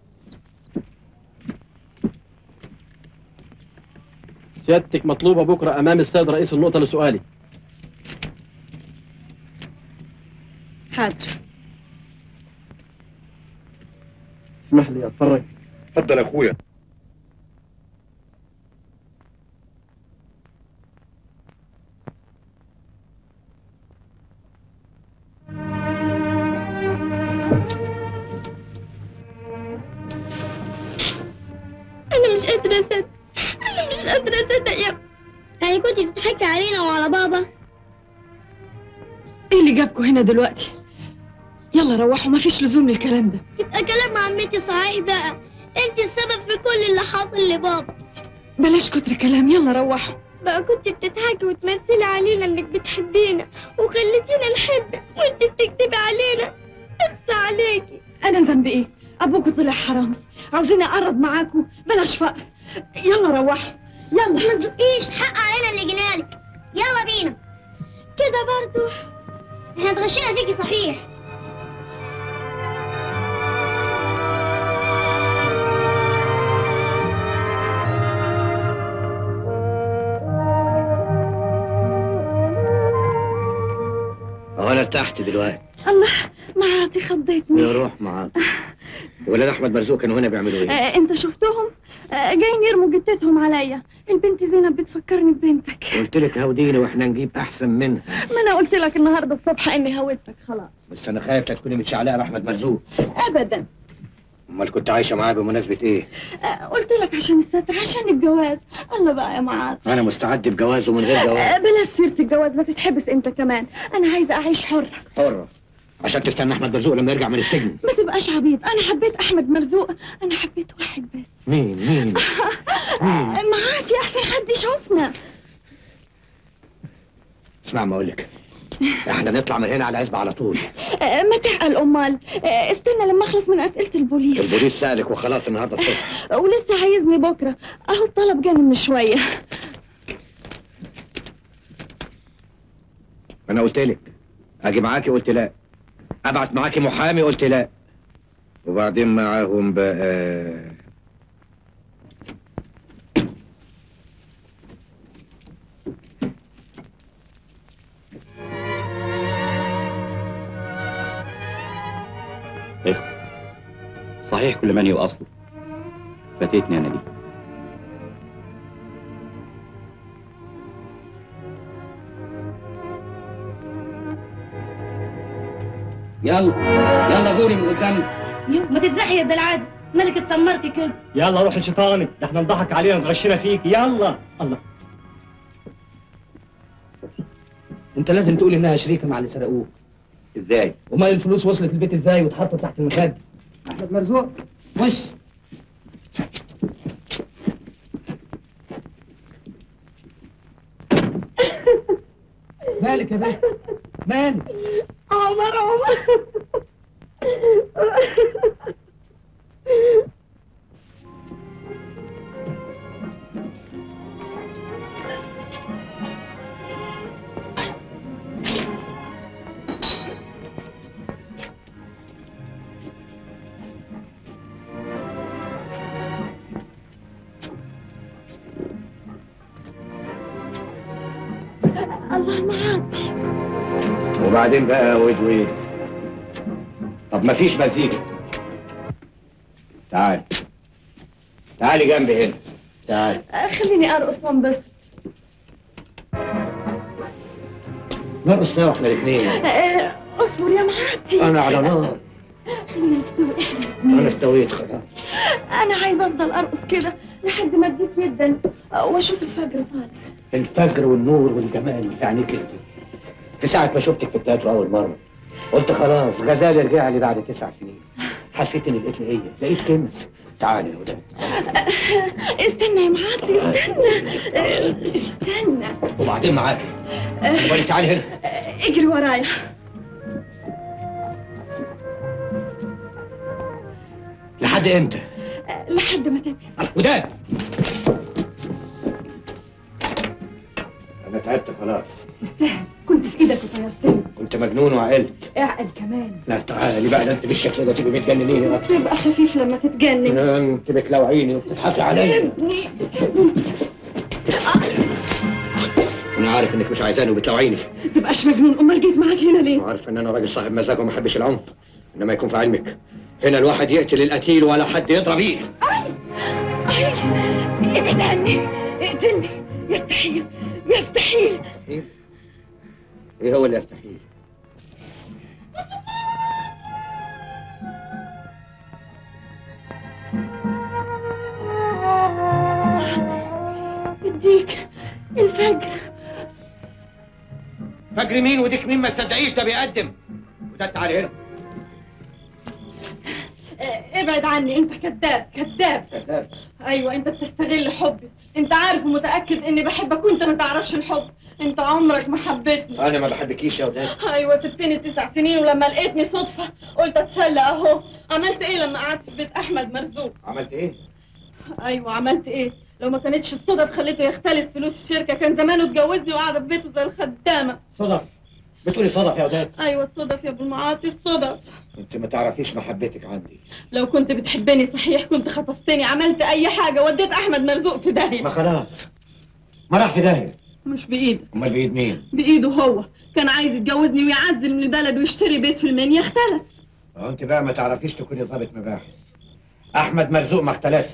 سيادتك مطلوبة بكرة أمام السيد رئيس النقطة لسؤالي. حاضر. اسمح لي أتفرج. اتفضل يا أخويا. أنا مش قادرة أصدق، أنا مش قادرة أصدق يا يعني كنت بتضحكي علينا وعلى بابا. إيه اللي جابكوا هنا دلوقتي؟ يلا روحوا، مفيش لزوم للكلام ده. يبقى كلام عمتي صحيح بقى، أنت السبب في كل اللي حاصل لبابا. بلاش كتر كلام، يلا روحوا. بقى كنت بتضحكي وتمثلي علينا إنك بتحبينا وخليتينا نحبك وأنت بتكتبي علينا. أخصى عليكي. أنا ذنبي إيه؟ أبوكوا طلع حرامي، عاوزيني أقرب معاكوا، بلاش فقر. يلا روحوا، يلا. ما تزقيش، حق علينا اللي جينالك. يلا بينا. كده برضو احنا اتغشينا فيكي صحيح. اهو انا ارتحت دلوقتي. الله، معاطي خضيتني. يا روح معاطي. ولاد احمد مرزوق كانوا هنا بيعملوا ايه؟ آه، انت شفتهم؟ آه، جايين يرموا جتتهم عليا. البنت زينب بتفكرني ببنتك. قلت لك هودينا واحنا نجيب احسن منها. ما انا قلت لك النهارده الصبح اني هوتك خلاص. بس انا خايف لا تكوني متشعلقه باحمد مرزوق. ابدا. امال كنت عايشه معاه بمناسبه ايه؟ آه، قلت لك عشان الستر، عشان الجواز. الله بقى يا معاطي. انا مستعد بجواز ومن غير جواز. آه، بلاش سيره الجواز، ما تتحبس انت كمان. انا عايزه اعيش حره. حره عشان تستنى احمد مرزوق لما يرجع من السجن. ما تبقاش عبيط، انا حبيت احمد مرزوق، انا حبيت واحد بس. مين مين؟ معاك يا احسن حد يشوفنا. اسمع ما اقول لك، احنا نطلع من هنا على عزبة على طول. آه، ما تعقل امال. آه، استنى لما اخلص من اسئله البوليس. البوليس سألك وخلاص النهارده الصبح. آه، ولسه عايزني بكره، اهو الطلب جاني من شويه. انا قلت لك اجي معاكي، قلت لا. ابعت معاكي محامي، قلت لا. وبعدين معاهم بقى اخس. صحيح كل من واصله. فاتتني انا دي. يلا يلا غوري من قدامي. يو ما تتزحي يا دلعاد، مالك اتسمرتي كده. يلا روح لشيطانك، ده احنا نضحك علينا نغشنا فيك. يلا. الله. انت لازم تقول انها شريكه مع اللي سرقوه. ازاي؟ امال الفلوس وصلت البيت ازاي واتحطت تحت المخده؟ احمد مرزوق وش مالك يا بنت؟ مالك؟ عمر عمر الله معاطي. وبعدين بقى ويد ويد. طب مفيش مزيكا. تعال تعالي جنبي هنا. تعال. آه، خليني ارقص وانبسط. نرقص سوا احنا الاثنين. آه، اصبر يا معاتي. انا على نار. خلينا نستوي احنا الاثنين. انا استويت خلاص. انا عايزه افضل ارقص كده لحد ما اديك جدا واشوف الفجر طالع. الفجر والنور والجمال في عينيك انت. في ساعة ما شفتك في التياترو أول مرة قلت خلاص غزالي رجع لي بعد تسع سنين. حسيت إني لقيت هي، لقيت كنز. تعالي يا هدى. استنى يا معاطي استنى استنى. وبعدين معاكي. وبعدين تعالي هنا. اجري ورايا. لحد امتى؟ لحد ما تبقى. هدى. أنا تعبت خلاص. تستاهل، كنت في ايدك وطيرتني. كنت مجنون وعقلت. اعقل كمان. لا تعالي بقى، ده انت بالشكل ده تبقي بتجننيني. تبقى خفيف لما تتجنن. انت بتلوعيني وبتضحكي عليا. ابني انا عارف انك مش عايزاني وبتلوعيني. تبقاش مجنون، امال جيت معاك هنا ليه؟ عارف ان انا راجل صاحب مزاج وما بحبش العنف، انما يكون في علمك هنا الواحد يقتل القتيل ولا حد يضرب ايده. اي اي ابعد عني، اقتلني، يستحيل يستحيل. ايه؟ ايه هو اللي يستحيل؟ اديك الفجر. فجر مين وديك مين؟ ما تصدقيش ده بيقدم. وده تعالي هنا. ابعد عني، انت كذاب كذاب. كذاب؟ ايوه انت بتستغل حبي، انت عارف ومتاكد اني بحبك وانت ما تعرفش الحب، انت عمرك ما حبيتني. انا ما بحبكيش يا وداد. ايوه سبتني تسع سنين ولما لقيتني صدفه قلت اتسلى اهو. عملت ايه لما قعدت في بيت احمد مرزوق؟ عملت ايه؟ ايوه عملت ايه؟ لو ما كانتش الصدف خليته يختلس فلوس الشركه كان زمانه اتجوزني وقاعده في بيته زي الخدامه. صدف؟ بتقولي صدف يا وداد؟ ايوه الصدف يا ابو المعاطي الصدف. انت ما تعرفيش محبتك عندي. لو كنت بتحبني صحيح كنت خطفتني، عملت اي حاجه، وديت احمد مرزوق في داهيه. ما خلاص ما راح في داهيه. مش بايده. امال بايد مين؟ بايده هو، كان عايز يتجوزني ويعزل من البلد ويشتري بيت في المنيا اختلس. اه انت بقى ما تعرفيش تكوني ضابط مباحث. احمد مرزوق ما اختلفش.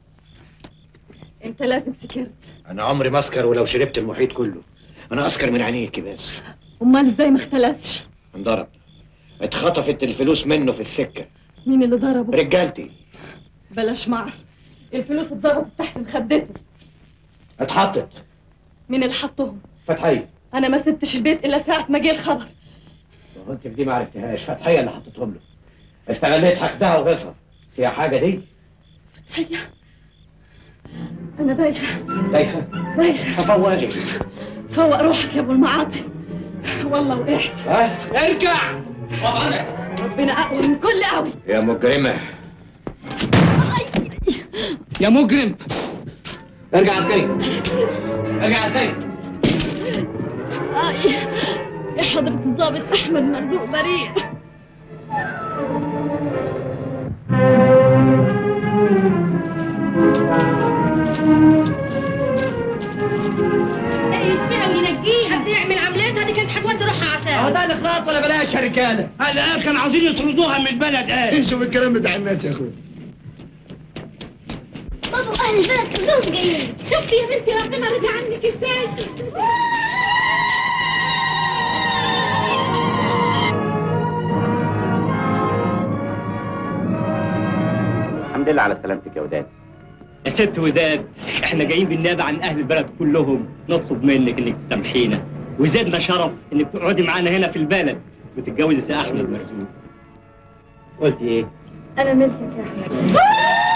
انت لازم سكرت. انا عمري ما اسكر ولو شربت المحيط كله. انا اسكر من عينيكي بس. امال ازاي ما اختلسش؟ انضرب، اتخطفت الفلوس منه في السكه. مين اللي ضربه؟ رجالتي. بلاش معرف، الفلوس اتضربت تحت مخدته. اتحطت. مين اللي حطهم؟ فتحيه. انا ما سبتش البيت الا ساعه ما جه الخبر. وانت في دي ما عرفتهاش، فتحيه اللي حطتهم له. استغليت حقدها وغصب. فيها حاجه دي؟ فتحيه انا دايخه. دايخه؟ دايخه. فوقي. فوق روحك يا ابو المعاطي، والله وقعت. ها؟ ارجع. ربنا اقوى من كل قوي. يا مجرمه. يا مجرم. ارجع عسكري. ارجع عسكري. اي يا حضرة الضابط احمد مرزوق بريء. يشفيها وينجيها. حد يعمل عملياتها دي كانت هتودي روحها عشان. اه ده الاخلاص ولا بلاش يا رجاله؟ الان كانوا عاوزين يطردوها من البلد. ايه شوف الكلام بتاع الناس يا اخويا. بابا اهل البلد كلهم جايين. شفتي يا بنتي ربنا رضي عنك ازاي؟ الحمد لله على سلامتك يا وداد. يا ست وداد، احنا جايين بالنيابه عن اهل البلد كلهم نطلب منك انك تسامحينا، وزادنا شرف انك تقعدي معانا هنا في البلد وتتجوزي سي احمد مرزوق. قلت ايه؟ انا ملكك يا احمد.